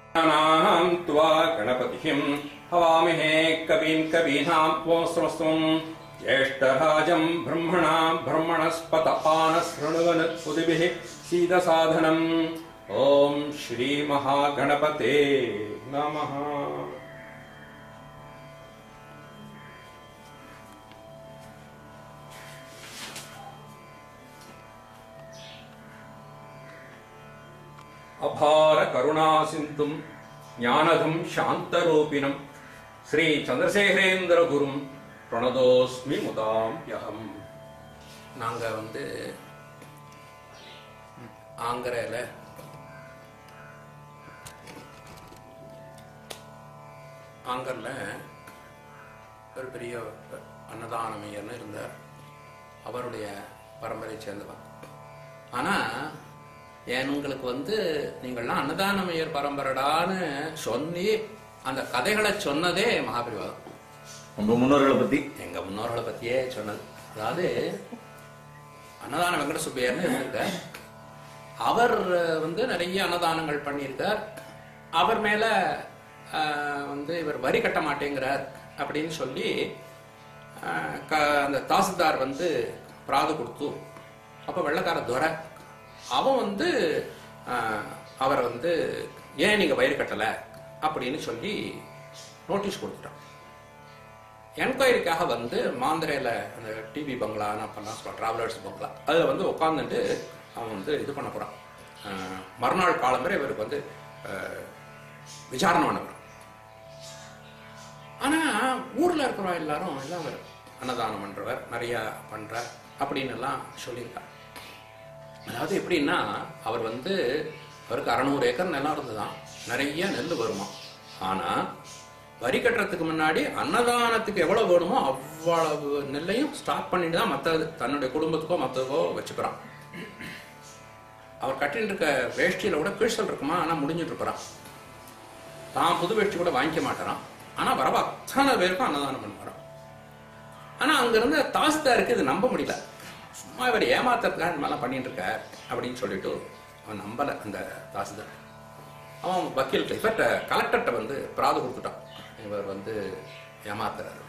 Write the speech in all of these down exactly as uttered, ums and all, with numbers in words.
नाहं त्वा गणपतिं हवामहे कवीं कवीनां त्वस्त्रस्त्वं ज्येष्ठराजं ब्रह्मणां ब्रह्मणस्पत आनशृण्वन्पुदिभिः सीदसाधनम् ओम श्री महागणपते नमः। अपार करुणा सिंधुम ज्ञानधम शांतरूपिणम श्री चंद्रशेखरेंद्र गुरुम प्रणतोस्मि मुदाम्यहम्। நாங்க வந்து ஆங்கரையில ஆங்கர்ல ஒரு பெரிய அன்னதானமையர்னு இருந்தார். அவருடைய பரம்பரை சேர்ந்தவர். ஆனா எங்களுக்கு வந்து நீங்கள்லாம் அன்னதானமையர் பரம்பரடான்னு சொல்லி அந்த கதைகளை சொன்னதே மகாபரிவாதம். உங்க முன்னோர்களை பத்தி எங்க முன்னோர்களை பத்தியே சொன்னது. அதாவது அன்னதான வெங்கட சுப்பையர்னு இருந்திருக்கார். அவர் வந்து நிறைய அன்னதானங்கள் பண்ணியிருக்கார். அவர் மேல வந்து இவர் வரி கட்ட மாட்டேங்கிறார் அப்படின்னு சொல்லி அந்த தாசில்தார் வந்து பிராது கொடுத்து, அப்ப வெள்ளக்கார துரை அவன் வந்து அவரை வந்து ஏன் நீங்க வயிறு கட்டல அப்படின்னு சொல்லி நோட்டீஸ் கொடுத்துட்டான். என்கொயரிக்காக வந்து மாந்திரையில அந்த டிவி பங்களான்னு அப்பெல்லாம் சொல்ல டிராவலர்ஸ் பங்களா அதுல வந்து உட்காந்துட்டு அவன் வந்து இது பண்ண போறான். மறுநாள் காலம் வரை இவருக்கு வந்து விசாரணை பண்ண போறான். ஆனா ஊர்ல இருக்கிறவா எல்லாரும் எல்லாம் அன்னதானம் பண்றவர் நிறைய பண்ற அப்படின்னு எல்லாம் சொல்லியிருக்கார். அதாவது எப்படின்னா அவர் வந்து அவருக்கு அறுநூறு ஏக்கர் நிலம் இருந்துதான், நிறைய நெல் வருமா. ஆனா வரி கட்டுறதுக்கு முன்னாடி அன்னதானத்துக்கு எவ்வளவு வேணுமோ அவ்வளவு நெல்லையும் ஸ்டாக் பண்ணிட்டு தான் மற்றது தன்னுடைய குடும்பத்துக்கோ மற்றதுக்கோ வச்சுக்கிறான். அவர் கட்டின்னு இருக்க வேஷ்டியில கூட கிழிச்சல் இருக்குமா, ஆனா முடிஞ்சிட்டு இருக்கிறான். தான் புது வேஷ்டி கூட வாங்கிக்க மாட்டாரான். ஆனா வரவ அத்தனை பேருக்கும் அன்னதானம் பண்ணுவாரான். ஆனா அங்க இருந்த தாசில்தாருக்கு இது நம்ப முடியல. சும்மா இவர் ஏமாத்துறதுக்காக இந்த மாதிரிலாம் பண்ணிட்டு இருக்க அப்படின்னு சொல்லிட்டு அவன் நம்பல. அந்த தாசில்தார் அவன் வக்கீல் இவர்கிட்ட கலெக்டர்கிட்ட வந்து பிராது கொடுத்துட்டான், இவர் வந்து ஏமாத்துறாரு.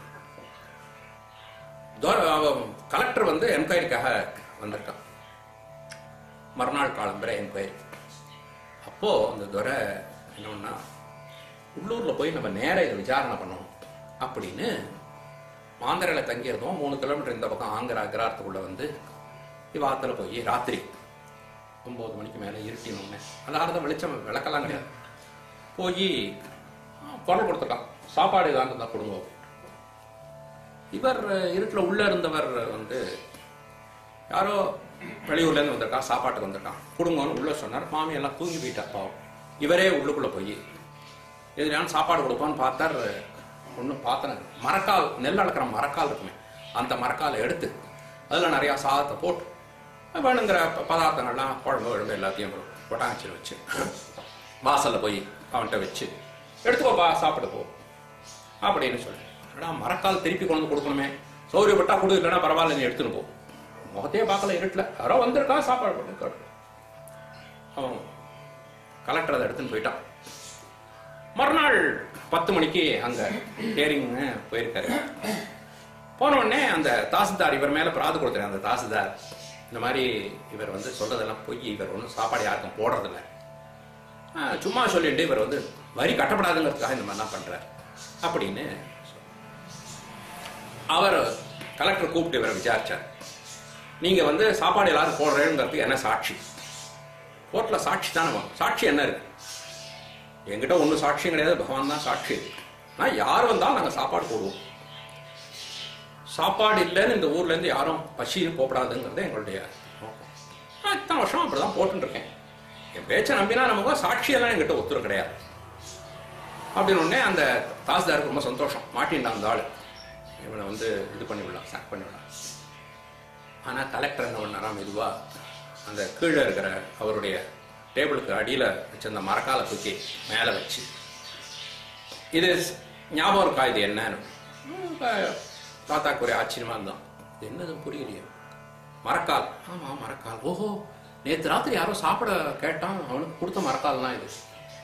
கலெக்டர் வந்து என்கொயரிக்காக வந்திருக்கான். மறுநாள் காலம்பரை என்கொயரி. அப்போ அந்த துரை என்னன்னா உள்ளூர்ல போய் நம்ம நேர இதை விசாரணை பண்ணணும் அப்படின்னு மாந்தரையில தங்கியிருந்தோம். மூணு கிலோமீட்டர் இந்த பக்கம் ஆங்கரா கிராரத்துக்குள்ள வந்து இவாத்துல போய் ராத்திரி ஒன்பது மணிக்கு மேல இருட்டினோடனே அந்த ஆறுதான் வெளிச்சம் விளக்கெல்லாம் கிடையாது. போய் குரல் கொடுத்துட்டான், சாப்பாடு ஏதாவது தான் கொடுங்க. இவர் இருட்டில் உள்ள இருந்தவர் வந்து யாரோ வெளியூர்ல இருந்து வந்திருக்கான், சாப்பாட்டுக்கு வந்திருக்கான், கொடுங்கன்னு உள்ள சொன்னார். மாமி எல்லாம் தூங்கி போயிட்டா பாவம். இவரே உள்ளுக்குள்ள போய் எதுனாலும் சாப்பாடு கொடுப்பான்னு பார்த்தார். ஒன்றும் பார்த்தன மரக்கால் நெல் அளக்கிற மரக்கால் இருக்குமே, அந்த மரக்காலை எடுத்து அதில் நிறையா சாதத்தை போட்டு வேணுங்கிற பதார்த்தங்கள்லாம் குழம்பு குழம்பு எல்லாத்தையும் கொட்டாங்கச்சில் வச்சு வாசலில் போய் அவன்கிட்ட வச்சு எடுத்துக்கோப்பா சாப்பிட போ அப்படின்னு சொல்லி, ஏடா மரக்கால் திருப்பி கொண்டு வந்து கொடுக்கணுமே, சௌரியப்பட்டா கொடு, இல்லைன்னா பரவாயில்ல நீ எடுத்துன்னு போ. முகத்தையே பார்க்கல இருட்டில், யாரோ வந்திருக்கான் சாப்பாடு போட்டு. அவன் கலெக்டர் அதை எடுத்துன்னு போயிட்டான். மறுநாள் பத்து மணிக்கு அங்க ஹியரிங் போயிருக்காரு. போன உடனே அந்த தாசில்தார் இவர் மேல பிராது கொடுத்தாரு. அந்த தாசில்தார் இந்த மாதிரி இவர் வந்து சொல்றதெல்லாம் போய், இவர் ஒன்றும் சாப்பாடு யாருக்கும் போடுறதில்ல, சும்மா சொல்லிட்டு இவர் வந்து வரி கட்டப்படாதுங்கிறதுக்காக இந்த மாதிரிலாம் பண்றாரு அப்படின்னு அவர் கலெக்டர் கூப்பிட்டு இவரை விசாரிச்சார். நீங்க வந்து சாப்பாடு எல்லாரும் போடுறேங்கிறதுக்கு என்ன சாட்சி? கோர்ட்ல சாட்சி தானே, சாட்சி என்ன இருக்கு? என்கிட்ட ஒன்றும் சாட்சியம் கிடையாது, பகவான் தான் சாட்சி. நான் யார் வந்தாலும் நாங்கள் சாப்பாடு போடுவோம். சாப்பாடு இல்லைன்னு இந்த ஊர்ல இருந்து யாரும் பசின்னு போகப்படாதுங்கிறது எங்களுடைய நோக்கம். நான் இத்தனை வருஷம் அப்படிதான் போட்டு இருக்கேன். என் பேச்சை நம்பினா நமக்கு சாட்சியெல்லாம் என்கிட்ட ஒத்துரு கிடையாது அப்படின்னு உடனே அந்த தாசில்தாருக்கு ரொம்ப சந்தோஷம். மாட்டின்டான் அந்த ஆளு, இவனை வந்து இது பண்ணி விடலாம், சாக் பண்ணி விடலாம். ஆனா கலெக்டர் என்ன பண்ணாரா, மெதுவா அந்த கீழே இருக்கிற அவருடைய டேபிளுக்கு அடியில் வச்சிருந்த மரக்காலை தூக்கி மேலே வச்சு, இது ஞாபகம் இருக்கா இது என்னன்னு தாத்தாக்கு ஒரே ஆச்சரியமா இருந்தான். இது என்னது புரியலையே, மரக்கால். ஆமா மரக்கால். ஓஹோ, நேற்று ராத்திரி யாரோ சாப்பிட கேட்டான், அவனுக்கு கொடுத்த மரக்கால் தான் இது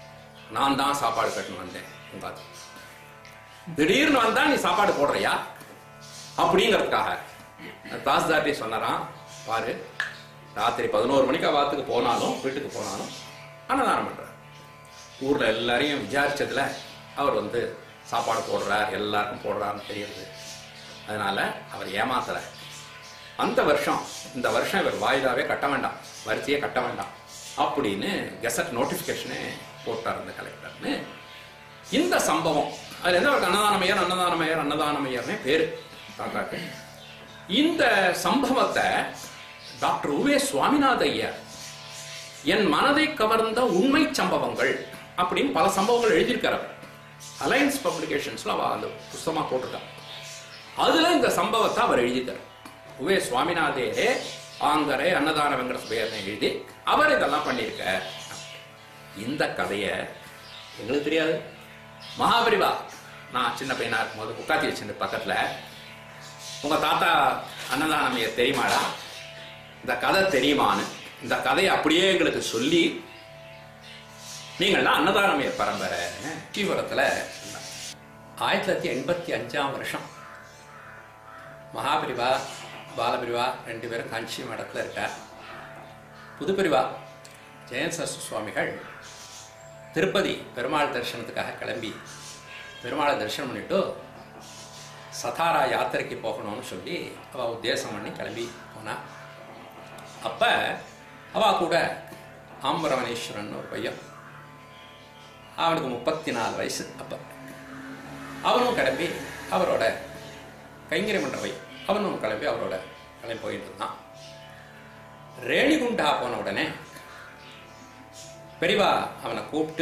நான் தான் சாப்பாடு கட்டணும் வந்தேன் உங்காது. திடீர்னு வந்தா நீ சாப்பாடு போடுறியா அப்படிங்கிறதுக்காக தாஸ்தார்டி சொன்னாராம், பாரு ராத்திரி பதினோரு மணிக்கு வாத்துக்கு போனாலும் வீட்டுக்கு போனாலும் அன்னதானம் பண்றார். ஊர்ல எல்லாரையும் விசாரிச்சதுல அவர் வந்து சாப்பாடு போடுறார், எல்லாருக்கும் போடுறாருன்னு தெரியுது. அதனால அவர் ஏமாத்தல. அந்த வருஷம் இந்த வருஷம் இவர் வாய்தாவே கட்ட வேண்டாம், வரிசையே கட்ட வேண்டாம் அப்படின்னு கெசட் நோட்டிபிகேஷனே போட்டார் அந்த கலெக்டர்னு. இந்த சம்பவம் அதுல இருந்து அவருக்கு அன்னதானமையர் அன்னதானமையர் அன்னதானமையர்னே பேரு காக்காக்கு. இந்த சம்பவத்தை டாக்டர் உவே சுவாமிநாத ஐயர் என் மனதை கவர்ந்த உண்மை சம்பவங்கள் அப்படின்னு பல சம்பவங்கள் எழுதியிருக்காரு. அலையன்ஸ் பப்ளிகேஷன்ஸ்ல அவ அந்த புத்தகமா போட்டிருக்காங்க. அதுல இந்த சம்பவத்தை அவர் எழுதிட்டார். உவே சுவாமிநாதையரே ஆங்கரே அன்னதான வெங்கடசுபையர்னு எழுதி அவர் இதெல்லாம் பண்ணியிருக்க. இந்த கதையை எங்களுக்கு தெரியாது. மகாபரிவா நான் சின்ன பையனா இருக்கும்போது உட்காத்தி வச்சிருந்த பக்கத்துல, உங்க தாத்தா அன்னதானமையர் தெரியுமாடா, இந்த கதை தெரியுமான்னு இந்த கதையை அப்படியே எங்களுக்கு சொல்லி, நீங்கள்லாம் அன்னதானமையர் பரம்பரை தீவிரத்துல. ஆயிரத்தி தொள்ளாயிரத்தி எண்பத்தி அஞ்சாம் வருஷம் மகாபரிவா பாலபிரிவா ரெண்டு பேரும் காஞ்சி மடத்துல இருக்க. புதுப்பிரிவா ஜெயசரஸ்வ சுவாமிகள் திருப்பதி பெருமாள் தரிசனத்துக்காக கிளம்பி பெருமாளை தரிசனம் பண்ணிட்டு சதாரா யாத்திரைக்கு போகணும்னு சொல்லி அவள் உத்தேசம் பண்ணி கிளம்பி போனா. அப்ப அவ கூட ஆம்பரவனேஸ்வரன் ஒரு பையன், அவனுக்கு முப்பத்தி நாலு வயசு. அப்ப அவனும் கிளம்பி அவரோட கைங்கரி மன்றவை அவனும் கிளம்பி அவரோட கிளம்பி போயிட்டு இருந்தான். ரேணிகுண்டா போன உடனே பெரியவா அவனை கூப்பிட்டு,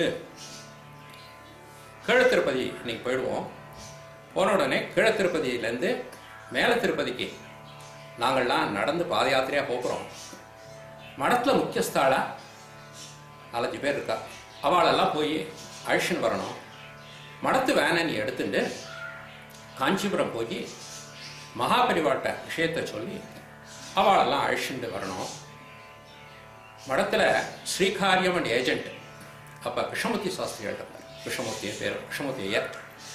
கீழ திருப்பதி இன்னைக்கு போயிடுவோம், போன உடனே கீழ திருப்பதியிலேருந்து மேல திருப்பதிக்கு நாங்கள்லாம் நடந்து பாத யாத்திரையா போகிறோம். மடத்துல முக்கியஸ்தாளா நாலஞ்சு பேர் இருக்கா, அவளெல்லாம் போய் அழிச்சுன்னு வரணும். மடத்து வேனை நீ எடுத்துட்டு காஞ்சிபுரம் போய் மகாபரிவாட்ட விஷயத்தை சொல்லி அவளெல்லாம் அழிச்சுட்டு வரணும். மடத்துல ஸ்ரீகாரியம் அண்ட் ஏஜென்ட் அப்ப கிருஷ்ணமூர்த்தி சாஸ்திரிகள் இருந்தார். கிருஷ்ணமூர்த்தி பேர் கிருஷ்ணமூர்த்தி ஐயர்.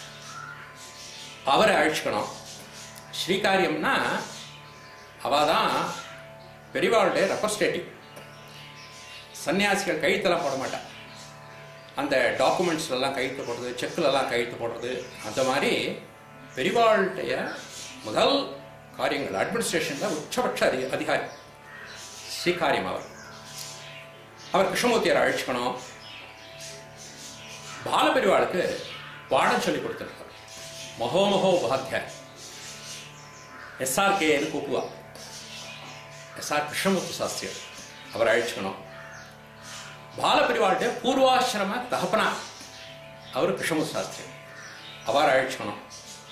அவரை அழிச்சுக்கணும். ஸ்ரீகாரியம்னா அவதான் பெரியவாளுடைய ரெப்ரஸன்டேட்டிவ். சன்னியாசிகள் கையெழுத்தெல்லாம் போட மாட்டான். அந்த டாக்குமெண்ட்ஸ்லாம் கையெழுத்து போடுறது, செக்குலெல்லாம் கையெழுத்து போடுறது, அந்த மாதிரி பெரியவாளுடைய முதல் காரியங்கள் அட்மினிஸ்ட்ரேஷன்ல உச்சபட்ச அதி அதிகாரி ஸ்ரீகாரியம். அவர் அவர் கிருஷ்ணமூர்த்தியரை அழிச்சுக்கணும். பாலபெரிவாளுக்கு பாடம் சொல்லி கொடுத்திருக்கார். மகோமகோ உபாத்தியார் எஸ்ஆர்கேன்னு கூப்புவா. எஸ்ஆர் கிருஷ்ணமூர்த்தி சாஸ்திரியர் அவர் அழிச்சுக்கணும். பாலபெரிவாளுடைய பூர்வாசிரம தகப்பனா அவர் கிருஷ்ணமூர்த்தி சாஸ்திரியர், அவர் அழிச்சுக்கணும்.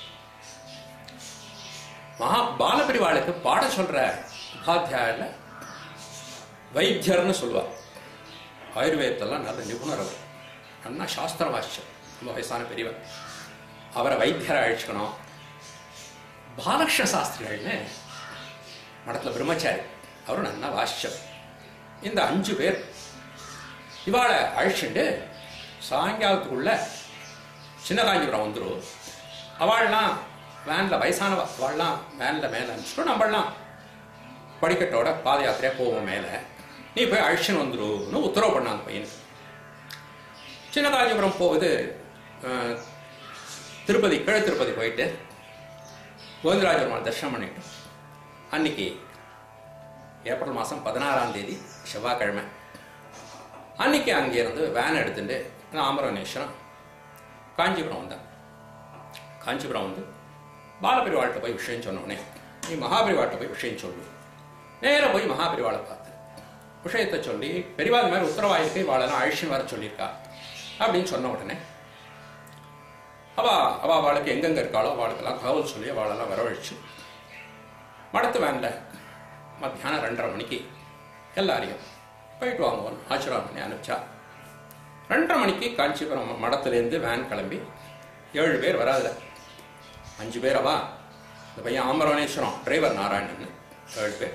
மகா பாலபெரிவாளுக்கு பாடம் சொல்ற உபாத்தியாயர்ல வைத்தியர்னு சொல்லுவார். ஆயுர்வேதத்தெல்லாம் நல்ல நிபுணர். அவர் அண்ணா சாஸ்திர வாசிச்சர், ரொம்ப வயசான பெரியவர். அவரை வைத்தியரை அழிச்சுக்கணும். பாலகிருஷ்ண சாஸ்திரிகள்னு மடத்துல பிரம்மச்சாரி, அவரும் நல்லா வாசிச்சவர். இந்த அஞ்சு பேர் இவாளை அழிச்சுட்டு சாயங்காலத்துக்குள்ள சின்ன காஞ்சிபுரம் வந்துடும். அவள்லாம் வேன்ல வயசானவா, அவள்லாம் வேன்ல மேல அனுப்பிச்சிட்டோம். நம்மளாம் படிக்கட்டோட பாத யாத்திரையா போவோம் மேல, நீ போய் அழிச்சுன்னு வந்துருன்னு உத்தரவு பண்ணாங்க பையனுக்கு. சின்ன காஞ்சிபுரம் போகுது. திருப்பதி கீழ திருப்பதி போயிட்டு கோவிந்தராஜ பெருமாள் தரிசனம் பண்ணிட்டு, அன்னைக்கு ஏப்ரல் மாதம் பதினாறாம் தேதி செவ்வாய்க்கிழமை, அன்னைக்கு அங்கேருந்து வேன் எடுத்துட்டு ஆம்பரவனேஸ்வரம் காஞ்சிபுரம் வந்தேன். காஞ்சிபுரம் வந்து பாலபெரிவாள்கிட்ட போய் விஷயம் சொன்னோடனே, நீ மகாபெரிவாள்கிட்ட போய் விஷயம் சொல்லு. நேராக போய் மகாபெரிவாளை பார்த்து விஷயத்தை சொல்லி, பெரியவா இந்த மாதிரி உத்தரவாயிருக்கு, இவாளெல்லாம் அழிச்சுன்னு வர சொல்லியிருக்கா அப்படின்னு சொன்ன உடனே அவா அவா அவளுக்கு எங்கெங்க இருக்காளோ அவளுக்கெல்லாம் தகவல் சொல்லி அவளெல்லாம் வரவழைச்சு மடத்து வேன்ல மத்தியானம் ரெண்டரை மணிக்கு எல்லாரையும் போயிட்டு வாங்குவோம் ஆச்சரியம் பண்ணி அனுப்பிச்சா. ரெண்டரை மணிக்கு காஞ்சிபுரம் மடத்துலேருந்து வேன் கிளம்பி ஏழு பேர் வராதுல, அஞ்சு பேர் அவா, இந்த பையன் ஆம்பரவனேஸ்வரம் டிரைவர் நாராயணன், ஏழு பேர்.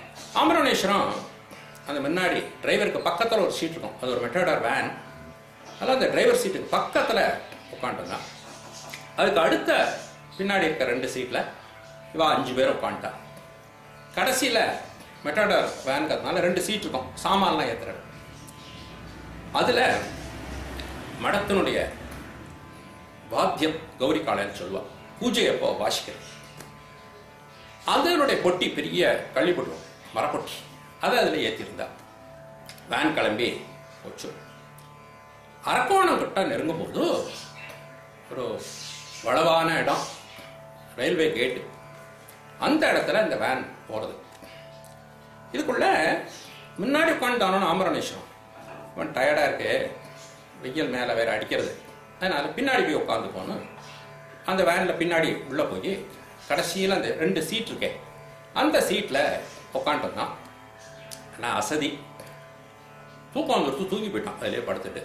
ஆம்பரவனேஸ்வரம் அந்த முன்னாடி டிரைவருக்கு பக்கத்தில் ஒரு சீட் இருக்கும், அது ஒரு மெட்டாடர் வேன். அதெல்லாம் அந்த டிரைவர் சீட்டுக்கு பக்கத்தில் உட்காந்துருந்தான். அதுக்கு அடுத்த பின்னாடி இருக்க ரெண்டு சீட்டில் இவா அஞ்சு பேர் உட்காந்துட்டா. கடைசியில் மெட்டாடர் வேனுங்கிறதுனால ரெண்டு சீட் இருக்கும், சாமான்லாம் ஏற்றுறது. அதில் மடத்தினுடைய வாத்தியம் கௌரி காளைன்னு சொல்லுவாள், பூஜை அப்போ வாசிக்கிறது. அதனுடைய பொட்டி பெரிய கள்ளி போட்டுருவோம், மரப்பொட்டி, அதை அதில் ஏற்றிருந்தா. வேன் கிளம்பி போச்சு. அரக்கோணம் கிட்ட நெருங்கும் போது ஒரு வளவான இடம், ரயில்வே கேட்டு, அந்த இடத்துல இந்த வேன் போகிறது. இதுக்குள்ள முன்னாடி உட்காந்துட்டானோன்னு ஆம்பரணேஸ்வரம், இவன் டயர்டாக இருக்கு, வெயில் மேலே வேற அடிக்கிறது, அதனால பின்னாடி போய் உட்காந்து போகணும். அந்த வேனில் பின்னாடி உள்ளே போய் கடைசியில் அந்த ரெண்டு சீட் இருக்கே, அந்த சீட்டில் உட்காந்துட்டான். ஆனால் அசதி, தூக்கம் வந்துடுத்து, தூங்கி போயிட்டான் அதிலே படுத்துட்டு.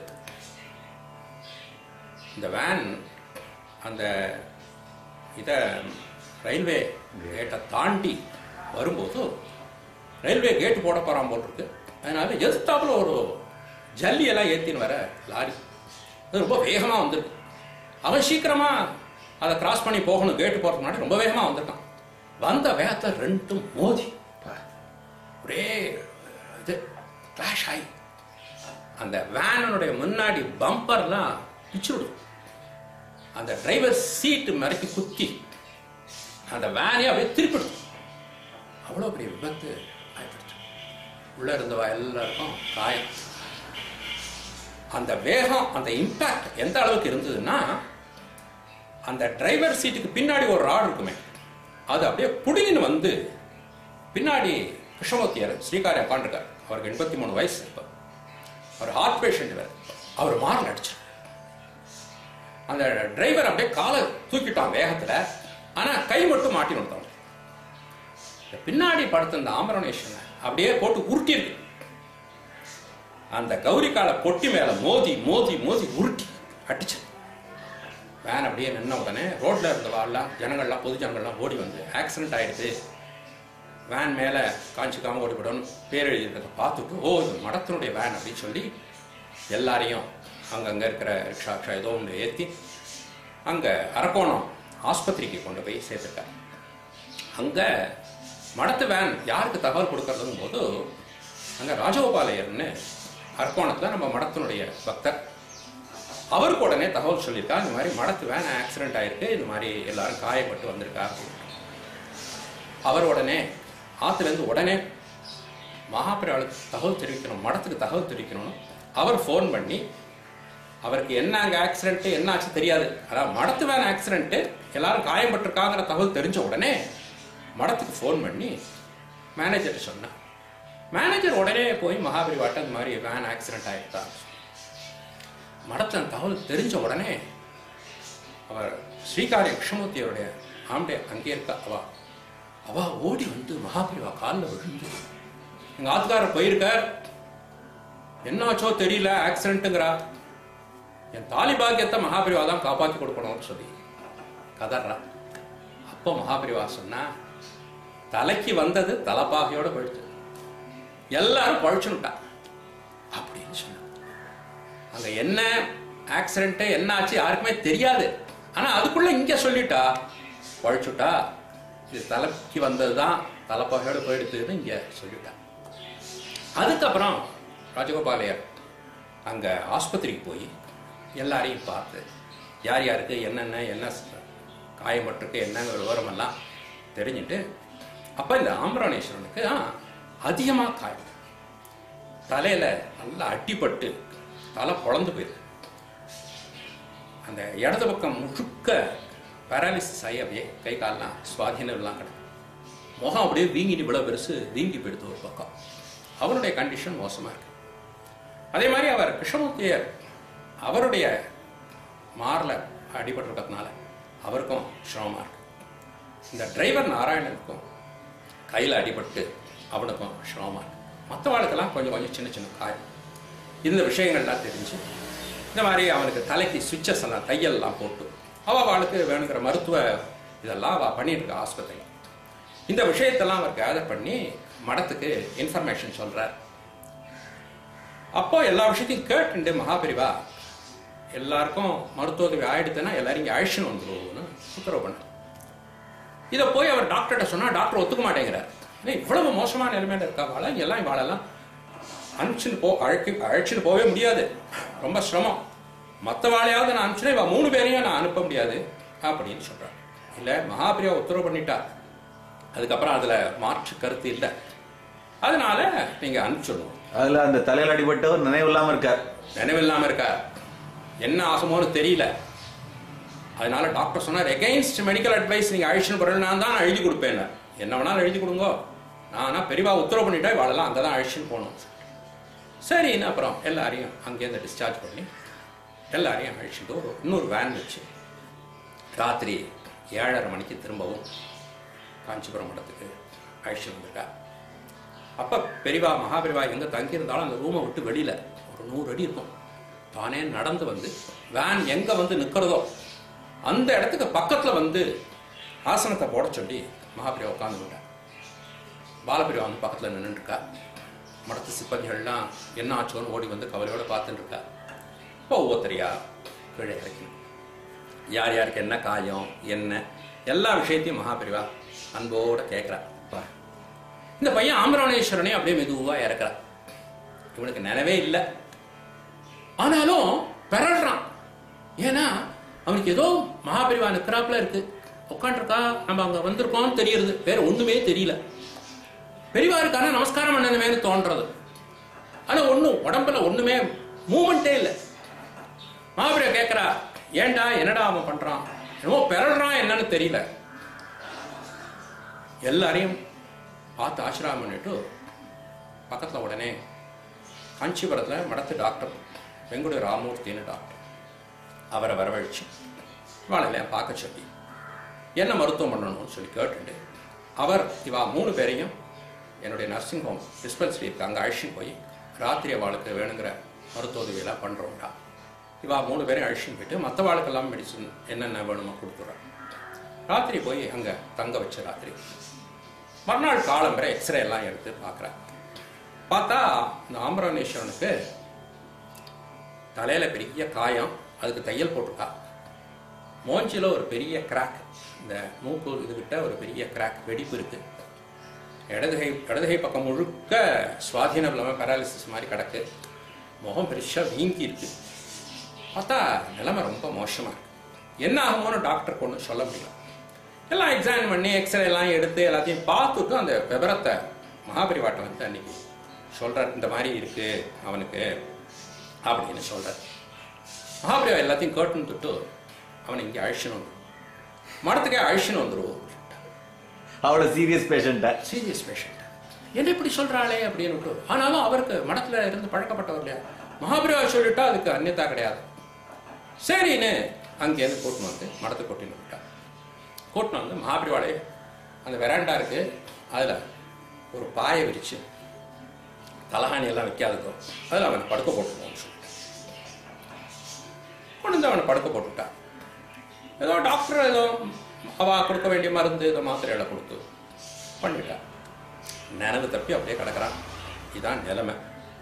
இந்த வேன் அந்த இதை ரயில்வே கேட்டை தாண்டி வரும்போது ரயில்வே கேட்டு போட போகிறான் போட்டிருக்கு. அதனால எதிர்த்தாப்புல ஒரு ஜல்லியெல்லாம் ஏற்றின்னு வர லாரி, அது ரொம்ப வேகமாக வந்துருக்கு. அவன் சீக்கிரமாக அதை கிராஸ் பண்ணி போகணும், கேட்டு போகிறதுக்கு முன்னாடி ரொம்ப வேகமாக வந்துட்டான். வந்த வேகத்தில் ரெண்டும் மோதி ஒரே இது கிளாஷ் ஆகி அந்த வேனுடைய முன்னாடி பம்பர்லாம் பிச்சுடும். அந்த டிரைவர் சீட்டு மறைக்கு குத்தி அந்த வேனையே அப்படியே திருப்பிடும். அவ்வளோ பெரிய விபத்து ஆயிடுச்சு. உள்ள இருந்தவா எல்லாருக்கும் காயம். அந்த வேகம், அந்த இம்பாக்ட் எந்த அளவுக்கு இருந்ததுன்னா, அந்த டிரைவர் சீட்டுக்கு பின்னாடி ஒரு ராடு இருக்குமே, அது அப்படியே புடிங்கின்னு வந்து பின்னாடி கிருஷ்ணமூர்த்தியார் ஸ்ரீகாரி உட்காந்துருக்கார். அவருக்கு எண்பத்தி மூணு வயசு. இப்போ அவர் ஹார்ட் பேஷண்ட் வேறு. அவர் மாறல் அடிச்சு அந்த டிரைவர் அப்படியே காலை தூக்கிட்டான் வேகத்தில். ஆனால் கை மட்டும் மாட்டி விட்டான். பின்னாடி படுத்த அந்த ஆம்பரணேஸ்வரனை அப்படியே போட்டு உருட்டிருக்கு. அந்த கௌரி காலை பொட்டி மேலே மோதி மோதி மோதி உருட்டி அடிச்சு வேன் அப்படியே நின்ன உடனே ரோட்ல இருந்தவாள்லாம் ஜனங்கள்லாம் பொது ஜனங்கள்லாம் ஓடி வந்து ஆக்சிடென்ட் ஆயிடுது, வேன் மேலே காஞ்சிக்காம ஓடிவிடணும் பேர் எழுதியிருக்கிறத பார்த்துட்டு, ஓ இது மடத்தினுடைய வேன் அப்படின்னு சொல்லி எல்லாரையும் அங்கங்கே இருக்கிற ரிக்ஷா ரிக்ஷா ஏதோ ஒன்று ஏற்றி அங்கே அரக்கோணம் ஆஸ்பத்திரிக்கு கொண்டு போய் சேர்த்துருக்காங்க. அங்கே மடத்து வேன் யாருக்கு தகவல் கொடுக்கறதுங்கும் போது அங்கே ராஜகோபாலையர்னு அரக்கோணத்தில் நம்ம மடத்தினுடைய பக்தர், அவருக்கு உடனே தகவல் சொல்லியிருக்கா, இந்த மாதிரி மடத்து வேன் ஆக்சிடென்ட் ஆயிருக்கு, இந்த மாதிரி எல்லாரும் காயப்பட்டு வந்திருக்கா. அவர் உடனே ஆற்றுலேருந்து உடனே மகாபிரிவாளுக்கு தகவல் தெரிவிக்கணும், மடத்துக்கு தகவல் தெரிவிக்கணும்னு அவர் ஃபோன் பண்ணி, அவருக்கு என்ன அங்கே ஆக்சிடென்ட்டு என்ன ஆச்சு தெரியாது, அதாவது மடத்து வேன் ஆக்சிடென்ட்டு எல்லாரும் காயப்பட்டிருக்காங்கிற தகவல் தெரிஞ்ச உடனே மடத்துக்கு ஃபோன் பண்ணி மேனேஜர் சொன்னார். மேனேஜர் உடனே போய் மகாபிரிவாட்ட இந்த மாதிரி வேன் ஆக்சிடென்ட் ஆகிட்டா. மடத்தில் தகவல் தெரிஞ்ச உடனே அவர் ஸ்ரீகாரி கிருஷ்ணமூர்த்தியோடைய ஆம்பே அங்கே இருக்கா, அவா அவா ஓடி வந்து மகாபிரிவா காலில் விழுந்து, எங்கள் ஆத்துக்காரர் போயிருக்கார், என்னாச்சோ தெரியல ஆக்சிடென்ட்டுங்கிறா, என் தாலி பாக்கியத்தை மகாபிரிவா தான் காப்பாற்றி கொடுக்கணும்னு சொல்லி கதறா. அப்போ மகாபிரிவா சொன்னா, தலைக்கு வந்தது தலைப்பாகையோட போயிடுச்சு, எல்லாரும் பழிச்சுட்டா அப்படின்னு சொன்ன. அங்க என்ன ஆக்சிடென்ட் என்ன ஆச்சு யாருக்குமே தெரியாது, ஆனா அதுக்குள்ள இங்க சொல்லிட்டா பழிச்சுட்டா, இது தலைக்கு வந்ததுதான் தலைப்பாகையோட போயிடுதுன்னு இங்க சொல்லிட்டா. அதுக்கப்புறம் ராஜகோபாலையர் அங்க ஆஸ்பத்திரிக்கு போய் எல்லாரையும் பார்த்து யார் யாருக்கு என்னென்ன என்ன காயப்பட்டிருக்கு என்னங்கிற விவரமெல்லாம் தெரிஞ்சுட்டு, அப்ப இந்த ஆம்பரணேஸ்வரனுக்கு அதிகமாக காயம், தலையில நல்லா அட்டிப்பட்டு தலை பொழந்து போயிருக்கு. அந்த இடது பக்கம் முழுக்க பேராலிசிஸ் ஆகி அப்படியே கை காலெலாம் சுவாதீனம் எல்லாம் கிடக்கு. முகம் அப்படியே வீங்கிட்டு விட பெருசு வீங்கி போயிடுது ஒரு பக்கம். அவருடைய கண்டிஷன் மோசமாக இருக்கு. அதே மாதிரி அவர் கிருஷ்ணமூர்த்தியர் அவருடைய மாரில் அடிபட்டிருக்கிறதுனால அவருக்கும் சிரமமாக இருக்கு. இந்த டிரைவர் நாராயணனுக்கும் கையில் அடிபட்டு அவனுக்கும் சிரமமாக இருக்கு. மற்றவாளுக்கெல்லாம் கொஞ்சம் கொஞ்சம் சின்ன சின்ன காயம். இந்த விஷயங்கள்லாம் தெரிஞ்சு இந்த மாதிரி அவனுக்கு தலைக்கு சுவிட்சஸ் எல்லாம் தையல்லாம் போட்டு அவள் அவளுக்கு வேணுங்கிற மருத்துவ இதெல்லாம் அவள் பண்ணிட்டு இருக்கா ஆஸ்பத்திரி. இந்த விஷயத்தெல்லாம் அவர் கேதர் பண்ணி மடத்துக்கு இன்ஃபர்மேஷன் சொல்கிறார். அப்போ எல்லா விஷயத்தையும் கேட்டு மகாபிரிவா எல்லாருக்கும் மருத்துவ உதவி ஆயிடுதுன்னா எல்லாரும் இங்கே அழிச்சுன்னு வந்துருவோம்னு உத்தரவு பண்ண. இதை போய் அவர் டாக்டர்கிட்ட சொன்னால் டாக்டர் ஒத்துக்க மாட்டேங்கிறார். ஏன்னா இவ்வளவு மோசமான நிலைமையில இருக்காவாளா எல்லாம் இவாளெல்லாம் அனுப்பிச்சுட்டு போ அழைக்கு அழைச்சிட்டு போகவே முடியாது, ரொம்ப சிரமம். மற்ற வாழையாவது நான் அனுப்பிச்சுன்னா இவ மூணு பேரையும் நான் அனுப்ப முடியாது அப்படின்னு சொல்றாரு. இல்லை மகாபிரியா உத்தரவு பண்ணிட்டா, அதுக்கப்புறம் அதுல மாற்று கருத்து இல்லை, அதனால நீங்க அனுப்பிச்சிடணும். அதுல அந்த தலையில் அடிபட்டவர் நினைவு இல்லாம இருக்கார். நினைவு இல்லாம இருக்கார், என்ன ஆகுமோன்னு தெரியல. அதனால டாக்டர் சொன்னார், எகெயின்ஸ்ட் மெடிக்கல் அட்வைஸ் நீங்க அழிச்சுன்னு போறேன், நான் தான் எழுதி கொடுப்பேன், என்ன வேணாலும் எழுதி கொடுங்க, நானா பெரியவா உத்தரவு பண்ணிட்டா இவாளெல்லாம் அங்கதான் அழிச்சுன்னு போகணும். சரின்னு அப்புறம் எல்லாரையும் அங்கேருந்து டிஸ்சார்ஜ் பண்ணி எல்லாரையும் அழிச்சுட்டு ஒரு இன்னொரு வேன் வச்சு ராத்திரி ஏழரை மணிக்கு திரும்பவும் காஞ்சிபுரம் மடத்துக்கு அழிச்சு வந்திருக்கா. அப்ப பெரியவா மகாபெரிவா எங்க தங்கியிருந்தாலும் அந்த ரூமை விட்டு வெளியில ஒரு நூறு அடி இருக்கும், தானே நடந்து வந்து வேன் எங்க வந்து நிக்கிறதோ அந்த இடத்துக்கு பக்கத்துல வந்து ஆசனத்தை போட சொல்லி மகாபெரிவா உட்கார்ந்து விட்டார். பாலபெரிவா வந்து பக்கத்துல நின்றுட்டு இருக்கா. மடத்து சிப்பந்திகள்லாம் என்ன ஆச்சோன்னு ஓடி வந்து கவலையோட பார்த்துட்டு இருக்கா. இப்போ ஒவ்வொருத்தரையா கீழே இறக்கணும், யார் யாருக்கு என்ன காயம் என்ன எல்லா விஷயத்தையும் மகாபெரிவா அன்போட கேட்கிறா. இந்த பையன் ஆம்பராணேஸ்வரனே அப்படியே மெதுவா இறக்குறா. இவனுக்கு நினைவே இல்லை, ஆனாலும் பெறல்றான். ஏன்னா அவனுக்கு ஏதோ மகாபெரிவா நிற்கிறாப்புல இருக்கு, உட்காந்துருக்கா, நம்ம அங்க வந்திருக்கோம்னு தெரியுது, வேற ஒண்ணுமே தெரியல. பெரியவா இருக்கான நமஸ்காரம் பண்ணணுமேனு தோன்றது, ஆனா ஒண்ணும் உடம்புல ஒண்ணுமே மூமெண்டே இல்லை. மகாபெரிவா கேட்கிறா, ஏண்டா என்னடா அவன் பண்றான், என்னமோ பெறல்றான் என்னன்னு தெரியல. எல்லாரையும் பார்த்து ஆசிராமம் பண்ணிட்டு பக்கத்துல உடனே காஞ்சிபுரத்துல மடத்து டாக்டர் வெங்குடி ராமூர்த்தின்னு டாக்டர், அவரை வரவழைச்சு இவாளெல்லாம் பார்க்க சொல்லி என்ன மருத்துவம் பண்ணணும்னு சொல்லி கேட்டுட்டு அவர் இவா மூணு பேரையும் என்னுடைய நர்சிங் ஹோம் டிஸ்பென்சரி இருக்கு அங்கே அழிச்சின்னு போய் ராத்திரி அவளுக்கு வேணுங்கிற மருத்துவ உதவியெல்லாம் பண்ணுறோம்டா. இவா மூணு பேரையும் அழிச்சின்னு போயிட்டு மற்ற வாழ்க்கெல்லாம் மெடிசன் என்னென்ன வேணுமோ கொடுத்துட்றான். ராத்திரி போய் அங்கே தங்க வச்சு ராத்திரி மறுநாள் காலம்பரை எக்ஸ்ரே எல்லாம் எடுத்து பார்க்குறேன். பார்த்தா இந்த ஆம்பராணேஸ்வரனுக்கு தலையில பெரிய காயம், அதுக்கு தையல் போட்டிருக்கா. மோஞ்சில ஒரு பெரிய கிராக், இந்த மூக்கு இதுகிட்ட ஒரு பெரிய கிராக் வெடிப்பு இருக்கு. இடதுகை இடதுகை பக்கம் முழுக்க சுவாதீனம் இல்லாமல் பேராலிசிஸ் மாதிரி கிடக்கு. முகம் பெருசாக வீங்கி இருக்கு. பார்த்தா நிலைமை ரொம்ப மோசமா இருக்கு. என்ன ஆகுமோன்னு டாக்டருக்கு ஒன்றும் சொல்ல முடியல. எல்லாம் எக்ஸாமின் பண்ணி எக்ஸ்ரே எல்லாம் எடுத்து எல்லாத்தையும் பார்த்துட்டு அந்த விவரத்தை மகாபெரிவாட்டை வந்து அன்னைக்கு சொல்றார், இந்த மாதிரி இருக்கு அவனுக்கு அப்படின்னு சொல்றார். மகாபெரிவா எல்லாத்தையும் கேட்டுன்னு தொட்டு அவனை இங்கே அழிச்சுன்னு வந்துடும், மடத்துக்கே அழிச்சுன்னு வந்துடுவோம். அவ்வளோ சீரியஸ் பேஷண்டா சீரியஸ் பேஷண்ட் என்ன இப்படி சொல்றாளே அப்படின்னு விட்டு. ஆனாலும் அவருக்கு மடத்துல இருந்து பழக்கப்பட்டவர் இல்லையா, மகாபெரிவா சொல்லிட்டா அதுக்கு அந்நியத்தா கிடையாது. சரின்னு அங்கேருந்து கூட்டின்னு வந்து மடத்தை கூட்டின்னு வந்துட்டார். கூட்டின்னு வந்து மகாபெரிவாளே அந்த வெராண்டா இருக்கு, அதில் ஒரு பாயை விரிச்சு தலகாணி எல்லாம் வைக்காததோ அதில் அவனை படுக்க போட்டுருவோம்னு சொல்லிட்டு கொண்டு வந்து அவனை படுக்க போட்டுட்டா. ஏதோ டாக்டர் ஏதோ அவ கொடுக்க வேண்டிய மருந்து ஏதோ மாத்திரைகளை கொடுத்து பண்ணிட்டா. நினைவு தப்பி அப்படியே கிடக்கிறான். இதுதான் நிலைமை.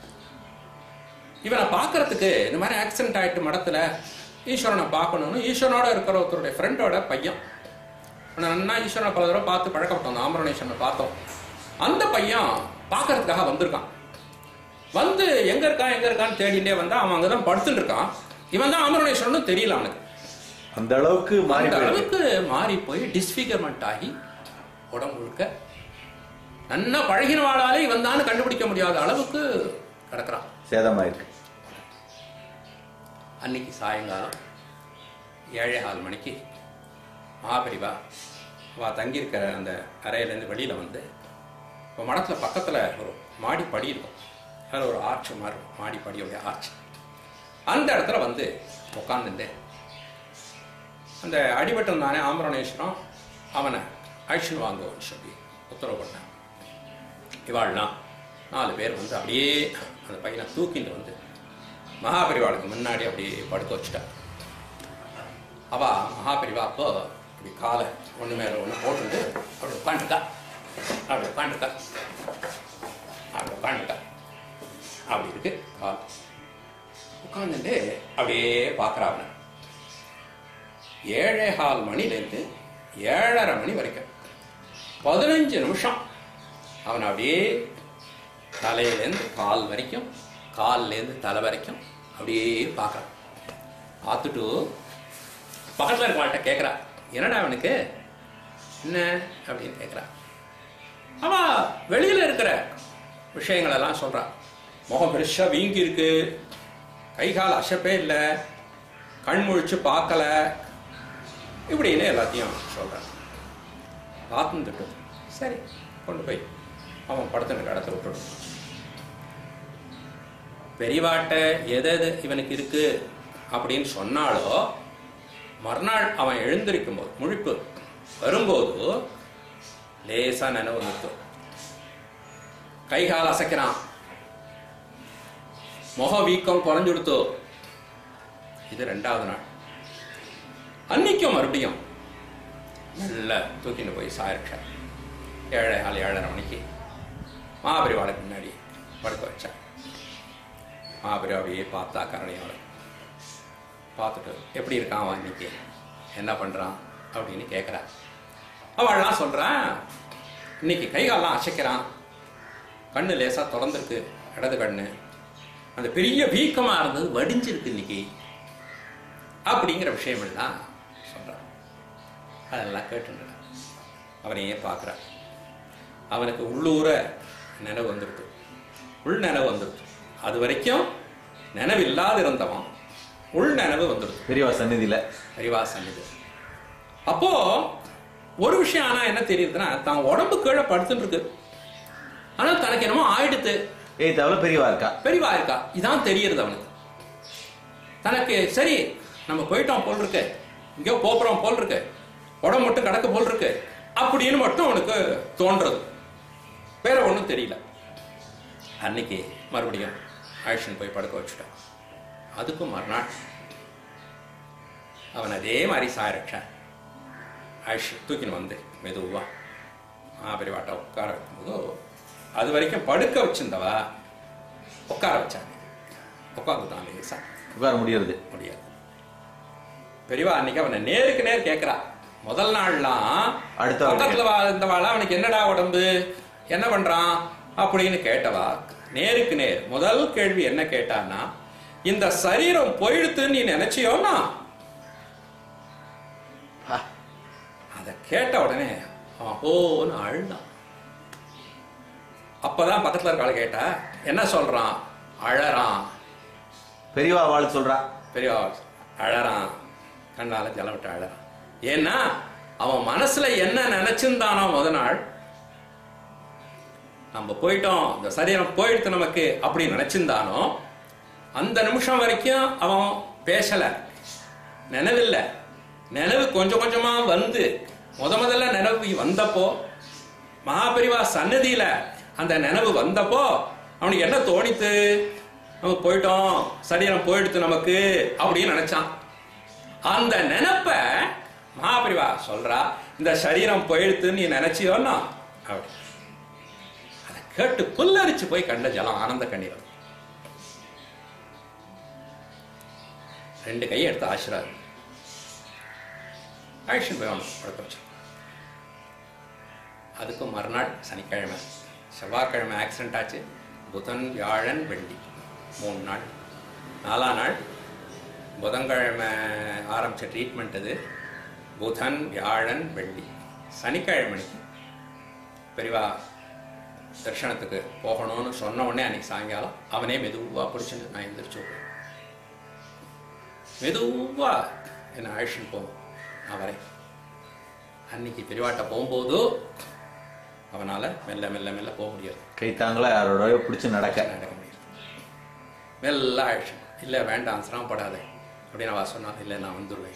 இவனை பார்க்கறதுக்கு இந்த மாதிரி ஆக்சிடென்ட் ஆயிட்டு மடத்துல ஈஸ்வரனை பார்க்கணும்னு ஈஸ்வரனோட இருக்கிற ஒருத்தருடைய ஃப்ரெண்டோட பையன் நன்னா ஈஸ்வரனை பல தடவை பார்த்து பழக்கப்பட்டோம், ஆம்பராணேஸ்வரனை பார்த்தோம். அந்த பையன் பார்க்கறதுக்காக வந்திருக்கான். வந்து எங்க இருக்கான் எங்க இருக்கான்னு தேடிட்டே வந்தா அவன் அங்கதான் படுத்துட்டு இருக்கான். இவன் தான் ஆம்பராணேஸ்வரனும் தெரியல அவனுக்கு. அந்த அளவுக்கு அந்த அளவுக்கு மாறி போய் டிஸ்பிகர்மெண்ட் ஆகி உடம்பு முழுக்க நன்னா பழகினவாளாலே இவன் தான் கண்டுபிடிக்க முடியாத அளவுக்கு கிடக்குறான், சேதமாயிருக்கு. அன்னைக்கு சாயங்காலம் ஏழே கால் மணிக்கு மகாபெரிவா அவ தங்கியிருக்கிற அந்த அறையிலேருந்து வெளியில வந்து இப்போ மடத்துல பக்கத்துல ஒரு மாடி படி இருக்கும், அதில் ஒரு ஆர்ச் மாதிரி மாடி படியோடைய ஆர்ச், அந்த இடத்துல வந்து உட்காந்துட்டு அந்த அடிபட்டம் தானே ஆம்பராணேஸ்வரம் அவனை அழிச்சுன்னு வாங்குவோன்னு சொல்லி உத்தரவு பண்ணான். இவாள்லாம் நாலு பேர் வந்து அப்படியே அந்த பையனை தூக்கிட்டு வந்து மகாபெரிவாளுக்கு முன்னாடி அப்படியே படுக்க வச்சுட்டா. அவ மகாபெரிவா அப்போ அப்படி காலை ஒன்று மேலே ஒன்று போட்டுட்டு அப்படி உட்காந்துட்டா அப்படி உட்காந்துட்டா அப்படி உட்காந்துட்டா அப்படி இருக்கு கால் உட்காந்துட்டு அப்படியே பார்க்குறாங்க. ஏழே கால் மணிலேருந்து ஏழரை மணி வரைக்கும் பதினஞ்சு நிமிஷம் அவன் அப்படியே தலையிலேருந்து கால் வரைக்கும் கால்லேருந்து தலை வரைக்கும் அப்படியே பார்க்குறான். பார்த்துட்டு பக்கத்தில் இருக்கவாள்கிட்ட கேட்குறா, என்னடா அவனுக்கு என்ன அப்படின்னு கேட்குறா. அவன் வெளியில் இருக்கிற விஷயங்களெல்லாம் சொல்கிறான். முகம் பெருசாக வீங்கி இருக்கு, கை கால் அசப்பே இல்லை, கண் முழிச்சு பார்க்கல, இப்படின்னு எல்லாத்தையும் சொல்கிறான். பார்த்துட்டு சரி கொண்டு போய் அவன் படத்தினுக்கு இடத்த விட்டுடும். பெரியவாட்ட எது எது இவனுக்கு இருக்கு அப்படின்னு சொன்னாலோ மறுநாள் அவன் எழுந்திருக்கும் போது முழிப்பு வரும்போது லேசா நினைவு நிறுத்தும். கைகால் அசைக்கிறான், முக வீக்கம் குறைஞ்சுடுத்தோ. இது ரெண்டாவது நாள். அன்னைக்கும் மறுபடியும் நல்ல தூக்கிட்டு போய் சாயிருச்சா ஏழை கால் ஏழரை மணிக்கு மாபெரிவாளுக்கு முன்னாடி படுக்க வச்சா. மாபெரி அப்படியே பார்த்தா கரணையோட பார்த்துட்டு எப்படி இருக்கான் அவன் இன்னைக்கு என்ன பண்றான் அப்படின்னு கேட்குறா. அவள்லாம் சொல்றான், இன்னைக்கு கைகாலெலாம் அசைக்கிறான், கண்ணு லேசா திறந்துருக்கு, இடது கண்ணு அந்த பெரிய வீக்கமா இருந்தது வடிஞ்சிருக்கு இன்னைக்கு அப்படிங்கிற விஷயமெல்லாம் சொல்றான். அதெல்லாம் கேட்டு அவனையே பார்க்குறான். அவனுக்கு உள்ளூர நினைவு வந்துடுது, உள் நினைவு வந்துடுது. அது வரைக்கும் நினைவு இல்லாத இருந்தவன் உள் நினைவு வந்துடுது பெரியவா சந்நிதியில. பெரியவா சந்நிதி. அப்போ ஒரு விஷயம் ஆனா என்ன தெரியுதுன்னா, தான் உடம்பு கீழே படுத்துட்டு இருக்கு, ஆனா தனக்கு என்னமோ ஆயிடுத்து. ஏய் தவிர பெரியவா இருக்கா, பெரியவா இருக்கா, இதான் தெரியுது அவனுக்கு. தனக்கு சரி நம்ம போயிட்டோம் போல் இருக்கு, இங்கேயோ போறோம் போல் இருக்கு, உடம்பு மட்டும் கிடக்க போல் இருக்கு அப்படின்னு மட்டும் அவனுக்கு தோன்றது, வேற ஒன்றும் தெரியல. அன்னைக்கு மறுபடியும் ஆயுஷன் போய் படுக்க வச்சுட்டான். அதுக்கும் மறுநாள் அவன் அதே மாதிரி சாயரட்சான் ஆயுஷ் தூக்கின்னு வந்து மெதுவா பெரியவாட்டை உட்கார வைக்கும்போது அது வரைக்கும் படுக்க வச்சிருந்தவா உட்கார வச்சாங்க. உட்காந்துட்டான் லேசா. உட்கார முடியாது முடியாது. பெரியவா அன்னைக்கு அவனை நேருக்கு நேர் கேட்கிறா. முதல் நாள்லாம் பக்கத்துல இருந்தவாளா அவனுக்கு என்னடா உடம்பு என்ன பண்றான் அப்படின்னு கேட்டவா நேருக்கு நேர் முதல் கேள்வி என்ன கேட்டான்னா, இந்த சரீரம் போயிடுத்துன்னு நீ நினைச்சியோன்னா. அத கேட்ட உடனே ஓன்னு அழுந்தான். அப்பதான் பக்கத்துல இருக்காள் கேட்டா என்ன சொல்றான், அழறான். பெரியவா வாழ் சொல்றா. பெரியவா அழறான், கண்ணால ஜலம் விட்டு அழறான். ஏன்னா அவன் மனசுல என்ன நினைச்சிருந்தானோ முத நாள், நம்ம போயிட்டோம், இந்த சரீரம் போயிடுத்து நமக்கு அப்படி நினைச்சிருந்தானோ, அந்த நிமிஷம் வரைக்கும் அவன் பேசல, நினைவில்ல. நினைவு கொஞ்சம் கொஞ்சமா வந்து முத முதல்ல நினைவு வந்தப்போ மகாபெரிவா சன்னதியில அந்த நினைவு வந்தப்போ அவனுக்கு என்ன தோணித்து, நம்ம போயிட்டோம், சரீரம் போயிடுத்து நமக்கு அப்படின்னு நினைச்சான். அந்த நினைப்ப மகாபெரிவா சொல்றா, இந்த சரீரம் போயிடுத்துன்னு நீ நினைச்சியோன்னா அப்படி. அதை கேட்டு புல்லரிச்சு போய் கண்ட ஜலம் ஆனந்த கண்ணீர். ரெண்டு கையை எடுத்து ஆசிராது ஆயுஷன் போய் அவனை படுக்க வச்சான். அதுக்கும் மறுநாள் சனிக்கிழமை, செவ்வாய்க்கிழமை ஆக்சிடென்ட் ஆச்சு. புதன் வியாழன் வெள்ளி மூணு நாள். நாலாம் நாள் புதன்கிழமை ஆரம்பித்த ட்ரீட்மெண்ட் அது. புதன் வியாழன் வெள்ளி சனிக்கிழமை பெரியவா தர்ஷனத்துக்கு போகணும்னு சொன்ன உடனே அன்னைக்கு சாயங்காலம் அவனே மெதுவாக பிடிச்சிட்டு நான் எழுந்திரிச்சு மெதுவா என்னை அழைச்சிட்டு போவோம். நான் வரேன். அன்னைக்கு பெரியவாட்ட போகும்போது அவனால மெல்ல மெல்ல மெல்ல போக முடியாது. கைத்தாங்களா யாரோட பிடிச்சி நடக்க நடக்க முடியாது. மெல்ல அழைச்சு இல்லை வேண்டாம் சிரமப்படாத அப்படின்னு அவ சொன்னான். இல்லை நான் வந்துடுவேன்.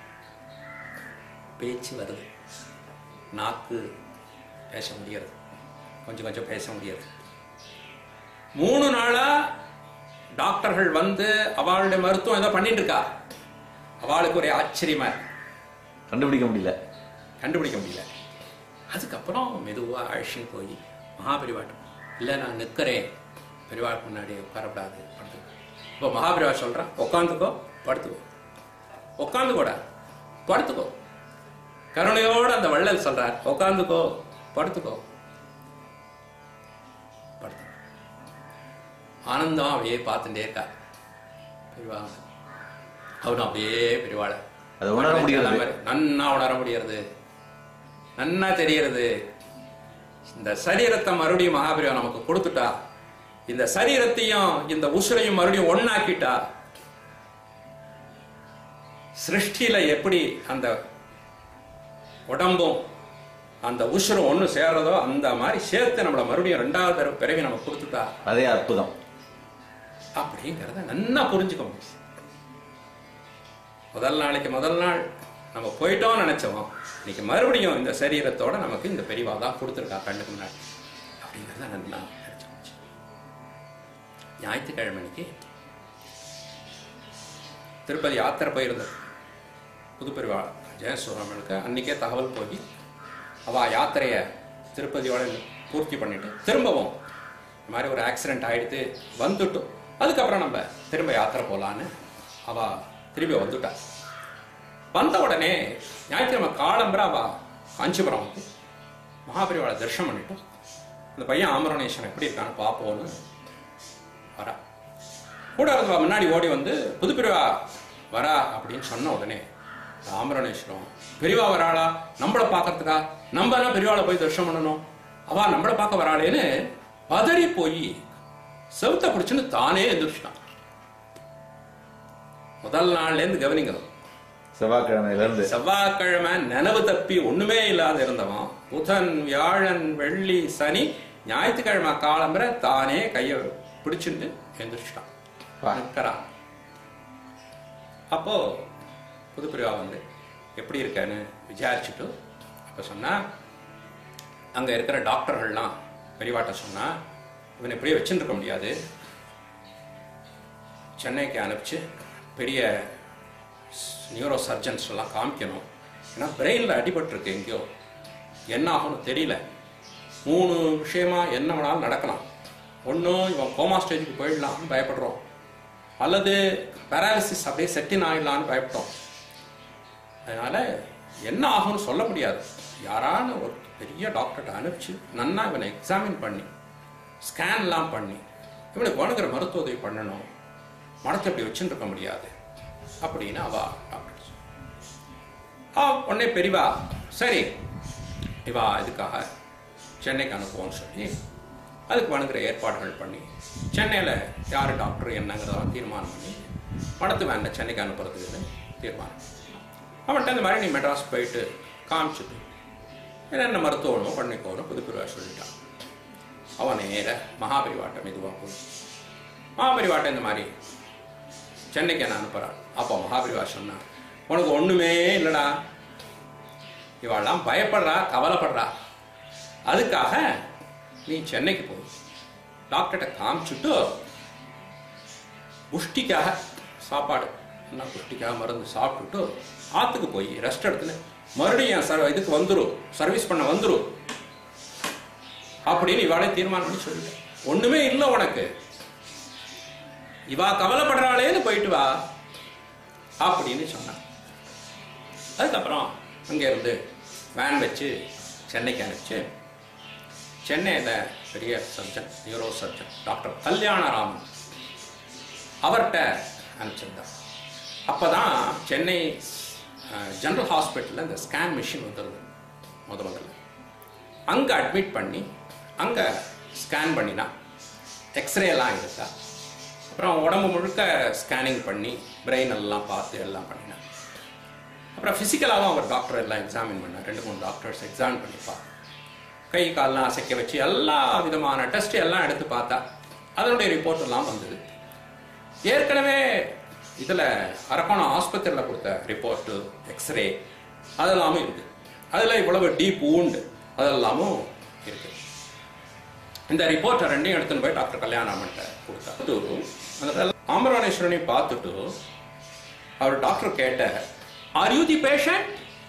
பேச்சு வருது, நாக்கு பேச முடியாது, கொஞ்சம் கொஞ்சம் பேச முடியாது. மூணு நாளா டாக்டர்கள் வந்து அவளுடைய மருத்துவம் ஏதோ பண்ணிட்டு இருக்கா. அவளுக்கு ஒரே ஆச்சரியமா கண்டுபிடிக்க முடியல கண்டுபிடிக்க முடியல அதுக்கப்புறம் மெதுவா அழிச்சுன்னு போய் மகாபெரிவாட்டம், இல்லை நான் நிற்கிறேன், பெரியவாளுக்கு முன்னாடி உட்காரப்படாது, இப்போ மகாபிரிவா சொல்றான், உட்காந்துக்கோ படுத்துக்கோ, உட்காந்து கூட படுத்துக்கோ. கருணையோட அந்த வள்ளல் சொல்றார், உட்காந்துக்கோ படுத்துக்கோ படுத்து. ஆனந்தம் அப்படியே பார்த்துட்டே இருக்கா பெரியவா. அவனும் அப்படியே பெரியவாளை அது உணர முடியாது, நன்னா உணர முடியறது, நன்னா தெரியறது. இந்த சரீரத்தை மறுபடியும் மகாபிரிவா நமக்கு கொடுத்துட்டா, இந்த சரீரத்தையும் இந்த உசுரையும் மறுபடியும் ஒன்னாக்கிட்டா, சிருஷ்டியில எப்படி அந்த உடம்பும் அந்த உசுரும் ஒண்ணு சேர்றதோ அந்த மாதிரி சேர்த்து நம்மளை மறுபடியும் ரெண்டாவது தடவை பிறவி நம்ம கொடுத்துட்டா, அதே அற்புதம் அப்படிங்கிறத நல்லா புரிஞ்சுக்க முடியும். முதல் நாளைக்கு முதல் நாள் நம்ம போயிட்டோம்னு நினைச்சோம், இன்னைக்கு மறுபடியும் இந்த சரீரத்தோட நமக்கு இந்த பெரியவா தான் கொடுத்துருக்கா கண்ணுக்கு முன்னாடி அப்படிங்கிறத நல்லா நினைச்சு முடிச்சு. ஞாயிற்றுக்கிழமைக்கு திருப்பதி யாத்திரை போயிருந்தது புதுப்பெரிவா ஜெயசுவாமிகளுக்கு. அன்னைக்கே தகவல் போய் அவ யாத்திரையை திருப்பதியோட பூர்த்தி பண்ணிட்டு திரும்பவும் இந்த மாதிரி ஒரு ஆக்சிடென்ட் ஆயிடுத்து வந்துட்டோம், அதுக்கப்புறம் நம்ம திரும்ப யாத்திரை போகலான்னு அவ திரும்பி வந்துட்டா. வந்த உடனே ஞாயிற்றுக்கிழமை காலம்பரை அவ காஞ்சிபுரம் வந்து மகாபெரிவாளை தரிசனம் பண்ணிட்டோம். அந்த பையன் ஆமரணேஸ்வரன் எப்படி இருக்கான்னு பார்ப்போன்னு வரா. கூட இருந்தவா முன்னாடி ஓடி வந்து புதுப்பெரிவா வரா அப்படின்னு சொன்ன உடனே ஆமரணேஸ்வரம், பெரியவா வராளா நம்மளை பார்க்கறதுக்கா, நம்ம எல்லாம் பெரியவாளை போய் தரிசனம் பண்ணணும், அவ நம்மளை பார்க்க வராளேன்னு பதறி போய் செவுத்த பிடிச்சுன்னு தானே எந்திரிச்சிட்டான். முதல் நாள்ல இருந்து கவனிங்க, செவ்வாய்க்கிழமையில இருந்து செவ்வாய்க்கிழமை நினைவு தப்பி ஒண்ணுமே இல்லாத இருந்தவன் புதன் வியாழன் வெள்ளி சனி ஞாயிற்றுக்கிழமை காலம்பரை தானே கைய பிடிச்சுட்டு எந்திரிச்சிட்டான். அப்போ புதுப்பிரிவா வந்து எப்படி இருக்கன்னு விசாரிச்சுட்டு அப்ப சொன்னா, அங்க இருக்கிற டாக்டர்கள்லாம் பெரியவாட்ட சொன்னா, இவனை இப்படியே வச்சுட்டு இருக்க முடியாது, சென்னைக்கு அனுப்பிச்சு பெரிய நியூரோ சர்ஜன்ஸ் எல்லாம் காமிக்கணும், ஏன்னா பிரெயின்ல அடிபட்டு இருக்கு எங்கேயோ, என்ன ஆகும்னு தெரியல, மூணு விஷயமா என்ன வேணாலும் நடக்கலாம், ஒன்றும் இவன் கோமா ஸ்டேஜுக்கு போயிடலாம்னு பயப்படுறோம், அல்லது பேராலிசிஸ் அப்படியே செட்டின் ஆயிடலான்னு பயப்பட்டோம். அதனால என்ன ஆகும்னு சொல்ல முடியாது, யாரான ஒரு பெரிய டாக்டர்கிட்ட அனுப்பிச்சு நன்னா இவனை எக்ஸாமின் பண்ணி ஸ்கேன்லாம் பண்ணி இவனுக்கு வேணுங்கிற மருத்துவ உதவி பண்ணணும், மனத்தை இப்படி வச்சுட்டு இருக்க முடியாது அப்படின்னு அவ டாக்டர் ஆ உடனே பெரியவா சரி இவா இதுக்காக சென்னைக்கு அனுப்புவோம்னு சொல்லி அதுக்கு வேணுங்கிற ஏற்பாடுகள் பண்ணி சென்னையில் யார் டாக்டர் என்னங்கிறதெல்லாம் தீர்மானம் பண்ணி மனத்து வேண்ட சென்னைக்கு அனுப்புறதுக்கு தீர்மானம். அவன்கிட்ட இந்த மாதிரி நீ மெட்ராஸ் போயிட்டு காமிச்சுட்டு என்னென்ன மருத்துவமோ பண்ணிக்கோன்னு புதுப்பிரிவா சொல்லிட்டான். அவன் நேர மகாபெரிவாட்டம் மெதுவாக போய் மகாபெரிவாட்டம் இந்த மாதிரி சென்னைக்கு என்ன அனுப்புறான். அப்போ மகாபெரிவா சொன்னா, உனக்கு ஒண்ணுமே இல்லடா, இவாள்லாம் பயப்படுறா கவலைப்படுறா, அதுக்காக நீ சென்னைக்கு போய் டாக்டர்கிட்ட காமிச்சுட்டு புஷ்டிக்காக சாப்பாடு என்ன புஷ்டிக்காக மருந்து சாப்பிட்டுட்டு ஆத்துக்கு போய் ரெஸ்ட் எடுத்துன்னு மறுபடியும் சர் இதுக்கு வந்துடும் சர்வீஸ் பண்ண வந்துடும் அப்படின்னு இவாளே தீர்மானம் பண்ணி சொல்லிட்டேன். ஒண்ணுமே இல்லை உனக்கு, இவா கவலைப்படுறாளேன்னு போயிட்டு வா அப்படின்னு சொன்னான். அதுக்கப்புறம் அங்கே இருந்து வேன் வச்சு சென்னைக்கு அனுப்பிச்சு சென்னையில் பெரிய surgeon neuro surgeon doctor Kalyanaraman அவர்கிட்ட அனுப்பிச்சிருந்தார். அப்போ தான் சென்னை ஜெனரல் ஹாஸ்பிட்டலில் இந்த ஸ்கேன் மிஷின் வந்துடுது முத முதல்ல. அங்கே அட்மிட் பண்ணி அங்கே ஸ்கேன் பண்ணினா எக்ஸ்ரே எல்லாம் எடுத்தா, அப்புறம் உடம்பு முழுக்க ஸ்கேனிங் பண்ணி பிரெயின் எல்லாம் பார்த்து எல்லாம் பண்ணினா, அப்புறம் ஃபிசிக்கலாகவும் அவர் டாக்டர் எல்லாம் எக்ஸாமின் பண்ணார். ரெண்டு மூணு டாக்டர்ஸ் எக்ஸாமின் பண்ணிப்பா, கை கால்லாம் அசைக்க வச்சு எல்லா விதமான டெஸ்ட் எல்லாம் எடுத்து பார்த்தா அதனுடைய ரிப்போர்ட் எல்லாம் வந்தது. ஏற்கனவே இதில் அரக்கோணம் ஆஸ்பத்திரியில் கொடுத்த ரிப்போர்ட்டு எக்ஸ்ரே அதெல்லாமும் இருக்குது. அதில் இவ்வளவு டீப் வூண்ட் அதெல்லாமும் இருக்கு. இந்த ரிப்போர்ட்டை ரெண்டையும் எடுத்துன்னு போய் டாக்டர் கல்யாணம்கிட்ட கொடுத்தாரு. அந்த ஆம்பரானேஸ்வரனை பார்த்துட்டு அவர் டாக்டர் கேட்ட, ஆர் யூ தி பேஷண்ட்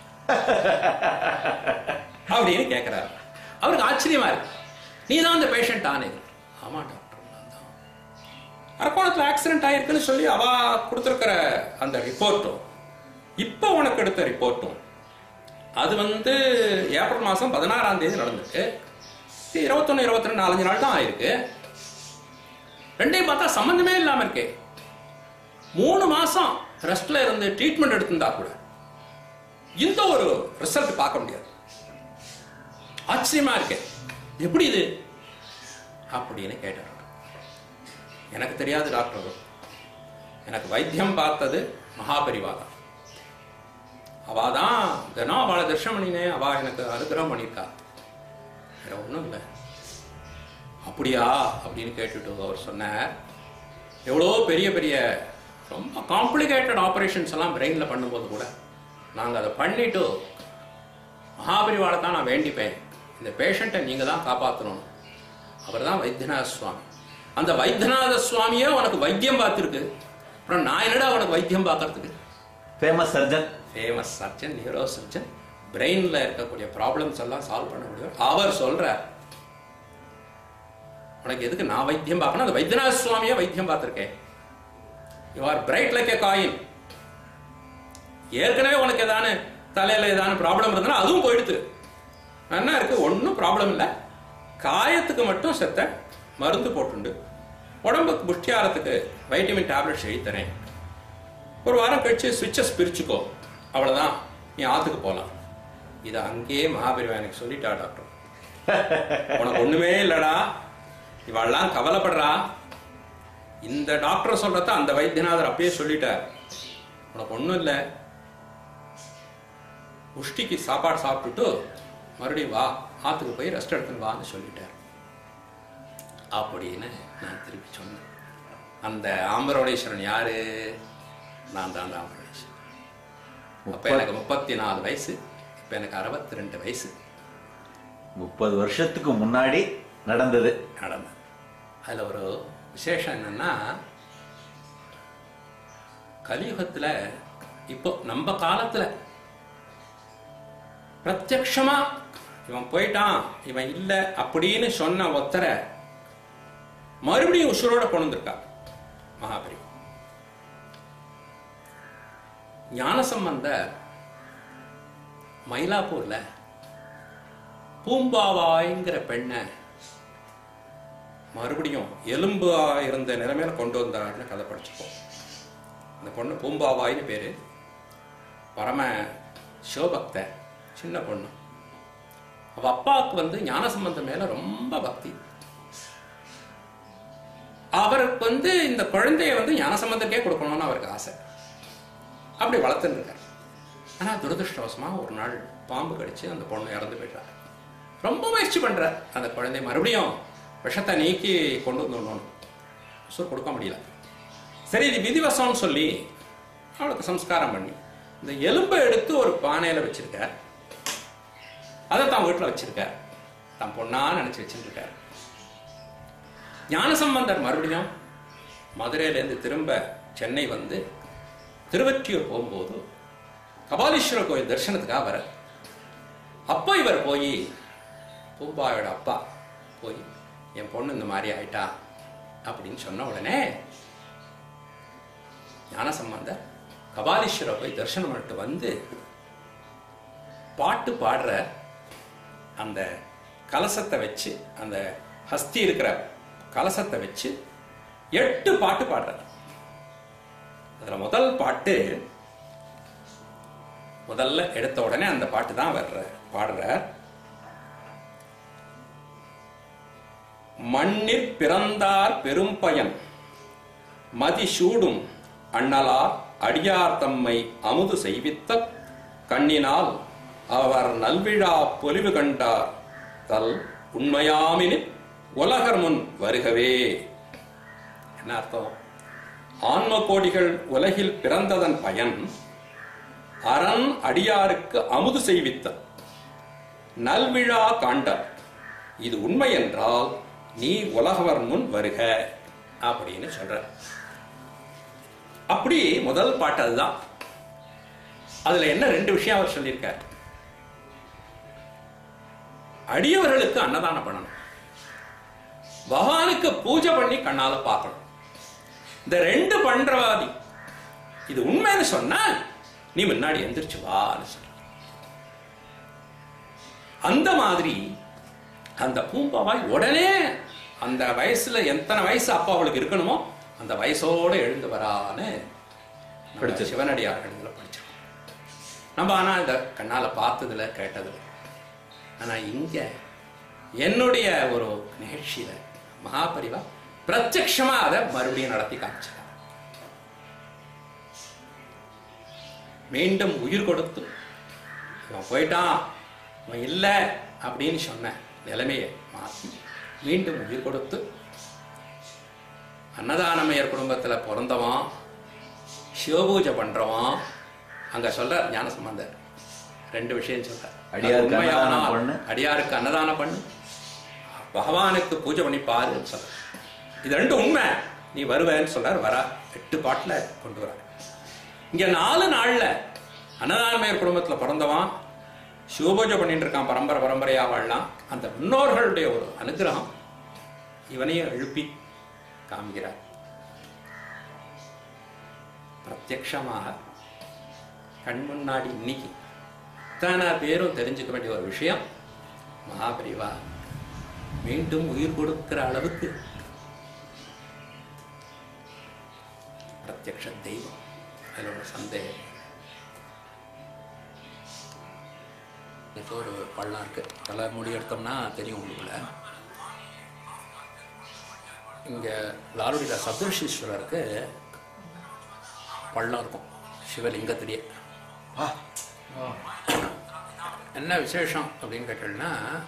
அப்படின்னு கேட்கிறாரு. அவருக்கு ஆச்சரியமா இருக்கு, நீ தான் அந்த பேஷண்ட் ஆனே. ஆமா டாக்டர் நான் தான். அரக்கோணத்தில் ஆக்சிடென்ட் ஆயிருக்குன்னு சொல்லி அவ கொடுத்துருக்கிற அந்த ரிப்போர்ட்டும் இப்போ உனக்கு எடுத்த ரிப்போர்ட்டும் அது வந்து ஏப்ரல் மாதம் பதினாறாம் தேதி நடந்திருக்கு. இருபத்தொன்னு இருபத்தி ரெண்டு நாலஞ்சு நாள் தான் ஆயிருக்கு. ரெண்டையும் பார்த்தா சம்பந்தமே இல்லாம இருக்கே. மூணு மாசம் ரெஸ்ட்ல இருந்து ட்ரீட்மெண்ட் எடுத்திருந்தா கூட இந்த ஒரு ரிசல்ட் பார்க்க முடியாது. ஆச்சரியமா இருக்கு, எப்படி இது அப்படின்னு கேட்டார். எனக்கு தெரியாது டாக்டர், எனக்கு வைத்தியம் பார்த்தது மகாபரிவாதம். அவாதான் தினம் அவளை தர்ஷனம் பண்ணினேன், அவ எனக்கு அனுகிரகம் பண்ணியிருக்கா, வேற ஒன்றும் இல்லை. அப்படியா அப்படின்னு கேட்டுட்டு அவர் சொன்னார், எவ்வளோ பெரிய பெரிய ரொம்ப காம்ப்ளிகேட்டட் ஆப்ரேஷன்ஸ் எல்லாம் பிரெயினில் பண்ணும்போது கூட நாங்கள் அதை பண்ணிட்டு மகாபரிவாளை தான் நான் வேண்டிப்பேன், இந்த பேஷண்ட்டை நீங்கள் தான் காப்பாற்றணும். அவர் தான் வைத்தியநாத சுவாமி. அந்த வைத்தியநாத சுவாமியே உனக்கு வைத்தியம் பார்த்துருக்கு, அப்புறம் நான் என்னடா உனக்கு வைத்தியம் பார்க்கறதுக்கு? Famous surgeon, famous surgeon, neuro surgeon, பிரெயினில் இருக்கக்கூடிய ப்ராப்ளம்ஸ் எல்லாம் சால்வ் பண்ண முடியும். அவர் சொல்றார், உனக்கு எதுக்கு நான் வைத்தியம் பார்க்கணும், அந்த வைத்தியநாத சுவாமியே வைத்தியம் பார்த்துருக்கேன். You are bright like a coin. ஏற்கனவே உனக்கு ஏதானு தலையில ஏதான ப்ராப்ளம் இருந்தாலும் அதுவும் போயிடுது. என்ன இருக்கு, ஒன்றும் ப்ராப்ளம் இல்லை. காயத்துக்கு மட்டும் செத்த மருந்து போட்டுண்டு உடம்புக்கு புஷ்டியாரத்துக்கு வைட்டமின் டேப்லெட்ஸ் எழுதி தரேன். ஒரு வாரம் கழிச்சு ஸ்விட்சஸ் பிரிச்சுக்கோ, அவ்வளோதான், நீ ஆற்றுக்கு போகலாம். இதை அங்கேயே மகாபரிவா எனக்கு சொல்லிட்டா டாக்டர். உனக்கு ஒன்றுமே இல்லடா, இவெல்லாம் கவலைப்படுறா. இந்த டாக்டர் சொல்றத அந்த வைத்தியநாதர் அப்பயே சொல்லிட்டார், உனக்கு ஒன்றும் இல்லை, புஷ்டிக்கு சாப்பாடு சாப்பிட்டுட்டு மறுபடியும் வா, ஆற்றுக்கு போய் ரெஸ்ட் எடுத்துன்னு வான்னு சொல்லிட்டார் அப்படின்னு நான் திருப்பி சொன்னேன். அந்த ஆம்பரோடேஸ்வரன் யாரு? நான் தான் ஆம்பரோடேஸ்வரன். அப்போ எனக்கு முப்பத்தி நாலு வயசு, இப்போ எனக்கு அறுபத்தி ரெண்டு வயசு. முப்பது வருஷத்துக்கு முன்னாடி நடந்தது நடந்தது. அதில் ஒரு விசேஷம் என்னன்னா, கலியுகத்தில் இப்போ நம்ம காலத்தில் பிரத்யக்ஷமா இவன் போயிட்டான் இவன் இல்லை அப்படின்னு சொன்ன ஒத்தரை மறுபடியும் உசுரோட கொண்டு வந்திருக்கா மகாபரி. ஞானசம்பந்தர் மயிலாப்பூர்ல பூம்பாவாய்ங்கிற பெண்ணை மறுபடியும் எலும்பு இருந்த நிலைமையில கொண்டு வந்தாருன்னு கதை படிச்சுப்போம். அந்த பொண்ணு பூம்பாவாயின்னு பேரு, பரம சிவபக்த சின்ன பொண்ணு. அவ அப்பாவுக்கு வந்து ஞானசம்பந்தம் மேல ரொம்ப பக்தி. அவருக்கு வந்து இந்த குழந்தைய வந்து ஞானசம்பந்தக்கே கொடுக்கணும்னு அவருக்கு ஆசை. அப்படி வளர்த்துன்னு இருக்காரு. ஆனா துரதிருஷ்டவசமா ஒரு நாள் பாம்பு கடிச்சு அந்த பொண்ணு இறந்து போயிட்டார். ரொம்ப முயற்சி பண்ற அந்த குழந்தை மறுபடியும் விஷத்தை நீக்கி கொண்டு வந்துடணும், சொல் கொடுக்க முடியல. சரி இது விதிவசம்னு சொல்லி அவளுக்கு சம்ஸ்காரம் பண்ணி இந்த எலும்பை எடுத்து ஒரு பானையில வச்சிருக்க, அதை தான் வீட்டில் வச்சிருக்கார், தான் பொண்ணா நினைச்சு வச்சிருக்கார். ஞானசம்பந்தர் மறுபடியும் மதுரையிலேருந்து திரும்ப சென்னை வந்து திருவற்றியூர் போகும்போது கபாலீஸ்வரர் கோயில் தரிசனத்துக்காக வர, அப்போ இவர் போய் பூம்பாயோட அப்பா போய் என் பொண்ணு இந்த மாதிரி ஆயிட்டா அப்படின்னு சொன்ன உடனே ஞானசம்பந்தர் கபாலீஸ்வரர் போய் தரிசனம் பண்ணிட்டு வந்து பாட்டு பாடுற, அந்த கலசத்தை வச்சு அந்த ஹஸ்தி இருக்கிற கலசத்தை வச்சு எட்டு பாட்டு பாடுறார். அதுல முதல் பாட்டு முதல்ல எடுத்த உடனே அந்த பாட்டு தான் வர்ற பாடுறார். மண்ணிற் பிறந்தார் பெரும் பயன் மதி சூடும் அண்ணலார் அடியார் தம்மை அமுது செய்வித்த கண்ணினால் அவர் நல்விழா பொலிவு கண்டார் தல் உண்மையாமினில் உலகர் முன் வருகவே. என்ன அர்த்தம்? ஆன்ம கோடிகள் உலகில் பிறந்ததன் பயன் அரண் அடியாருக்கு அமுது செய்வித்த நல்விழா காண்டார், இது உண்மை என்றால் நீ உலகவர் முன் வருக அப்படின்னு சொல்ற. அப்படி முதல் பாட்டு அதுதான். அதுல என்ன ரெண்டு விஷயம் அவர் சொல்லியிருக்கார். அடியவர்களுக்கு அன்னதானம் பண்ணணும், பகவானுக்கு பூஜை பண்ணி கண்ணால பார்க்கணும். இந்த ரெண்டு பண்றவாதி இது உண்மைன்னு சொன்னா நீ முன்னாடி எந்திரிச்சு வான்னு சொல்ற. அந்த மாதிரி அந்த பூம்பாவாய் உடனே அந்த வயசுல எத்தனை வயசு அப்பா அவளுக்கு இருக்கணுமோ அந்த வயசோட எழுந்து வரான்னு படிச்ச சிவனடியார்கள் படிச்சிருக்கோம். நம்ம ஆனா இந்த கண்ணால பார்த்ததுல கேட்டதுல, ஆனா இங்க என்னுடைய ஒரு நிகழ்ச்சியில மகாபரிவா பிரத்யட்சமா அதை மறுபடியும் நடத்தி காமிச்சார். மீண்டும் உயிர் கொடுத்து அவன் போயிட்டான் அவன் இல்லை அப்படின்னு சொன்ன நிலைமையை மாற்றி மீண்டும் உயிர் கொடுத்து அன்னதானமயர் குடும்பத்துல பிறந்தவன் சிவபூஜை பண்றவன் அங்க சொல்ற ஞானசம்பந்தர் ரெண்டு விஷயம் சொல்ற. அடியாருக்கு அன்னதானம் பண்ணு, பகவானுக்கு பூஜை பண்ணி பாருன்னு சொல்ற. இது ரெண்டு உண்மை. நீ வருவேன்னு சொல்றாரு. வர எட்டு பாட்டுல கொண்டு வர. இங்க நாலு நாள்ல அன்னதானமயர் குடும்பத்துல பிறந்தவன் சிவபூஜை பண்ணிட்டு இருக்கான். பரம்பரை பரம்பரையா வாழலாம். அந்த முன்னோர்களுடைய ஒரு அனுகிரகம் இவனையும் எழுப்பி காமிக்கிறார். பிரத்யக்ஷமாக கண் முன்னாடி இன்னைக்கு இத்தனை பேரும் தெரிஞ்சுக்க வேண்டிய ஒரு விஷயம். மகாபரிவா மீண்டும் உயிர் கொடுக்கிற அளவுக்கு பிரத்யக்ஷ தெய்வம். அதில் ஒரு சந்தேகம். இப்போ ஒரு பள்ளம் இருக்கு. தலை மூடி எடுத்தோம்னா தெரியும் உங்களுக்குள்ள. இங்க லாலுடியில சப்தரிஷீஸ்வரருக்கு பள்ளம் இருக்கும் சிவலிங்கத்திலேயே. என்ன விசேஷம் அப்படின்னு கேட்டீங்கன்னா,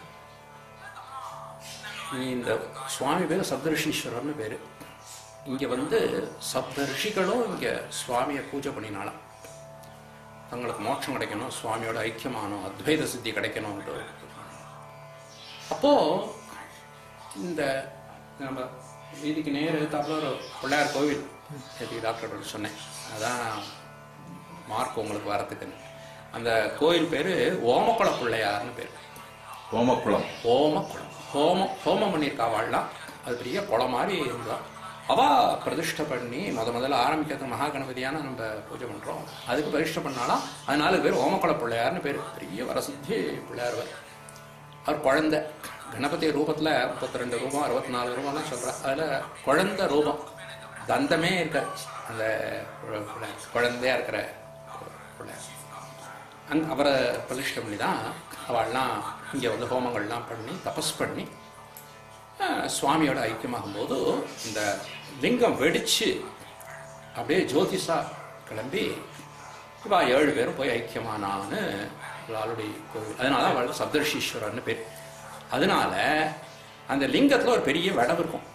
இந்த சுவாமி பேர் சப்தரிஷீஸ்வரர்னு பேரு. இங்க வந்து சப்த ரிஷிகளும் இங்க சுவாமியை பூஜை பண்ணினாலாம். தங்களுக்கு மோட்சம் கிடைக்கணும், சுவாமியோட ஐக்கியமானோம், அத்வைத சித்தி கிடைக்கணும்ன்ற. அப்போ இந்த நம்ம வீதிக்கு நேர் எடுத்தாப்புல ஒரு பிள்ளையார் கோவில் எப்படி டாக்டர் சொன்னேன், அதான் மார்க் உங்களுக்கு வரத்துக்குன்னு. அந்த கோயில் பேரு ஓமக்குள பிள்ளையார்னு பேரு. ஓமக்குளம் ஓமக்குளம் ஹோமம் ஹோமம் பண்ணியிருக்கா வாழலாம். அது பெரிய குளம் மாதிரி இருந்தா அவ பிரதிஷ்டை பண்ணி முத முதல்ல ஆரம்பிக்கிறது மகா கணபதியான நம்ம பூஜை பண்றோம். அதுக்கு பிரதிஷ்டை பண்ணாலும் அதனால பேர் ஓமக்குள பிள்ளையார்னு பேர். பெரிய வரசித்தி பிள்ளையார். அவர் குழந்தை கணபதி ரூபத்துல முப்பத்தி ரெண்டு ரூபம் அறுபத்தி நாலு ரூபம்லாம் சொல்ற. அதுல குழந்தை ரூபம் தந்தமே இருக்க அந்த குழந்தையா இருக்கிற பிள்ளையார். அந் அவரை பிரதிஷ்டை பண்ணி தான் அவள்லாம் இங்கே வந்து ஹோமங்கள்லாம் பண்ணி தபஸ் பண்ணி சுவாமியோட ஐக்கியமாகும் போது இந்த லிங்கம் வெடிச்சு அப்படியே ஜோதிஷா கிளம்பி இவா ஏழு பேரும் போய் ஐக்கியமானான்னு லாலுடி கோவில். அதனால அவள் சப்தரிஷீஸ்வரர்னு பேர். அதனால அந்த லிங்கத்துல ஒரு பெரிய விடவு இருக்கும்.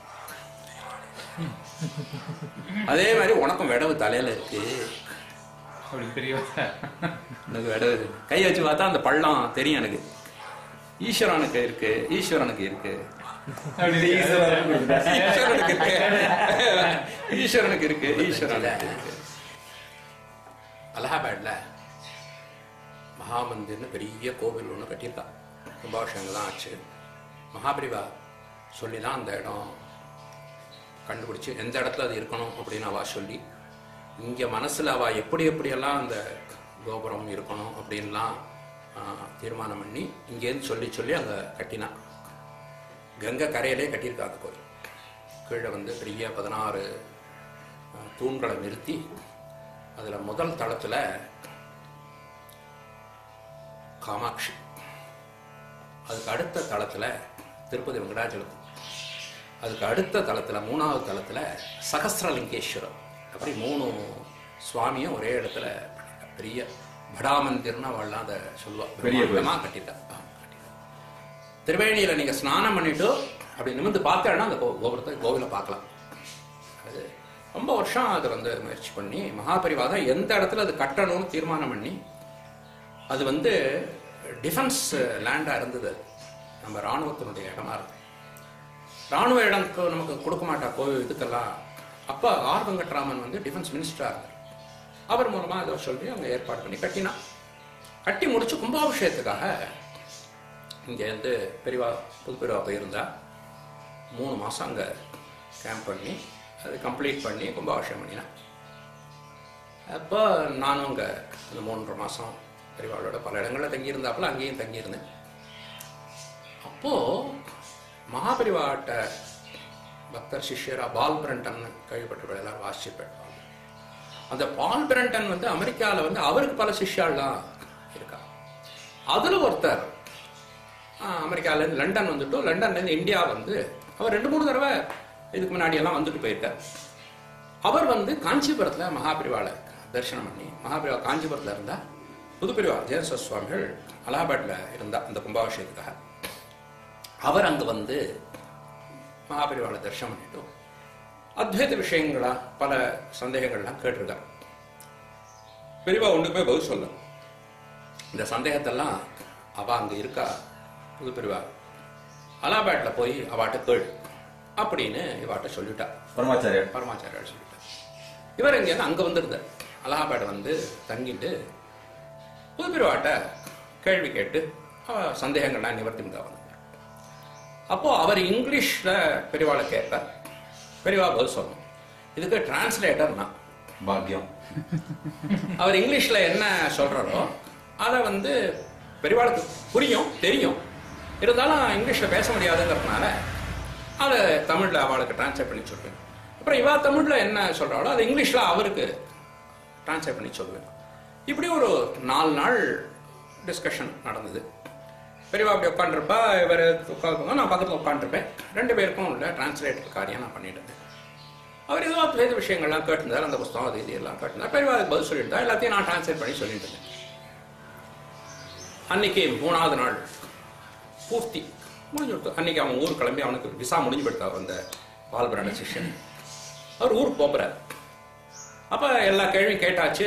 அதே மாதிரி உனக்கும் விடவு தலையில இருக்கு. எனக்கு விடவு கை வச்சு பார்த்தா அந்த பள்ளம் தெரியும் எனக்கு. ஈஸ்வரனுக்கு இருக்கு, ஈஸ்வரனுக்கு இருக்கு, ஈஸ்வரனுக்கு இருக்கு, ஈஸ்வரனுக்கு இருக்கு, ஈஸ்வரனுக்கு இருக்கு. அலகாபாத்ல மகாமந்திர்னு பெரிய கோவில் ஒன்று கட்டியிருக்கா. கும்பாபிஷேகம் தான் ஆச்சு. மகாபரிவா சொல்லிதான் அந்த இடம் கண்டுபிடிச்சு எந்த இடத்துல அது இருக்கணும் அப்படின்னு அவ சொல்லி, இங்க மனசுல அவ எப்படி எப்படியெல்லாம் அந்த கோபுரம் இருக்கணும் அப்படின்லாம் தீர்மானம் பண்ணி இங்கேருந்து சொல்லி சொல்லி அங்க கட்டினா. கங்கை கரையிலே கட்டியிருக்காங்க கோயில். கீழே வந்து பெரிய பதினாறு தூண்களை நிறுத்தி அதுல முதல் தளத்துல காமாட்சி, அதுக்கு அடுத்த தளத்துல திருப்பதி வெங்கடாச்சலம், அதுக்கு அடுத்த தளத்துல மூணாவது தளத்துல சகஸ்ரலிங்கேஸ்வரர். அப்படி மூணு சுவாமியும் ஒரே இடத்துல பெரிய படாமந்திர்னு அவள்லாம் அதை சொல்லுவா. கட்டிட்டா. திருவேணியில நீங்க ஸ்நானம் பண்ணிட்டு அப்படி நிமிந்து பார்த்தேன்னா அந்த கோபுரத்தை கோவில பார்க்கலாம். அது ரொம்ப வருஷம் அதை வந்து முயற்சி பண்ணி மகாபரிவாத எந்த இடத்துல அது கட்டணும்னு தீர்மானம் பண்ணி, அது வந்து டிஃபென்ஸ் லேண்டா இருந்தது. நம்ம ராணுவத்தினுடைய இடமா இருக்கு. ராணுவ இடம்க்கு நமக்கு கொடுக்க மாட்டா கோவில் இதுக்கெல்லாம். அப்ப ஆர் வெங்கட்ராமன் வந்து டிஃபென்ஸ் மினிஸ்டரா இருந்தார். அவர் மூலமா அதை சொல்லி அவங்க ஏற்பாடு பண்ணி கட்டினா. கட்டி முடிச்சு கும்பாபிஷேகத்துக்காக இங்க இருந்து பெரியவா புது பெரியவா போயிருந்தா. மூணு மாசம் அங்க கேம்ப் பண்ணி அது கம்ப்ளீட் பண்ணி கும்பாபிஷேகம் பண்ணினேன். அப்போ நானும் அங்கே அந்த மூன்றரை மாதம் பெரியவாளோட பல இடங்களில் தங்கியிருந்தாப்புல அங்கேயும் தங்கியிருந்தேன். அப்போது மகாபெரிவாட்ட பக்தர் சிஷ்யரா பால் பிரண்டன் கேள்விப்பட்ட எல்லாரும் வாசிச்சுப்பேன். அந்த பால் பிரண்டன் வந்து அமெரிக்காவில் வந்து அவருக்கு பல சிஷ்யாலாம் இருக்கா. அதில் ஒருத்தர் அமெரிக்காவிலேருந்து லண்டன் வந்துட்டோம். லண்டன்லேருந்து இந்தியா வந்து அவர் ரெண்டு மூணு தடவை இதுக்கு முன்னாடியெல்லாம் வந்துட்டு போயிருக்கார். அவர் வந்து காஞ்சிபுரத்தில் மகாபெரிவாளை தரிசனம் பண்ணி, மகாபெரிவா காஞ்சிபுரத்தில் இருந்தால் புதுப்பெரிவா ஜெயச சுவாமிகள் அலகாபாத்தில் இருந்தால் அந்த கும்பாபிஷேகத்துக்காக அவர் அங்கே வந்து மகாபெரிவாளை தரிசனம் பண்ணிட்டோம். அத்வைத விஷயங்களா பல சந்தேகங்கள்லாம் கேட்டிருக்கார். பெரியவா ஒன்று போய் பதில் சொல்ல இந்த சந்தேகத்தெல்லாம் அவள் அங்கே இருக்கா புது பெரியவா அலகாபாட்டில் போய் அவாட்ட கேள் அப்படின்னு இவாட்ட சொல்லிட்டா. பரமாச்சாரியார் பரமாச்சாரியார் சொல்லிட்டா. இவர் எங்கேருந்து அங்கே வந்துருந்தார். அலகாபாடு வந்து தங்கிட்டு புது பெரியவாட்ட கேள்வி கேட்டு அவ சந்தேகங்கள்லாம் நிவர்த்தி பண்ண வந்தார். அப்போ அவர் இங்கிலீஷ்ல பெரியவாளை கேட்பார், பெரியவா பதில் சொல்லணும். இதுக்கு டிரான்ஸ்லேட்டர் நான் பாக்கியம். அவர் இங்கிலீஷ்ல என்ன சொல்றாரோ அதை வந்து பெரியவாளுக்கு புரியும், தெரியும். இருந்தாலும் இங்கிலீஷ்ல பேச முடியாதுங்கிறதுனால அதை தமிழ்ல அவளுக்கு டிரான்ஸ்லேட் பண்ணி சொல்லுவேன். அப்புறம் இவா தமிழ்ல என்ன சொல்றாளோ அதை இங்கிலீஷ்ல அவருக்கு டிரான்ஸ்லேட் பண்ணி சொல்லுவேன். இப்படி ஒரு நாலு நாள் டிஸ்கஷன் நடந்தது. பெரியவா அப்படி உட்காந்துருப்பா, இவர் உட்காந்துருப்பா, நான் பக்கத்தில் உட்காந்துருப்பேன். ரெண்டு பேருக்கும் உள்ள டிரான்ஸ்லேட்டர் காரியம் நான் பண்ணிட்டு இருந்தேன். அவர் ஏதோ வேத விஷயங்கள்லாம் கேட்டிருந்தார், அந்த புஸ்தகம் அது இது எல்லாம் கேட்டிருந்தார். பெரியவா அதுக்கு பதில் சொல்லியிருந்தா எல்லாத்தையும் நான் டிரான்ஸ்லேட் பண்ணி சொல்லிட்டு இருந்தேன். அன்னைக்கு மூணாவது நாள் பூர்த்தி முடிஞ்சு கொடுத்து அன்னைக்கு அவன் ஊர் கிளம்பி அவனுக்கு விசா முடிஞ்சு கொடுத்தார். அந்த பால்பரான சிஷ்யன் அவர் ஊருக்கு போகிறார். அப்போ எல்லா கேள்வியும் கேட்டாச்சு.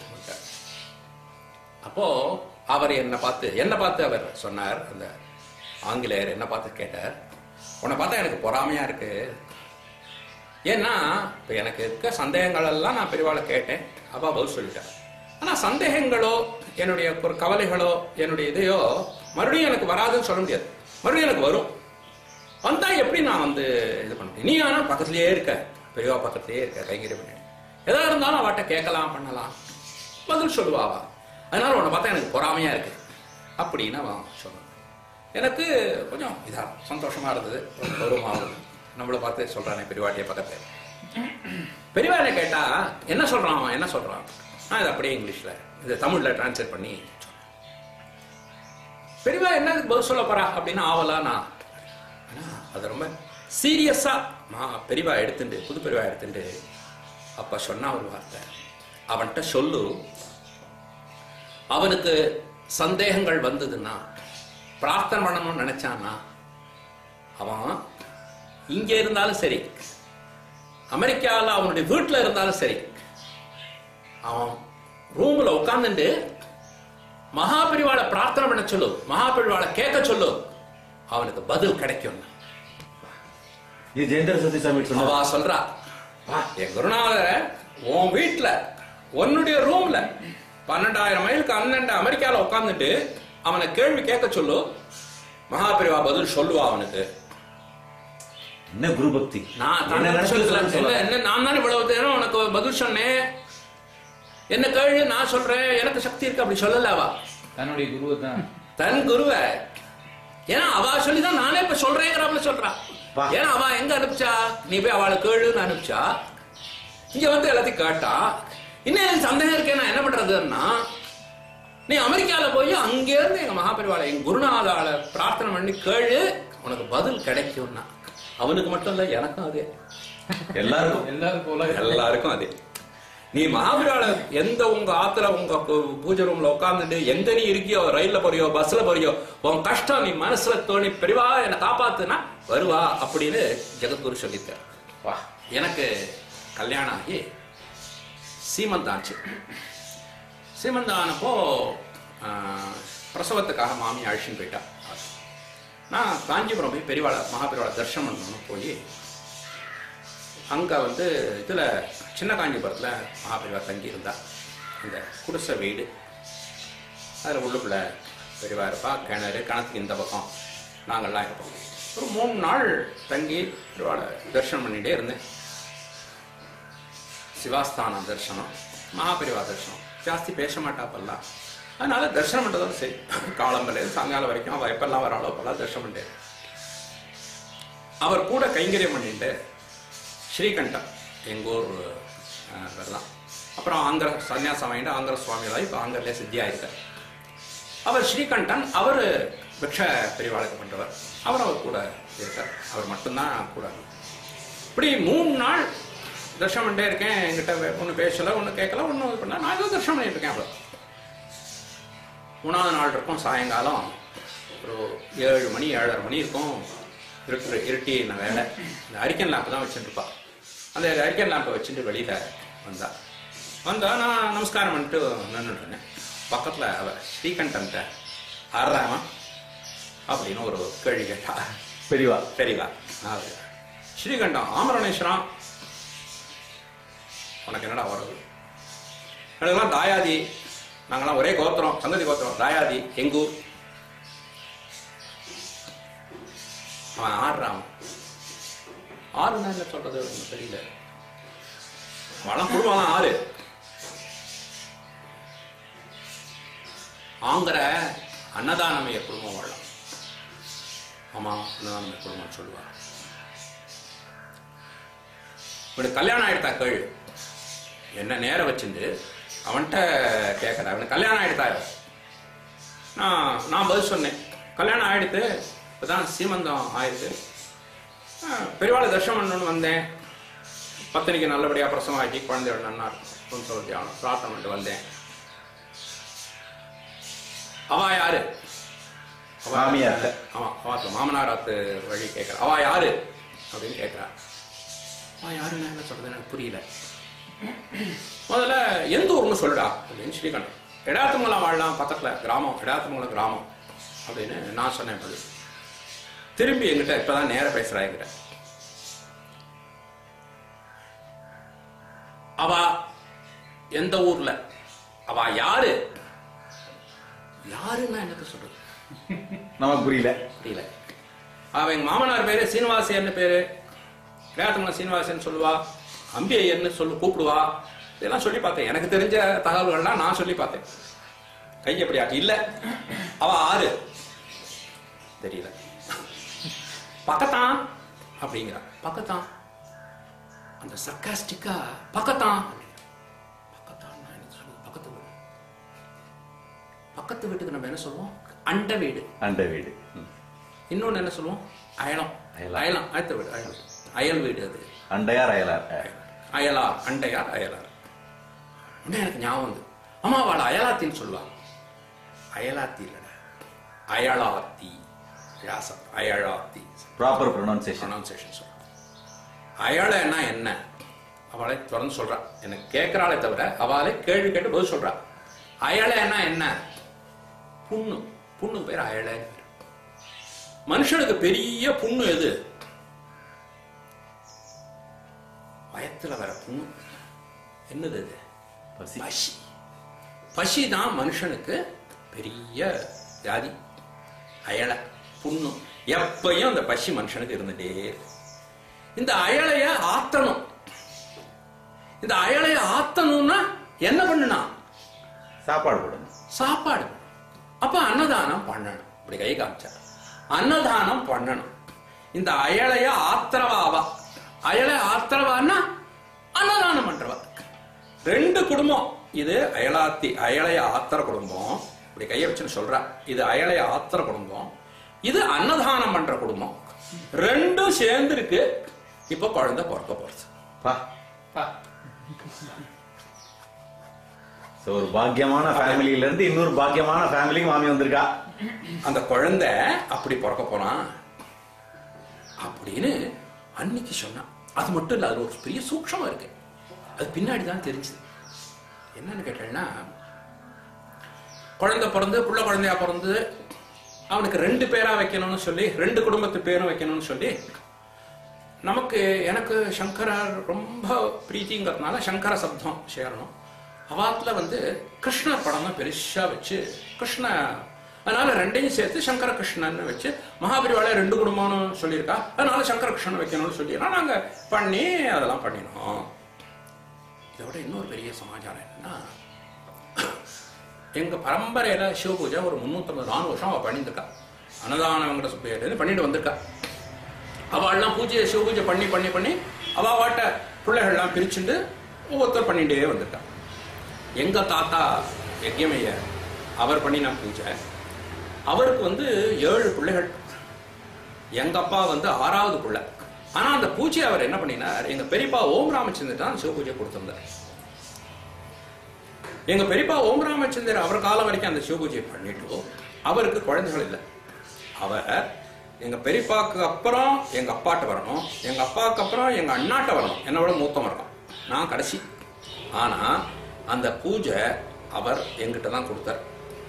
அப்போ அவர் என்னை பார்த்து என்னை பார்த்து அவர் சொன்னார், அந்த ஆங்கிலேயர் என்ன பார்த்து கேட்டார், உன்னை பார்த்தா எனக்கு பொறாமையா இருக்கு. ஏன்னா இப்போ எனக்கு இருக்க சந்தேகங்கள் எல்லாம் நான் பெரியவாளை கேட்டேன், அப்பா பதில் சொல்லிட்டேன். ஆனால் சந்தேகங்களோ என்னுடைய ஒரு கவலைகளோ என்னுடைய இதையோ மறுபடியும் எனக்கு வராதுன்னு சொல்ல முடியாது. மறுபடியும் எனக்கு வரும். வந்தா எப்படி நான் வந்து இது பண்ண முடியும்? நீ ஆனால் பக்கத்துலேயே இருக்க, பெரியவா பக்கத்துலேயே இருக்க, கைங்கறி பண்ணி எதா இருந்தாலும் அவட்ட கேட்கலாம், பண்ணலாம், பதில் சொல்லுவாவா. அதனால உன்னை பார்த்தா எனக்கு பொறாமையா இருக்கு அப்படின்னு அவன் சொன்னான். எனக்கு கொஞ்சம் இதா சந்தோஷமா இருந்தது, கௌரவமாகும். நம்மளை பார்த்து சொல்றானே பெரியவாட்டிய பக்கத்துல. பெரியவாட்டை கேட்டா என்ன சொல்றான், அவன் என்ன சொல்றான், நான் இதை அப்படியே இங்கிலீஷ்ல இதை தமிழ்ல டிரான்ஸ்லேட் பண்ணி சொன்னேன். பெரியவா என்ன பதில் சொல்ல போறா அப்படின்னு ஆவலா நான். அது ரொம்ப சீரியஸா நான் பெரியவா எடுத்துட்டு புது பெரியவா எடுத்துட்டு அப்ப சொன்ன ஒரு வார்த்தை, அவன்கிட்ட சொல்லு, அவனுக்கு சந்தேகங்கள் வந்ததுன்னா பிரார்த்தனை பண்ணணும்னு நினைச்சான்னா அவன் இங்க இருந்தாலும் சரி, அமெரிக்காவில் அவனுடைய வீட்டில் இருந்தாலும் சரி, அவன் ரூம்ல உட்கார்ந்துட்டு மகாபெரிவாளை பிரார்த்தனை பண்ண சொல்லு, மகாபெரிவாளை கேட்க சொல்லு, அவனுக்கு பதில் கிடைக்கும். அவ சொல்றா, என் குருநாதர் உன் வீட்டுல உன்னுடைய ரூம்ல பன்னெண்டாயிரம் மைலுக்கு அண்ணன் அமெரிக்கால உட்கார்ந்துட்டு அவனை கேள்வி கேட்க சொல்லு, மகாபெரிவா பதில் சொல்லுவா அவனுக்கு. என்ன குரு பக்தி! நான் என்ன நான் தான் இவ்வளவு நேரம் உனக்கு பதில் சொன்னேன், என்ன கேள்வி நான் சொல்றேன், எனக்கு சக்தி இருக்கு அப்படி சொல்லல. அவ தன்னுடைய குருவை தான், தன் குருவை, ஏன்னா அவ சொல்லிதான் நானே இப்ப சொல்றேங்கிறாப்ல சொல்றா. ஏன்னா அவ எங்க அனுப்பிச்சா, நீ போய் அவளை கேளுன்னு அனுப்பிச்சா, இங்க வந்து எல்லாத்தையும் கேட்டா. இன்னும் எனக்கு சந்தேகம் இருக்கேன், நான் என்ன பண்றதுன்னா, நீ அமெரிக்கால போய் அங்க இருந்து எங்க மகாபெரிவாளை எங்க குருநாதால பிரார்த்தனை பண்ணி கேளு, உனக்கு பதில் கிடைக்கும்னா. அவனுக்கு மட்டும் இல்ல, எனக்கும் அதே, எல்லாருக்கும் எல்லாருக்கும் எல்லாருக்கும் அதே. நீ மகாபெரிவாளை எந்த உங்க ஆத்துல உங்க பூஜை ரூம்ல உட்கார்ந்துட்டு எங்க நீ இருக்கியோ, ரயில்ல போறியோ பஸ்ல போறியோ, உன் கஷ்டம் நீ மனசுல தோணி பெரியவா என்னை காப்பாத்துனா வருவா அப்படின்னு ஜெகத்குரு சொல்லித்தார். வா, எனக்கு கல்யாணம் ஆகி சீமந்தாச்சு. சீமந்தானப்போ பிரசவத்துக்காக மாமி அழிச்சுன்னு போயிட்டா. நான் காஞ்சிபுரம் போய் பெரியவாளை மகாபெரிவாளை தரிசனம் பண்ணணும்னு போய் அங்கே வந்து இதில் சின்ன காஞ்சிபுரத்தில் மகாபெரிவா தங்கி இருந்தா. அந்த குடிசை வீடு, அதில் உள்ளுக்குள்ள பெரியவா இருப்பா, கிணறு, கிணத்துக்கு இந்த பக்கம் நாங்கள்லாம் இருப்போம். ஒரு மூணு நாள் தங்கி பெரியவாளை தரிசனம் பண்ணிகிட்டே இருந்தேன். சிவாஸ்தான தரிசனம், மகாபரிவா தரிசனம். ஜாஸ்தி பேச மாட்டாப்பெல்லாம். அதனால தரிசனம் பண்ணுறதோட சரி, காலம்பரையில் சாயங்காலம் வரைக்கும் அவள் எப்பெல்லாம் வராளோ அப்பெல்லாம் தரிசனம் பண்ணிட்டு அவர் கூட கைங்கரியம் பண்ணிட்டு ஸ்ரீகண்டம் எங்கூர் தான். அப்புறம் ஆந்திர சன்னியாசம் வாங்கிட்டு ஆந்திர சுவாமிகளாக இப்போ ஆந்திரலே சித்தியாயிருக்கார். அவர் ஸ்ரீகண்டன், அவர் பிக்ஷ பிரிவாளுக்கு பண்றவர். அவர் அவர் கூட இருக்கார். அவர் மட்டும்தான் கூட. இப்படி மூணு நாள் தர்ஷனம் பண்ணிட்டே இருக்கேன். என்கிட்ட ஒன்றும் பேசல, ஒன்றும் கேட்கல, ஒன்றும் இது பண்ணல. நான் ஏதோ தர்ஷனம் பண்ணிட்டு இருக்கேன். அவ்வளோ மூணாவது நாள் இருக்கும். சாயங்காலம் ஒரு ஏழு மணி ஏழரை மணி இருக்கும். இருட்டு இருட்டி நான் வேலை இந்த அரிக்கன் லேம்பு தான் வச்சுட்டு இருப்பா. அந்த அரிக்கன் லேம்பை வச்சுட்டு வெளியில வந்தா வந்தா நான் நமஸ்காரம் பண்ணிட்டு நின்றுட்டேன். பக்கத்தில் அவ ஸ்ரீகண்டன்ட்ட ஆடுறாமா அப்படின்னு ஒரு கேள்வி கேட்டா. பெரியவா பெரியவா ஸ்ரீகண்டம், ஆமரணேஸ்வரம் உனக்கு என்னடா வரவு? எனக்குலாம் தாயாதி, நாங்களாம் ஒரே கோத்திரம், சங்கதி கோத்திரம், தாயாதி எங்கூர். அவன் ஆடுறான். ஆறுனா என்ன சொல்றது தெரியல. வளம் குடும்பம் ஆறு ஆங்கிற அன்னதானமய குடும்பம் வாழலாம். ஆமா, அன்னதானமய குடும்பம் சொல்லுவா. இப்படி கல்யாணம் ஆயிடுத்தா கேள். என்ன நேரம் வச்சுட்டு அவன்கிட்ட கேட்கற. அவனுக்கு கல்யாணம் ஆயிடுத்தாரு. நான் நான் பதில் சொன்னேன். கல்யாணம் ஆயிடுத்து, இப்பதான் சீமந்தம் ஆயிடுது. பெரியவாளை தர்ஷனம் பண்ணணும்னு வந்தேன். பத்தினிக்கு நல்லபடியா பிரசவம் ஆக்கி குழந்தையோட நன்னா இருக்கும் சொல்லி அவன் பிரார்த்தனை பண்ணிட்டு வந்தேன். அவா யாரு? ஆமா, அவா மாமனாராத்து வழி கேட்கற. அவா யாரு அப்படின்னு கேட்கிறா. அவா யாருன்னு என்ன சொல்றது எனக்கு புரியல. முதல்ல எந்த ஊர்னு சொல்லுடா அப்படின்னு ஸ்ரீகண்டம். எடாத்துமங்கலம் வாழலாம், பக்கத்துல கிராமம், எடாத்துமங்கலம் கிராமம் அப்படின்னு நான் சொன்னேன். பதில் திரும்பி என்கிட்ட இப்பதான் நேர பேசுறா. என்கிட்ட அவா எந்த ஊர்ல, அவா யாரு? யாருன்னா என்னது சொல்றது நமக்கு புரியல புரியல. அவ எங்க மாமனார் பேரு சீனிவாசன் பேரு. கிராத்தமங்கலம் சீனிவாசன் சொல்லுவா, அம்பி ஐயர்னு சொல்லு கூப்பிடுவா. இதெல்லாம் சொல்லி பார்த்தேன். எனக்கு தெரிஞ்ச தகவல்கள்லாம் நான் சொல்லி பார்த்தேன். கை எப்படியா இல்ல. அவ ஆறு தெரியல. பக்கத்தான் அப்படிங்கிறா. பக்கத்தான் அந்த சர்க்காஸ்டிக்கா பக்கத்தான். பக்கத்தான் பக்கத்து வீடு. பக்கத்து வீட்டுக்கு நம்ம என்ன சொல்லுவோம்? அண்ட வீடு. அண்ட வீடு. இன்னொன்னு என்ன சொல்லுவோம்? அயலம். அயலம் அடுத்த வீடு. அயலம் அயல் வீடு. அது அண்டையார் அயலார். அயலார் அண்டையார் அயலார். எனக்கு ஞாபகம் வந்து அம்மா அவளை அயலாத்தின்னு சொல்லுவா. அயலாத்தி இல்லடா, அயலாத்தி. அயலாத்தி ப்ராப்பர் ப்ரொனன்சியேஷன் ப்ரொனன்சியேஷன் சொல்றா. அயலன்னா என்ன அவளை தொடர்ந்து சொல்றா. எனக்கு கேட்கிறாளே தவிர அவளை கேள்வி கேட்டு பதில் சொல்றா. அயலன்னா என்ன? புண்ணு. புண்ணு பேர் அயல. மனுஷனுக்கு பெரிய புண்ணு எது? வயத்துல வர புண்ணு. என்னது அது? பசி. பசி தான் மனுஷனுக்கு பெரிய வியாதி. அயல புண்ணு. எப்பயும் அந்த பசி மனுஷனுக்கு இருந்துட்டே. இந்த அயலைய ஆத்தணும். இந்த அயலைய ஆத்தணும்னா என்ன பண்ணுனா? சாப்பாடு போடணும். சாப்பாடு. அப்ப அன்னதானம் பண்ணணும். இப்படி கை காமிச்சா அன்னதானம் பண்ணணும். இந்த அயலைய ஆத்திரவாவா. அயலை ஆத்திரவான்னா அன்னதானம் பண்றவா. ரெண்டு குடும்பம் இது. அயலாத்தி அயலைய ஆத்திர குடும்பம். இப்படி கைய வச்சுன்னு சொல்ற. இது அயலைய ஆத்திர குடும்பம், இது அன்னதானம் பண்ற குடும்பம். ரெண்டும் சேர்ந்து இருக்கு. இப்ப குழந்தை பிறக்க போறது. ஒரு பாக்கியமான ஃபேமிலியில இருந்து இன்னொரு பாக்கியமான ஃபேமிலிக்கு மாமி வந்திருக்கா. அந்த குழந்தை அப்படி பிறக்க போறான் அப்படின்னு அன்னைக்கு சொன்னா. அது மட்டும் இல்ல, அது ஒரு பெரிய சூக்ஷமா இருக்கு. அது பின்னாடிதான் தெரிஞ்சது. என்னன்னு கேட்டேன்னா, குழந்தை பிறந்து புள்ள குழந்தையா பிறந்து அவனுக்கு ரெண்டு பேரா வைக்கணும்னு சொல்லி, ரெண்டு குடும்பத்து பேரும் வைக்கணும்னு சொல்லி, நமக்கு எனக்கு சங்கரர் ரொம்ப பிரீத்திங்கிறதுனால சங்கர சப்தம் சேரணும். அவாத்துல வந்து கிருஷ்ணர் படம் தான் பெருசா வச்சு கிருஷ்ண, அதனால ரெண்டையும் சேர்த்து சங்கர கிருஷ்ணன் வச்சு, மகாபரிவாளை ரெண்டு குடும்பம்னு சொல்லியிருக்கா, அதனால சங்கர கிருஷ்ணன் வைக்கணும்னு சொல்லி நாங்க பண்ணி அதெல்லாம் பண்ணினோம். இதோட இன்னொரு பெரிய சமாச்சாரம் என்னன்னா, எங்க பரம்பரையில சிவ பூஜை ஒரு முன்னூத்தம்பது நாலு வருஷம் அவள் பண்ணியிருக்கா. அன்னதான வெங்கட சுப்பையிலேருந்து பண்ணிட்டு வந்திருக்கா. அவள்லாம் பூஜையை சிவ பூஜை பண்ணி பண்ணி பண்ணி அவ வாட்ட பிள்ளைகள்லாம் பிரிச்சுட்டு ஒவ்வொருத்தர் பண்ணிட்டே வந்திருக்கா. எங்க தாத்தா யஜ்யமைய அவர் பண்ணின பூஜை, அவருக்கு வந்து ஏழு பிள்ளைகள், எங்க அப்பா வந்து ஆறாவது பிள்ளை. ஆனா அந்த பூஜையை அவர் என்ன பண்ணினார், எங்க பெரியப்பா ஓம் ராமச்சந்திரன் தான் சிவ பூஜை கொடுத்திருந்தார். எங்க பெரியப்பா ஓம் ராமச்சந்திரன் அவர் காலம் வரைக்கும் அந்த சிவ பூஜையை பண்ணிட்டு அவருக்கு குழந்தைகள் இல்லை. அவர் எங்க பெரியப்பாக்கு அப்புறம் எங்க அப்பாட்ட வரணும், எங்க அப்பாவுக்கு அப்புறம் எங்க அண்ணாட்ட வரணும், என்னோட மூத்தம் இருக்கும், நான் கடைசி. ஆனா அந்த பூஜை அவர் எங்கிட்ட தான் கொடுத்தார்.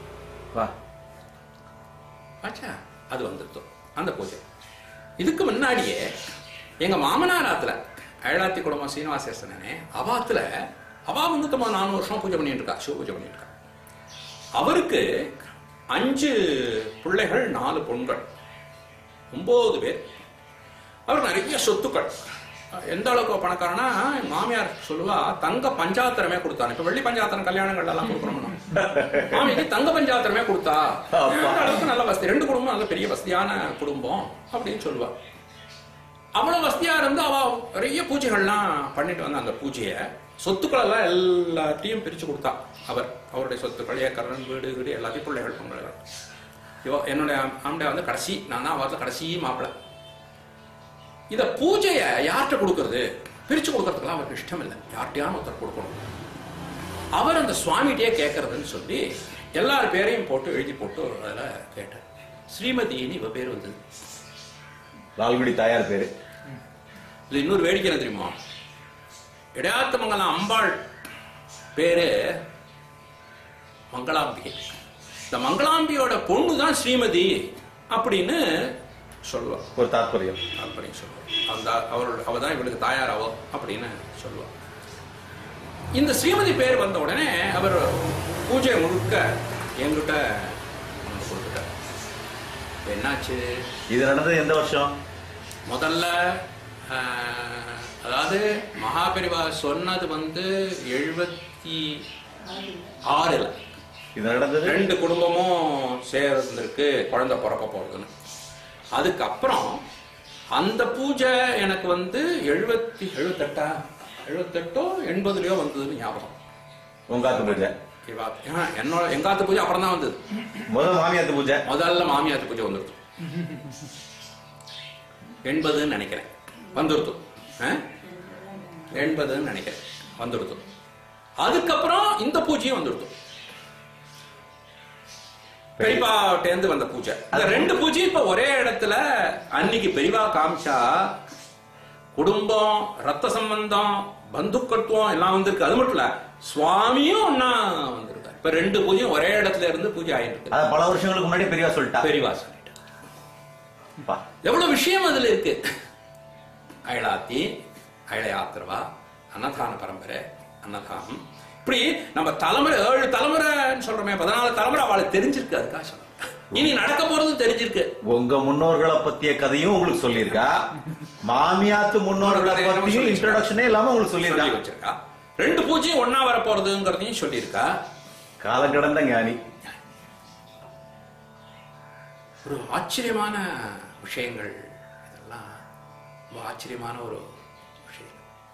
ஆச்சா, அது வந்துருத்தோம் அந்த பூஜை. இதுக்கு முன்னாடியே எங்க மாமனார் ஆத்துல அயலாத்தி குடும்பம் சீனிவாசேசனே அவாத்துல அவா வந்து நம்ம நானூறு வருஷம் பூஜை பண்ணிட்டு இருக்கா, சிவ பூஜை பண்ணிட்டு இருக்கா. அவருக்கு அஞ்சு பிள்ளைகள் நாலு பொண்கள், ஒன்பது பேர். அவர் நிறைய சொத்துக்கள். எந்த அளவுக்கு பணக்காரனா, மாமியார் சொல்லுவா தங்க பஞ்சாத்திரமே கொடுத்தாரு. இப்ப வெள்ளி பஞ்சாத்திரம் கல்யாணங்கள் எல்லாம் கொடுக்கணும், மாமிக்கு தங்க பஞ்சாத்திரமே கொடுத்தா. அளவுக்கு நல்ல வசதி, ரெண்டு குடும்பம் நல்ல பெரிய வசதியான குடும்பம் அப்படின்னு சொல்லுவா. அவ்வளவு வசதியா இருந்து அவ நிறைய பூஜைகள்லாம் பண்ணிட்டு வந்த அந்த பூஜையை சொத்துக்கள் எல்லாம் எல்லாத்தையும் பிரிச்சு கொடுத்தா. அவர் அவருடைய சொத்துக்கள் ஏக்கரன் வீடு வீடு எல்லாத்தையும் பிள்ளைகள் பொங்கல்கள். ஐயோ, என்னுடைய ஆம்பளை வந்து கடைசி, நான் தான் அவர்ல கடைசி மாப்பிள்ளை. இத பூஜையை யார்கிட்ட கொடுக்கறது, பிரிச்சு கொடுக்கறதுக்கெல்லாம் அவருக்கு இஷ்டம் இல்லை, யார்கிட்டயான ஒருத்தர் கொடுக்கணும். அவர் அந்த சுவாமிகிட்டே கேட்கறதுன்னு சொல்லி எல்லார் பேரையும் போட்டு எழுதி போட்டு அதுல கேட்டார். ஸ்ரீமதினு இவ பேர் வந்தது, லால்குடி தாயார் பேரு. இது இன்னொரு வேடிக்கை என்ன தெரியுமா, இடையாத்தமங்கலம் அம்பாள் பேரு மங்களாம்பிகை. இந்த மங்களாம்பியோட பொண்ணு தான் ஸ்ரீமதி அப்படின்னு சொல்லுவா, ஒரு தாற்பயம் அப்படின்னு சொல்லுவா. அந்த அவரோட அவதான் இவளுக்கு தாயாராவோ அப்படின்னு சொல்லுவா. இந்த ஸ்ரீமதி பேர் வந்த உடனே அவர் பூஜை முழுக்க என்கிட்ட கொடுத்துட்டார். என்னாச்சு, இது நடந்தது எந்த வருஷம்? முதல்ல அதாவது மகாபெரிவா சொன்னது வந்து எழுபத்தி ஆறுல இது நடந்தது. ரெண்டு குடும்பமும் சேர்ந்திருக்கு குழந்தை பிறக்க போறதுன்னு. அதுக்கப்புறம் அந்த பூஜை எனக்கு வந்து எழுபத்தி எழுபத்தெட்டா எழுபத்தெட்டோ எண்பதுலயோ வந்ததுன்னு ஞாபகம். உங்காத்து பூஜை என்னோட எங்காத்து பூஜை அப்புறம் தான் வந்தது. முதல் மாமியாத்து பூஜை, முதல்ல மாமியாத்து பூஜை வந்துருது எண்பதுன்னு நினைக்கிறேன், வந்துருது எண்பதுன்னு நினைக்கிறேன் வந்துருது. அதுக்கப்புறம் இந்த பூஜையும் வந்துருது, பெரியவாட்டேந்து வந்த பூஜை. அந்த ரெண்டு பூஜை இப்ப ஒரே இடத்துல அன்னைக்கு பெரியவா காமிச்சா குடும்பம், ரத்த சம்பந்தம், பந்துக்கத்துவம் எல்லாம் வந்திருக்கு. அது மட்டும் இல்ல, சுவாமியும் ஒன்னா வந்திருக்காரு. இப்ப ரெண்டு பூஜையும் ஒரே இடத்துல இருந்து பூஜை ஆயிட்டு இருக்கு. பல வருஷங்களுக்கு முன்னாடி பெரியவா சொல்லிட்டா பெரியவா சொல்லிட்டா. எவ்வளவு விஷயம் அதுல இருக்கு. அயலாத்தி, அயலையாத்திரவா, அன்னதான பரம்பரை, அன்னதானம், இப்படி நம்ம தலைமுறை ஏழு தலைமுறைன்னு சொல்றோமே, பதினாலு தலைமுறை அவளுக்கு தெரிஞ்சிருக்கு. அதுக்காக சொல்றேன், இனி நடக்க போறதும் தெரிஞ்சிருக்கு. உங்க முன்னோர்களை பத்திய கதையும் உங்களுக்கு சொல்லியிருக்கா, மாமியாத்து முன்னோர்களை பத்தியும் இன்ட்ரோடக்ஷனே இல்லாம உங்களுக்கு சொல்லியிருக்கா வச்சிருக்கா. ரெண்டு பூஜையும் ஒன்னா வர போறதுங்கிறதையும் சொல்லியிருக்கா. காலம் கடந்த ஞானி. ஒரு ஆச்சரியமான விஷயங்கள் இதெல்லாம், ரொம்ப ஆச்சரியமான ஒரு விஷயம்.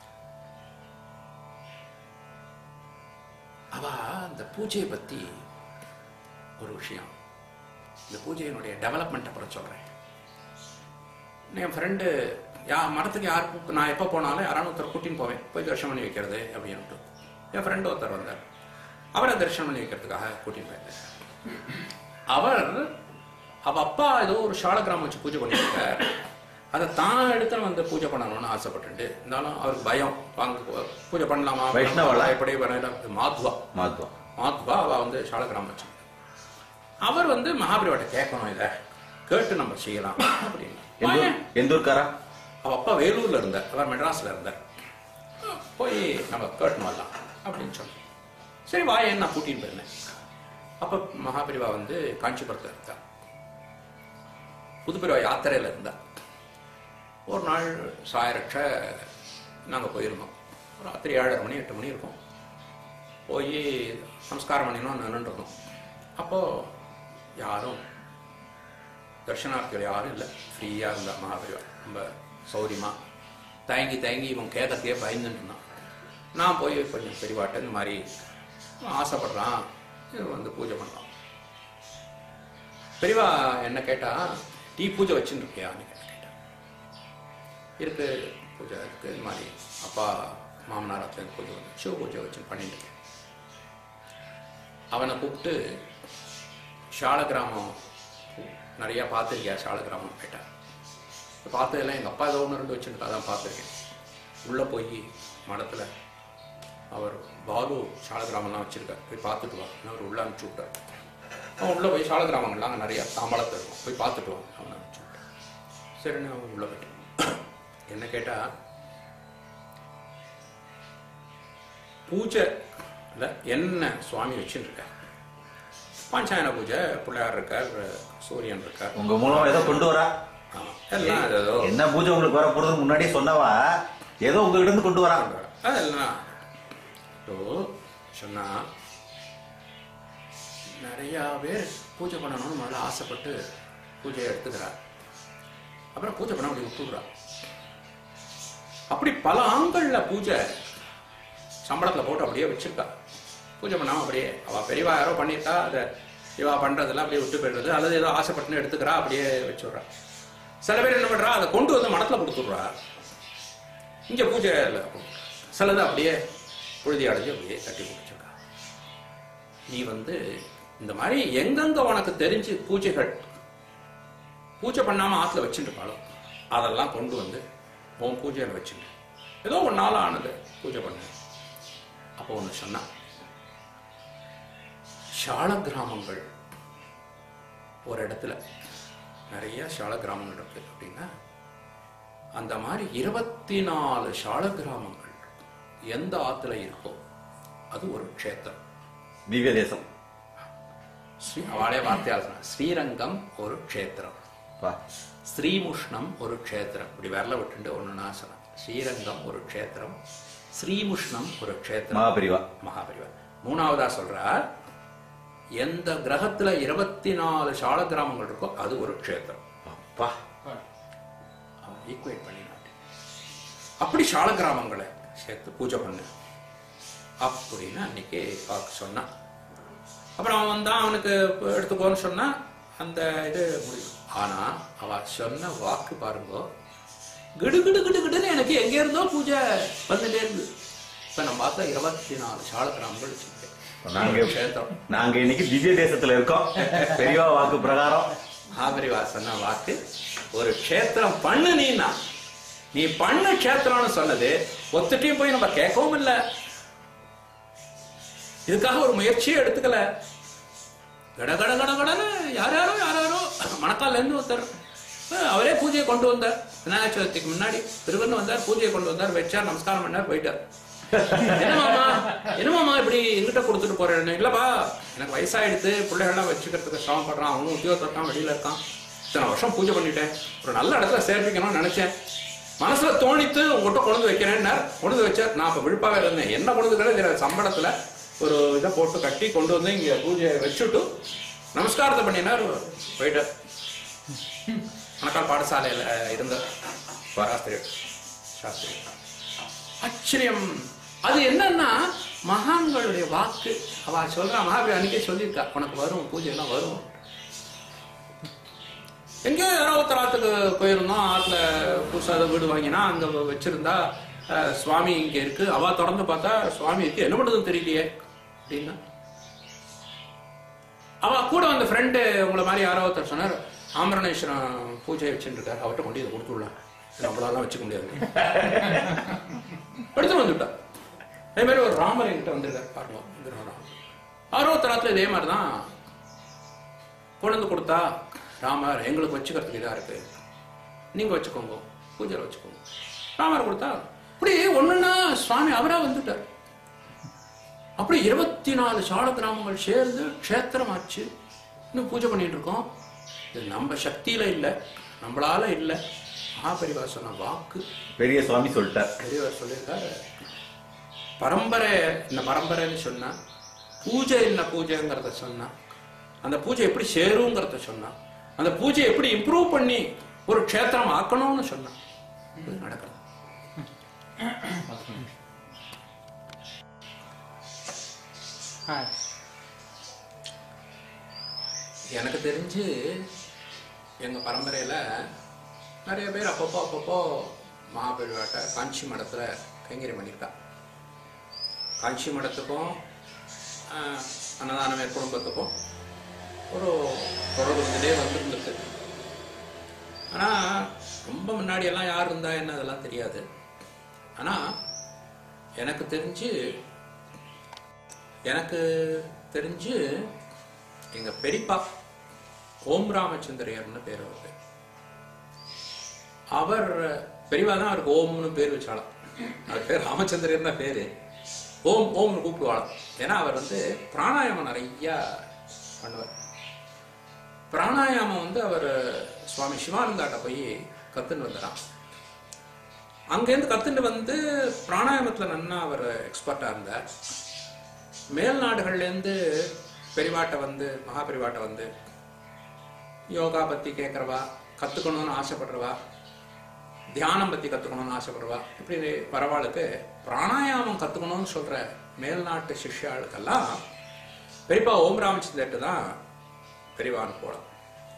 அவ அந்த பூஜையை பத்தி ஒரு விஷயம், இந்த பூஜையினுடைய டெவலப்மெண்ட் அப்புறம் சொல்றேன். என் ஃப்ரெண்டு யா மரத்துக்கு யாருக்கு நான் எப்போ போனாலும் யாரான ஒருத்தர் கூட்டின்னு போவேன், போய் தரிசனம் பண்ணி வைக்கிறது அப்படின்ட்டு. என் ஃப்ரெண்டு ஒருத்தர் வந்தார், அவரை தரிசனம் பண்ணி வைக்கிறதுக்காக கூட்டின்னு போயிருந்தார். அவர் அவ அப்பா ஏதோ ஒரு சால கிராமம் வச்சு பூஜை பண்ணிருக்கார், அதை தான் எடுத்து வந்து பூஜை பண்ணணும்னு ஆசைப்பட்டு இருந்தாலும் அவருக்கு பயம், வாங்க பூஜை பண்ணலாமா, வைஷ்ணவா எப்படி மாத்வா மாத்வா மாத்வா அவ வந்து சால கிராமம் வச்சு. அவர் வந்து மகாபெரிவாட்ட கேட்கணும், இதை கேட்டு நம்ம செய்யலாம் அப்படின்னு. எந்த ஊர்க்காரா? அவ அப்பா வேலூர்ல இருந்தார், அவர் மெட்ராஸ்ல இருந்தார். போய் நம்ம கேட்டுன்னு வரலாம் அப்படின்னு சொன்னோம். சரி வா, என்ன கூட்டின்னு போயிருந்தேன். அப்ப மகாபெரிவா வந்து காஞ்சிபுரத்துல இருந்தார், புதுப்பெருவா யாத்திரையில இருந்தார். ஒரு நாள் சாயரட்ச நாங்க போயிருந்தோம். ராத்திரி ஏழரை மணி எட்டு மணி இருக்கும். போய் நமஸ்காரம் பண்ணினோம் நின்றுருந்தோம். அப்போது யாரும் தர்ஷனார்த்திகள் யாரும் இல்லை. ஃப்ரீயாக இருந்தா மகாபெரிவா ரொம்ப சௌரியமாக. தயங்கி தயங்கி இவன் கேட்கறதையே பயந்துட்டு இருந்தான். நான் போய் கொஞ்சம் பெரியவாட்ட இந்த மாதிரி ஆசைப்படுறான், இது வந்து பூஜை பண்ணலாம். பெரியவா என்ன கேட்டா, டீ பூஜை வச்சுன்னு இருக்கியான்னு கேட்டா. இருக்கு, பூஜை இருக்கு. இந்த மாதிரி அப்பா மாமனாரத்துல பூஜை வந்து சிவ பூஜை வச்சுன்னு பண்ணிட்டு இருக்கேன். அவனை கூப்பிட்டு ஷால கிராமம் நிறைய பார்த்துருக்கியா? ஷால கிராமம் கேட்டான். பார்த்ததெல்லாம் எங்கள் அப்பா ஏதோ ஒன்று ரெண்டு வச்சுருக்கா, அதான் பார்த்துருக்கேன். உள்ளே போய் மடத்தில் அவர் பாலு ஷால கிராமம்லாம் வச்சுருக்கார், போய் பார்த்துட்டு வா. அவர் உள்ளே அனுப்பிச்சி விட்டார். அவன் உள்ளே போய் ஷால கிராமங்கள்லாம் அங்கே நிறையா தாம்பளத்தில் இருக்கும், போய் பார்த்துட்டு வான் அவனை அனுப்பிச்சி விட்டார். சரின்னு அவன் உள்ளே போயிட்டு என்ன கேட்டால், பூஜை இல்லை என்ன சுவாமி வச்சுன்னு இருக்கார். பாஞ்சாயன பூஜை, பிள்ளையார் இருக்கார், சூரியன் இருக்கார். உங்க மூலம் ஏதோ கொண்டு வரா என்ன பூஜை உங்களுக்கு வர போறது முன்னாடியே சொன்னவா, ஏதோ உங்ககிட்ட இருந்து கொண்டு வரா. அதெல்லாம் சொன்னா நிறைய பேர் பூஜை பண்ணணும்னு முதல்ல ஆசைப்பட்டு பூஜையை எடுத்துக்கிறார். அப்புறம் பூஜை பண்ண அப்படி விட்டுடுறா. அப்படி பல ஆண்கள்ல பூஜை சம்பளத்துல போட்டு அப்படியே வச்சிருக்கா. பூஜை பண்ணாம அப்படியே அவ பெரியவா யாரோ பண்ணிட்டா அதை இவா பண்றதெல்லாம் அப்படியே விட்டு போயிடுறது, அல்லது ஏதோ ஆசைப்பட்டுன்னு எடுத்துக்கிறா, அப்படியே வச்சுடுறா. சில பேர் என்ன பண்றா, அதை கொண்டு வந்து மடத்துல கொடுத்துடுறா. இங்க பூஜை இல்லை, சிலது அப்படியே புழுதி அடைஞ்சு அப்படியே கட்டி பிடிச்சிருக்கா. நீ வந்து இந்த மாதிரி எங்கெங்க உனக்கு தெரிஞ்சு பூஜைகள் பூஜை பண்ணாம ஆத்துல வச்சுட்டு இருப்பாளோ அதெல்லாம் கொண்டு வந்து உன் பூஜையில வச்சுட்டு ஏதோ ஒரு நாள் ஆனது பூஜை பண்ண. அப்போ ஒண்ணு சொன்னா, ஷால கிராமங்கள் ஒரு இடத்துல நிறைய ஷால கிராமங்கள் இருக்கு அப்படின்னா, அந்த மாதிரி இருபத்தி நாலு ஷால கிராமங்கள் எந்த ஆத்துல இருக்கோ அது ஒரு க்ஷேத்திரம், திவ்ய தேசம். அவளே வார்த்தையால் சொன்ன, ஸ்ரீரங்கம் ஒரு க்ஷேத்திரம், ஸ்ரீமுஷ்ணம் ஒரு க்ஷேத்திரம். இப்படி விரல விட்டு ஒண்ணுன்னா சொன்ன, ஸ்ரீரங்கம் ஒரு க்ஷேத்திரம், ஸ்ரீமுஷ்ணம் ஒரு க்ஷேத்திரம், மகாபெரிவா மகாபெரிவா. மூணாவதா சொல்றார், எந்த கிரகத்துல இருபத்தி நாலு ஷால கிராமங்கள் இருக்கோ அது ஒரு க்ஷேத்திரம். ஈக்குவேட் பண்ணினார். அப்படி ஷால கிராமங்களை சேர்த்து பூஜை பண்ணு அப்படின்னு அன்னைக்கு சொன்னான். அப்புறம் அவன் வந்தான், அவனுக்கு எடுத்துக்கோன்னு சொன்னா அந்த இது முடியும். ஆனா அவ சொன்ன வாக்கு பாருங்க, கிடு கிடு கிடு கிடுன்னு எனக்கு எங்க இருந்தோ பூஜை வந்துட்டே இருந்து. இப்ப நம்ம பார்த்தா இருபத்தி நாலு ஷால கிராமங்கள் வச்சிருக்கேன். நாங்க இன்னைக்கு திவ்ய தேசத்துல இருக்கோம். பெரியவா வாக்கு பிரகாரம் மகாபெரிவா சொன்ன வாக்கு, ஒரு க்ஷேத்திரம் பண்ணு நீனா, நீ பண்ண க்ஷேத்திரம்னு சொன்னது ஒத்துட்டையும் போய் நம்ம கேட்கவும் இல்லை, இதுக்காக ஒரு முயற்சியே எடுத்துக்கல. கட கட கட கடன்னு யார் யாரோ யார் யாரோ மணக்கால இருந்து ஒருத்தர் அவரே பூஜையை கொண்டு வந்தார். விநாயகர் சதுர்த்திக்கு முன்னாடி திருவண்ணு வந்தார், பூஜையை கொண்டு வந்தார், வச்சார், நமஸ்காரம் பண்ணார், போயிட்டார். என்னமாமா என்னமாமா இப்படி எங்கிட்ட கொடுத்துட்டு போறேன்? இல்லப்பா எனக்கு வயசாயிடுத்து, பிள்ளைகள்லாம் வச்சுக்கிறதுக்கு சிரமப்படுறான், அவனும் உத்தியோகத்தை இருக்கான், வெளியில இருக்கான், இத்தனை வருஷம் பூஜை பண்ணிட்டேன், ஒரு நல்ல இடத்துல சேர்ப்பிக்கணும்னு நினைச்சேன், மனசுல தோணித்து உங்ககிட்ட கொண்டு வைக்கிறேன். கொண்டு வச்சார். நான் இப்ப விழுப்பாவே இருந்தேன், என்ன கொண்டு சம்பளத்துல ஒரு இதை போட்டு கட்டி கொண்டு வந்து இங்க பூஜையை வச்சுட்டு நமஸ்காரத்தை பண்ணினார், போயிட்டார். மணக்கால் பாடசாலையில இருந்த சாஸ்திரி சாஸ்திரி ஆச்சரியம். அது என்னன்னா மகான்களுடைய வாக்கு. அவ சொல்றா, மகாபீர் அன்னைக்கே சொல்லியிருக்கா, உனக்கு வரும் பூஜை எல்லாம் வரும். எங்கேயோ யாரோ ஒருத்தராத்துக்கு போயிருந்தோம், ஆத்துல புதுசாக வீடு வாங்கினா அங்க வச்சிருந்தா சுவாமி இங்க இருக்கு. அவ தொடர்ந்து பார்த்தா சுவாமி இருக்கு, என்ன பண்றதுன்னு தெரியலையே அப்படின்னா, அவ கூட வந்த ஃப்ரெண்டு உங்களை மாதிரி யாரோ ஒருத்தர் சொன்னார், ஆம்பரணேஸ்வரம் பூஜை வச்சுட்டு இருக்காரு, அவர்கிட்ட கொண்டு இதை கொடுத்துடலாம், நம்மளாலாம் வச்சுக்க முடியாது, எடுத்து வந்துட்டா. அதே மாதிரி ஒரு ராமர் என்கிட்ட வந்திருக்காரு பாருங்க, யாரோ ஒருத்தராத்துல இதே மாதிரிதான் கொண்டு வந்து கொடுத்தா, ராமர் எங்களுக்கு வச்சுக்கிறதுக்கு இதா இருக்கு, நீங்க வச்சுக்கோங்க, பூஜை வச்சுக்கோங்க. ராமர் கொடுத்தா அப்படி ஒண்ணுன்னா சுவாமி அவரா வந்துட்டார். அப்படி இருபத்தி நாலு சால கிராமங்கள் சேர்ந்து க்ஷேத்திரம் ஆச்சு. இன்னும் பூஜை பண்ணிட்டு இருக்கோம். இது நம்ம சக்தியில இல்ல, நம்மளால இல்ல, மகாபெரிவா சொன்ன வாக்கு. பெரிய சுவாமி சொல்லிட்டார். பெரியவர் சொல்லியிருக்காரு, பரம்பரை இந்த பரம்பரைன்னு சொன்னா, பூஜை என்ன பூஜைங்கிறத சொன்னா, அந்த பூஜை எப்படி சேருங்கிறத சொன்னா, அந்த பூஜை எப்படி இம்ப்ரூவ் பண்ணி ஒரு க்ஷேத்திரம் ஆக்கணும்னு சொன்னா நடக்கிறது. எனக்கு தெரிஞ்சு எங்க பரம்பரையில நிறைய பேர் அப்பப்போ அப்பப்போ மகாபெரிவாட்ட காஞ்சி மடத்துல கைங்கரியம் பண்ணியிருக்கா. காஞ்சி மடத்துக்கும் அன்னதான குடும்பத்துக்கும் ஒரு தொடர்பு இருந்துட்டே வந்துருந்துருக்கு. ஆனா ரொம்ப முன்னாடி எல்லாம் யார் இருந்தா என்ன அதெல்லாம் தெரியாது. ஆனா எனக்கு தெரிஞ்சு எனக்கு தெரிஞ்சு எங்க பெரியப்பா ஓம் ராமச்சந்திரையர்னு பேர் அவருக்கு. அவர் பெரியவா தான் அவருக்கு ஓம்னு பேர் வச்சாலும், அவர் பேர் ராமச்சந்திரன் தான் பேரு. ஓம் ஓம்னு கூப்பிடுவாளாம். ஏன்னா அவர் வந்து பிராணாயாமம் நிறைய பண்ணுவார். பிராணாயாமம் வந்து அவர் சுவாமி சிவானந்தாட்ட போய் கத்துன்னு வந்துடான். அங்கேருந்து கத்துட்டு வந்து பிராணாயாமத்துல நன்னா அவர் எக்ஸ்பர்ட்டா இருந்தார். மேல் நாடுகள்லேருந்து பெரிவாட்டை வந்து மகாபெரிவாட்டை வந்து யோகா பத்தி கேட்கறவா, கத்துக்கணும்னு ஆசைப்படுறவா, தியானம் பத்தி கத்துக்கணும்னு ஆசைப்படுறவா, இப்படி வரவாளுக்கு பிராணாயாமம் கத்துக்கணும்னு சொல்ற மேல்நாட்டு சிஷ்யாளுக்கெல்லாம் பெரியப்பா ஓம் ராமச்சந்திரட்டு தான் பெரியவான்னு போலாம்.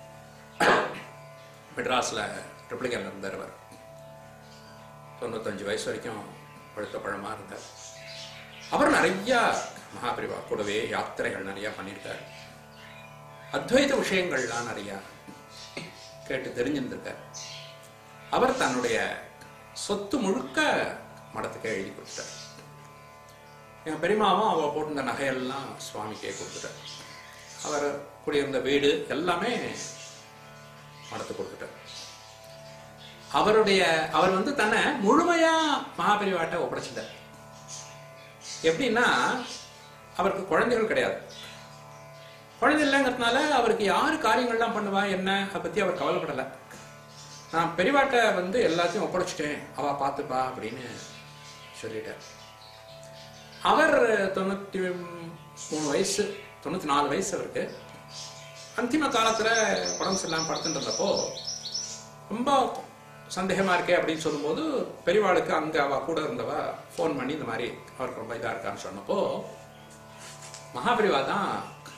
மெட்ராஸ்ல ட்ரிப்ளிகேன்ல இருந்தார். அவர் தொண்ணூத்தஞ்சு வயசு வரைக்கும் பழுத்த பழமா இருந்தார். அவர் நிறைய மகாபெரிவா கூடவே யாத்திரைகள் நிறைய பண்ணியிருக்கார். அத்வைத விஷயங்கள்லாம் நிறைய கேட்டு தெரிஞ்சிருந்திருக்கார். அவர் தன்னுடைய சொத்து முழுக்க மடத்துக்கே எழுதி கொடுத்துட்டார். என் பெரியமாவும் அவ போட்டிருந்த நகையெல்லாம் சுவாமிக்கே கொடுத்துட்டார். அவர் குடியிருந்த வீடு எல்லாமே மடத்துக்கு கொடுத்துட்டார். அவருடைய அவர் வந்து தன்னை முழுமையா மகாபெரிவாட்ட ஒப்படைச்சிட்டார். எப்படின்னா அவருக்கு குழந்தைகள் கிடையாது. குழந்தை இல்லைங்கிறதுனால அவருக்கு யாரு காரியங்கள்லாம் பண்ணுவா என்ன அதை பத்தி அவர் கவலைப்படலை. நான் பெரியவாட்ட வந்து எல்லாத்தையும் ஒப்படைச்சிட்டேன், அவ பார்த்துப்பா அப்படின்னு சொல்லிட்டார். அவர் தொண்ணூத்தி மூணு வயசு தொண்ணூத்தி நாலு வயசு அவருக்கு. அந்திம காலத்துல உடம்பு சரியில்லாம படுத்துட்டு இருந்தப்போ ரொம்ப சந்தேகமா இருக்கே அப்படின்னு சொல்லும்போது பெரியவாளுக்கு அங்க அவ கூட இருந்தவ போன் பண்ணி இந்த மாதிரி அவருக்கு ரொம்ப இதா இருக்கான்னு சொன்னப்போ மகாபெரிவா தான்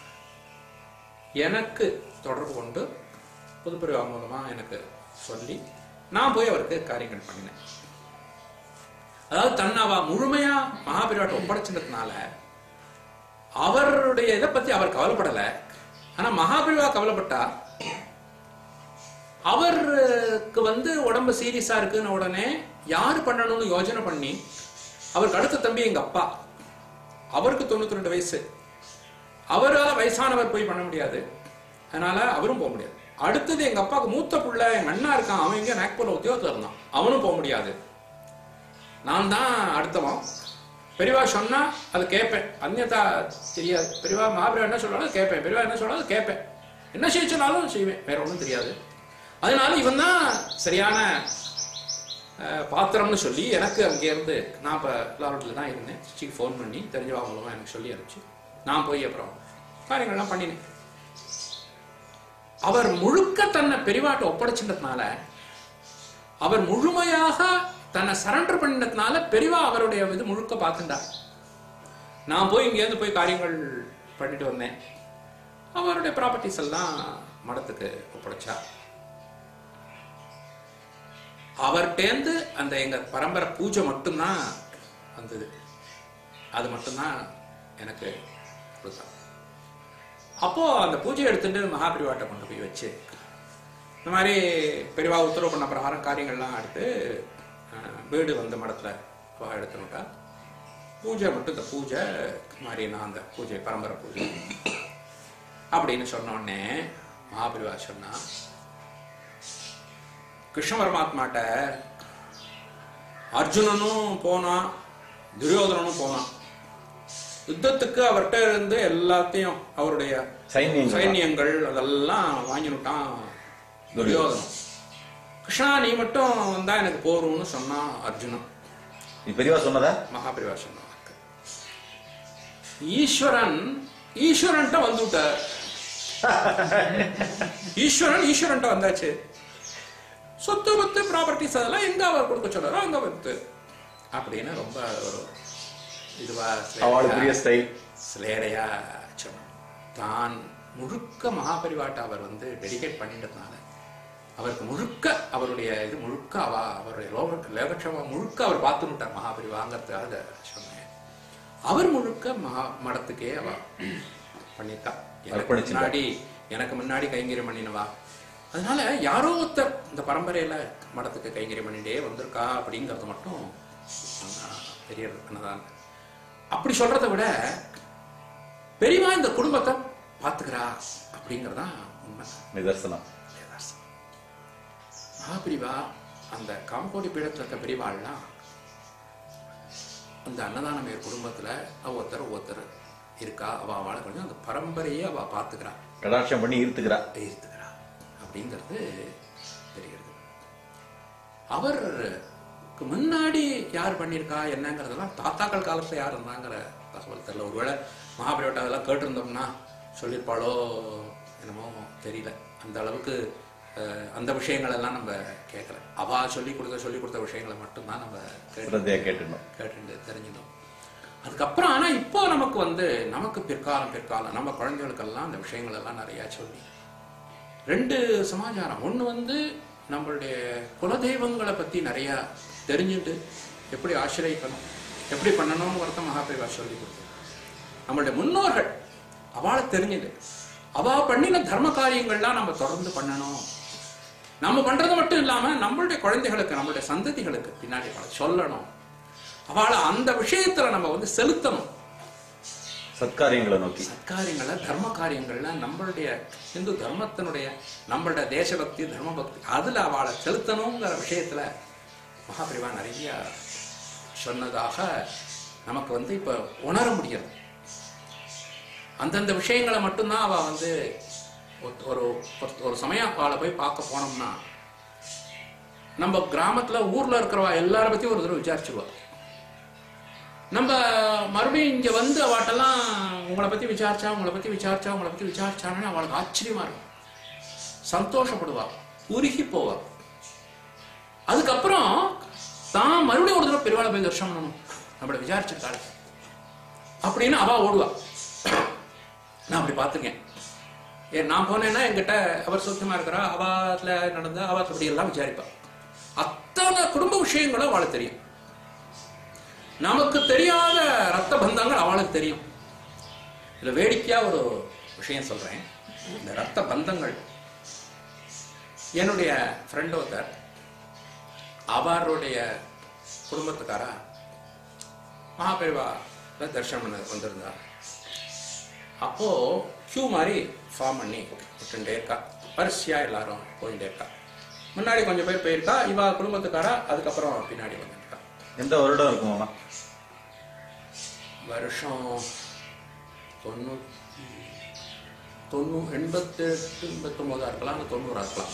எனக்கு தொடர்பு கொண்டு புதுப்பெரிவா மூலமா எனக்கு சொல்லி நான் போய் அவருக்கு காரியங்கள் பண்ணினேன். அதாவது தன்னாவா முழுமையா மகாபெரிவாட்ட ஒப்படைச்சிருந்ததுனால அவருடைய இதை பத்தி அவர் கவலைப்படல. ஆனா மகாபெரிவா கவலைப்பட்டா அவருக்கு வந்து உடம்பு சீரியஸா இருக்குன்னு உடனே யாரு பண்ணணும்னு யோஜனை பண்ணி அவருக்கு அடுத்த தம்பி எங்க அப்பா, அவருக்கு தொண்ணூத்தி ரெண்டு வயசு, அவரால் வயசானவர் போய் பண்ண முடியாது, அதனால அவரும் போக முடியாது. அடுத்தது எங்க அப்பாவுக்கு மூத்த புள்ள எங்க அண்ணா இருக்கான், அவன் இங்க நாக்பூர்ல உத்தியோகத்துல இருந்தான், அவனும் போக முடியாது. நான் தான் அடுத்தவன். பெரியவா சொன்னா அது கேட்பேன், அந்நியதா தெரியாது. பெரியவா மகாபெரிவா என்ன சொல்றாலும் கேட்பேன், பெரியவா என்ன சொல்றாலும் கேட்பேன், என்ன செய்ய சொன்னாலும் செய்வேன், வேற ஒன்றும் தெரியாது. அதனால இவன் தான் சரியான பாத்திரம்னு சொல்லி எனக்கு அங்கேருந்து நான் இப்போ லாரோட்டில் தான் இருந்தேன். சிச்சிக்கு ஃபோன் பண்ணி தெரிஞ்சவா மூலமாக எனக்கு சொல்லி அனுப்பிச்சு நான் போய் அப்புறம் காரியங்கள்லாம் பண்ணினேன். அவர் முழுக்க தன்னை பெரியவாட்ட ஒப்படைச்சின்றதுனால, அவர் முழுமையாக தன்னை சரண்டர் பண்ணினதுனால பெரியவா அவருடைய இது முழுக்க பார்த்துட்டார். நான் போய் இங்கேருந்து போய் காரியங்கள் பண்ணிட்டு வந்தேன். அவருடைய ப்ராப்பர்ட்டிஸ் எல்லாம் மடத்துக்கு ஒப்படைச்சா. அவர்கிட்டேந்து அந்த எங்க பரம்பரை பூஜை மட்டும்தான் வந்தது. அது மட்டும்தான் எனக்கு கொடுத்தாங்க. அப்போ அந்த பூஜையை எடுத்துட்டு மகாபெரிவாட்ட கொண்டு போய் வச்சு இந்த மாதிரி பெரியவா உத்தரவு பண்ண பிரகாரம் காரியங்கள்லாம் எடுத்து வீடு வந்த மடத்துல எடுத்துனுட்டா பூஜை மட்டும் இந்த பூஜை மாதிரி நான் அந்த பூஜை பரம்பரை பூஜை அப்படின்னு சொன்னோடனே மகாபெரிவா சொன்னா, கிருஷ்ண பரமாத்மாட்ட அர்ஜுனனும் போனான், துரியோதனனும் போனான். யுத்தத்துக்கு அவர்கிட்ட இருந்து எல்லாத்தையும் அவருடைய சைன்யங்கள் அதெல்லாம் வாங்கினுட்டான் துரியோதனம். கிருஷ்ணா நீ மட்டும் வந்தா எனக்கு போரும்னு சொன்னான் அர்ஜுனன். பெரியவா சொன்னதா? மகாபெரிவா சொன்னான். ஈஸ்வரன் ஈஸ்வரன்ட்ட வந்துட்டார். ஈஸ்வரன் ஈஸ்வரன்ட்ட வந்தாச்சு. சொத்து பத்து ப்ராப்பர்ட்டிஸ் அதெல்லாம் எங்க அவர் கொடுக்க சொல்றாரோ அங்க வந்து அப்படின்னு ரொம்ப ஒரு இதுவா சிலேடையா சொன்னார். தான் முழுக்க மகாபரிவாட்ட அவர் வந்து டெடிகேட் பண்ணிட்டதுனால அவருக்கு முழுக்க அவருடைய இது முழுக்க அவ அவருடைய லோகக்ஷமா முழுக்க அவர் பார்த்துட்டார் மகாபரிவாங்கிறதுக்காக சொன்னேன். அவர் முழுக்க மகா மடத்துக்கே அவ பண்ணிருக்கா. எனக்கு முன்னாடி எனக்கு முன்னாடி கைங்கரியம் பண்ணினவா. அதனால யாரோ ஒருத்தர் இந்த பரம்பரையில மடத்துக்கு கைங்கரியம் பண்ணிட்டே வந்திருக்கா அப்படிங்கறது மட்டும் தெரிய தான். அப்படி சொல்றதை விட பெரியவா இந்த குடும்பத்தை பாத்துக்கிறா அப்படிங்கறதான் உண்மை நிதர்சனம். மகாபிரிவா அந்த காமகோடி பீடத்துல இருக்க பெரியவாள்லாம் அந்த அன்னதானமேர் குடும்பத்துல ஒவ்வொருத்தர் ஒவ்வொருத்தர் இருக்கா. அவ அவளை கொஞ்சம் அந்த பரம்பரையே அவ பாத்துக்கிறா, கடாட்சம் பண்ணி ஈர்த்துக்கிறா ஈர்த்துக்கிறா அப்படிங்கிறது தெரிகிறது. அவருக்கு முன்னாடி யார் பண்ணிருக்கா என்னங்கிறதெல்லாம் தாத்தாக்கள் காலத்துல யார் இருந்தாங்கிற தகவல் தெரியல. ஒருவேளை மகாபிரிவட்ட அதெல்லாம் கேட்டிருந்தோம்னா சொல்லியிருப்பாளோ என்னமோ தெரியல. அந்த அளவுக்கு அந்த விஷயங்கள் எல்லாம் நம்ம கேட்கல. அவா சொல்லி கொடுத்த சொல்லி கொடுத்த விஷயங்களை மட்டும்தான் நம்ம கேட்டுட்டோம் கேட்டு தெரிஞ்சிட்டோம். அதுக்கப்புறம் ஆனா இப்போ நமக்கு வந்து நமக்கு பிற்காலம் பிற்காலம் நம்ம குழந்தைகளுக்கெல்லாம் அந்த விஷயங்கள் எல்லாம் நிறைய சொல்லி ரெண்டு சமாச்சாரம். ஒண்ணு வந்து நம்மளுடைய குலதெய்வங்களை பத்தி நிறைய தெரிஞ்சுட்டு எப்படி ஆசிரியக்கணும் எப்படி பண்ணணும்ங்கிறத மகாபிரிவா சொல்லி கொடுத்தோம். நம்மளுடைய முன்னோர்கள் அவளை தெரிஞ்சுட்டு அவா பண்ணின தர்ம காரியங்கள்லாம் நம்ம தொடர்ந்து பண்ணணும். நம்ம பண்றது மட்டும் இல்லாம நம்மளுடைய குழந்தைகளுக்கு நம்மளுடைய சந்ததிகளுக்கு பின்னாடி சொல்லணும். அவளை அந்த விஷயத்துல நம்ம வந்து செலுத்தணும். சத்காரியங்களை நோக்கி சத்காரியங்கள தர்ம காரியங்கள்ல நம்மளுடைய இந்து தர்மத்தினுடைய நம்மளுடைய தேசபக்தி தர்ம பக்தி அதுல அவளை செலுத்தணுங்கிற விஷயத்துல மகாபிரிவா நிறைய சொன்னதாக நமக்கு வந்து இப்ப உணர முடியாது. அந்தந்த விஷயங்களை மட்டும்தான் அவ வந்து ஒரு ஒரு சமயம் அவளை போய் பார்க்க போனோம்னா நம்ம கிராமத்துல ஊர்ல இருக்கிறவா எல்லார பத்தியும் ஒரு தடவை விசாரிச்சுருவா. நம்ம மறுபடியும் இங்க வந்து அவட்டெல்லாம் உங்களை பத்தி விசாரிச்சா உங்களை பத்தி விசாரிச்சா உங்களை பத்தி விசாரிச்சான்னு அவளுக்கு ஆச்சரியமா இருக்கும், சந்தோஷப்படுவா, உருகி போவா. அதுக்கப்புறம் தான் மறுபடியும் ஒரு தடவை பெருவாளை போய் தரிசனம் பண்ணணும் நம்மளை விசாரிச்சிருக்காள் அப்படின்னு அவ ஓடுவா. நான் அப்படி பார்த்துருக்கேன். ஏன் நான் போனேன்னா என்கிட்ட அவர் சுத்தமா இருக்கிறா அவாத்துல நடந்த அவாத்துல அப்படி எல்லாம் விசாரிப்பா. அத்தனை குடும்ப விஷயங்களும் அவளுக்கு தெரியும். நமக்கு தெரியாத ரத்த பந்தங்கள் அவளுக்கு தெரியும். இதுல வேடிக்கையா ஒரு விஷயம் சொல்றேன். இந்த ரத்த பந்தங்கள் என்னுடைய ஃப்ரெண்ட் ஒருத்தர் அவருடைய குடும்பத்துக்காரா மகாபெரிவா தரிசனம் பண்ண வந்திருந்தார். அப்போ கியூ மாதிரி ஃபார்ம் பண்ணி விட்டுட்டே இருக்கா. வரிசையா எல்லாரும் போயிட்டே இருக்கா. முன்னாடி கொஞ்சம் பேர் போயிருக்கா இவா குடும்பத்துக்காரா. அதுக்கப்புறம் பின்னாடி வந்துருக்கா. எந்த வருடம் இருக்குமா? வருஷம் தொண்ணூத்தி தொண்ணூ எண்பத்தி எட்டு எண்பத்தி ஒன்பதா இருக்கலாம், தொண்ணூறா இருக்கலாம்.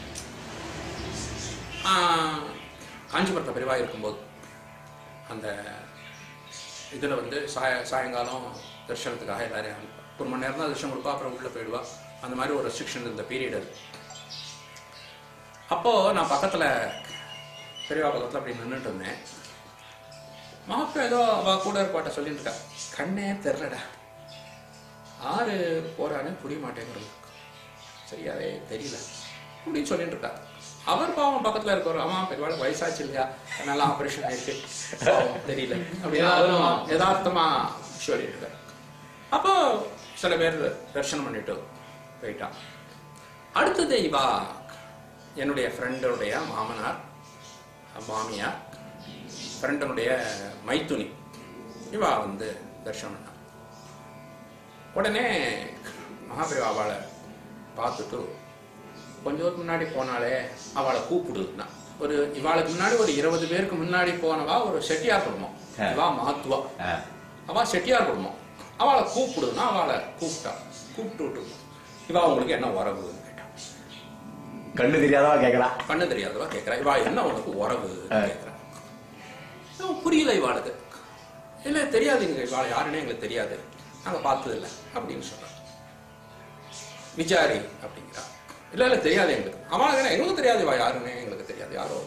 காஞ்சிபுரத்தை பெரிவா இருக்கும்போது அந்த இதுல வந்து சாய சாயங்காலம் தரிசனத்துக்காக எல்லாரையும் ஒரு மணி நேரம் தான் தரிசனம் கொடுப்பா, அப்புறம் உள்ள போயிடுவா. அந்த மாதிரி ஒரு ரெஸ்ட்ரிக்ஷன் இருந்த பீரியட் அது. அப்போ நான் பக்கத்துல பெரியவா பக்கத்துல அப்படி நின்றுட்டு இருந்தேன். மாப்பிள்ள ஏதோ அவ கூட இருப்பாட்ட சொல்லிட்டு இருக்கா, கண்ணே தெரியலடா ஆறு போறானே புரிய மாட்டேங்கிறது, சரியாவே தெரியல அப்படின்னு சொல்லிட்டு இருக்கா. அவர் பாவம் பக்கத்துல இருக்கவர், ஆமா பெரியவாள் வயசாச்சு இல்லையா, நல்லா ஆபரேஷன் ஆயிருக்கு தெரியல அப்படின்னா அவரும் யதார்த்தமா சொல்லிட்டு இருக்காரு. அப்போ சில பேர் தரிசனம் பண்ணிட்டு போயிட்டான். அடுத்தது இவா என்னுடைய ஃப்ரெண்டுடைய மாமனார் மாமியார் ஃப்ரெண்டனுடைய மைத்துனி இவா வந்து தரிசனம் பண்ணா. உடனே மகாபிரிவா அவளை பார்த்துட்டு கொஞ்சம் முன்னாடி போனாலே அவளை கூப்பிடுனா. ஒரு இவாளுக்கு முன்னாடி ஒரு இருபது பேருக்கு முன்னாடி போனவா ஒரு செட்டியார் குடும்பம், இவா மகத்துவா, அவா செட்டியார் குடும்பம். அவளை கூப்பிடுனா அவளை கூப்பிட்டா. கூப்பிட்டு விட்டு இவா உங்களுக்கு என்ன உறவுன்னு கேட்டா. கண்ணு தெரியாதவா கேட்கறா. கண்ணு தெரியாதவா கேட்கறா. இவா என்ன உனக்கு உறவு கேட்கறா. புரியல இவாளுக்கு. இல்ல தெரியாதுங்க, இவாள் யாருன்னே எங்களுக்கு தெரியாது. நாங்க பார்த்தது இல்லை அப்படின்னு சொல்றாரு. விசாரி அப்படிங்கிறா. இல்ல இல்ல தெரியாது எங்களுக்கு. அவன் எங்களுக்கு தெரியாது இவா யாருன்னு எங்களுக்கு தெரியாது யாரோ.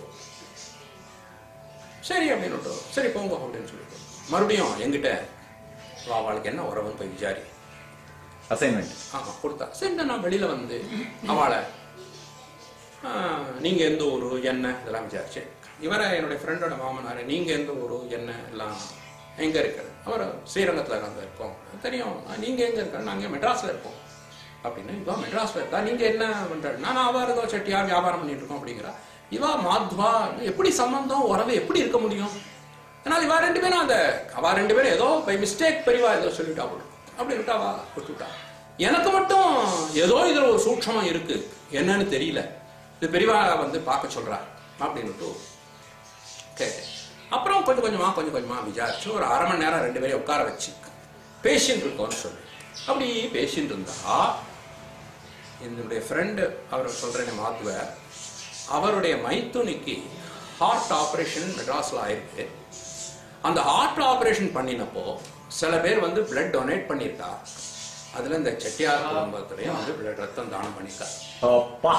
சரி அப்படின்னு சரி போங்க அப்படின்னு சொல்லிட்டு மறுபடியும் எங்கிட்ட அவளுக்கு என்ன உறவுன்னு போய் விசாரி அசைன்மெண்ட் ஆமா கொடுத்தா. சரி நான் வெளியில வந்து அவளை நீங்க எந்த ஊரு என்ன இதெல்லாம் விசாரிச்சு இவரை என்னுடைய ஃப்ரெண்டோட மாமனார் நீங்க எந்த ஊரு என்ன எல்லாம் எங்க இருக்கிறது அவர் ஸ்ரீரங்கத்துல நாங்க இருக்கோம் தெரியும். நீங்க எங்க இருக்க நாங்க மெட்ராஸ்ல இருக்கோம் அப்படின்னு. இவா மெட்ராஸ்ல இருக்கா நீங்க என்ன பண்றாரு நான் அவர் ஏதோ செட்டியார் வியாபாரம் பண்ணிட்டு இருக்கோம் அப்படிங்கிறா. இவா மாத்வா எப்படி சம்பந்தம் உறவு எப்படி இருக்க முடியும்? அதனால இவா ரெண்டு பேரும் அந்த அவா ரெண்டு பேரும் ஏதோ பை மிஸ்டேக் பெரியவா ஏதோ சொல்லிட்டா அப்படி விட்டா அவா விட்டுட்டா. எனக்கு மட்டும் ஏதோ இதுல ஒரு சூட்சமம் இருக்கு என்னன்னு தெரியல இது பெரியவா வந்து பார்க்க சொல்றா அப்படின்னு கேட்டேன். அப்புறம் கொஞ்சம் கொஞ்சமா கொஞ்சம் கொஞ்சமா விசாரிச்சு ஒரு அரை மணி நேரம் ரெண்டு பேரையும் உட்கார வச்சு பேசிட்டு இருக்கோம்னு சொல்லி அப்படி பேசிட்டு இருந்தா என்னுடைய ஃப்ரெண்டு அவர் சொல்றேன் மாத்துவ அவருடைய மைத்துனிக்கு ஹார்ட் ஆபரேஷன் மெட்ராஸ்ல ஆயிருக்கு. அந்த ஹார்ட் ஆபரேஷன் பண்ணினப்போ சில பேர் வந்து பிளட் டொனேட் பண்ணிருக்கா. அதுல இந்த செட்டியார் குடும்பத்திலையும் வந்து பிளட் ரத்தம் தானம் பண்ணிருக்கா.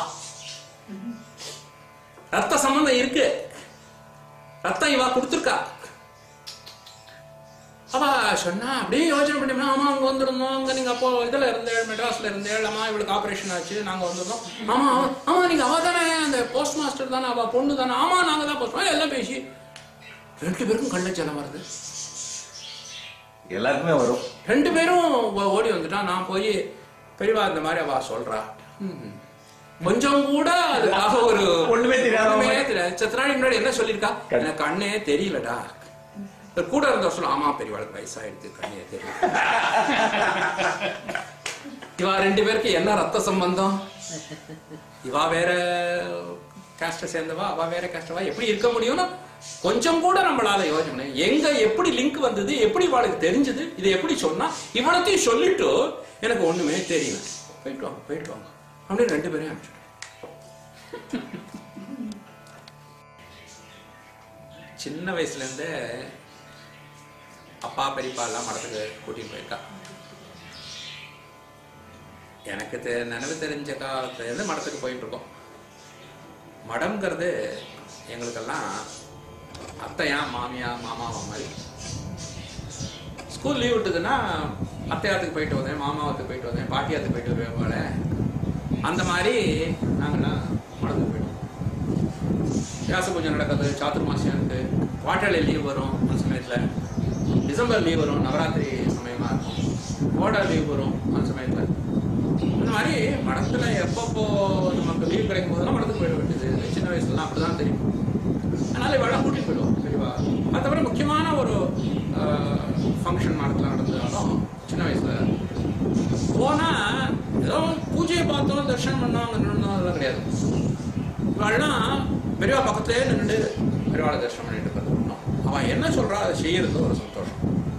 ரத்த சம்பந்தம் இருக்கு. ரத்தம் இவா கொடுத்துருக்கா. அவ சொன்னா அப்படியே யோசனை பண்ணி ஆமா அவங்க வந்துருந்தோம் அங்க நீங்க அப்போ இதுல இருந்தேள் மெட்ராஸ்ல இருந்தேள் அம்மா இவளுக்கு ஆபரேஷன் ஆச்சு நாங்க வந்துருந்தோம். ஆமா ஆமா நீங்க அவ தானே அந்த போஸ்ட் மாஸ்டர் தானே அவ பொண்ணு தானே ஆமா நாங்க தான் போஸ்ட் எல்லாம் பேசி ரெண்டு பேருக்கும் கள்ள ஜலம் வருது. எல்லாருக்குமே வரும். ரெண்டு பேரும் ஓடி வந்துட்டா. நான் போய் பெரியவா இந்த மாதிரி அவ சொல்றா கொஞ்சம் கூட அதுக்காக ஒரு ஒண்ணுமே தெரியாது. சத்திராணி முன்னாடி என்ன சொல்லிருக்கா எனக்கு கண்ணே தெரியலடா. கூட இருந்த சொல்ல ஆமா பெரியவாளுக்கு வயசாயிடுது கண்ணியே தெரியல. இவா ரெண்டு பேருக்கு என்ன ரத்த சம்பந்தம்? இவா வேற காஸ்ட சேர்ந்தவா அவ வேற காஸ்டவா எப்படி இருக்க முடியும்னா கொஞ்சம் கூட நம்மளால யோசனை எங்க எப்படி லிங்க் வந்தது எப்படி இவாளுக்கு தெரிஞ்சது இதை எப்படி சொன்னா இவளத்தையும் சொல்லிட்டு எனக்கு ஒண்ணுமே தெரியல. போயிட்டு வாங்க போயிட்டு வாங்க அப்படின்னு ரெண்டு பேரையும் அனுப்பிச்சுட்டேன். சின்ன வயசுல இருந்தே அப்பா பெரியப்பா எல்லாம் மடத்துக்கு கூட்டிட்டு போயிருக்கா. எனக்கு நினைவு தெரிஞ்ச காலத்துல இருந்து மடத்துக்கு போயிட்டு இருக்கோம். மடம்ங்கிறது எங்களுக்கெல்லாம் அத்தையா மாமியா மாமாவா மாதிரி. ஸ்கூல் லீவ் விட்டுதுன்னா அத்தையாத்துக்கு போயிட்டு வந்தேன் மாமாவத்துக்கு போயிட்டு வந்தேன் பாட்டியாத்துக்கு போயிட்டு வருவேன் போல அந்த மாதிரி நாங்கள்லாம் மடத்துக்கு போயிட்டோம். வியாச பூஜை நடக்குது சாத்துர்மாசியம் இருக்கு குவார்டர்லி லீவ் வரும் அந்த சமயத்துல டிசம்பர் லீவ் வரும் நவராத்திரி சமயமா இருக்கும் கோடா லீவ் வரும் அந்த சமயத்துல இந்த மாதிரி மடத்துல எப்பப்போ நமக்கு லீவ் கிடைக்கும் போதெல்லாம் மடத்துக்கு போயிட வேண்டியது. சின்ன வயசுலாம் அப்படிதான் தெரியும். அதனால இவெல்லாம் கூட்டிட்டு போயிடுவோம் பெரியவா. அதை தவிர முக்கியமான ஒரு ஃபங்க்ஷன் மடத்துல நடந்தாலும் சின்ன வயசுல போனா ஏதோ பூஜையை பார்த்தோம் தரிசனம் பண்ணோம் அதெல்லாம் கிடையாது. இவெல்லாம் பெரியவா பக்கத்துலேயே நின்று பெரியவாளை தரிசனம் பண்ணிட்டு கற்றுக்கணும். அவன் என்ன சொல்றா அதை செய்யறது ஒரு சந்தோஷம்.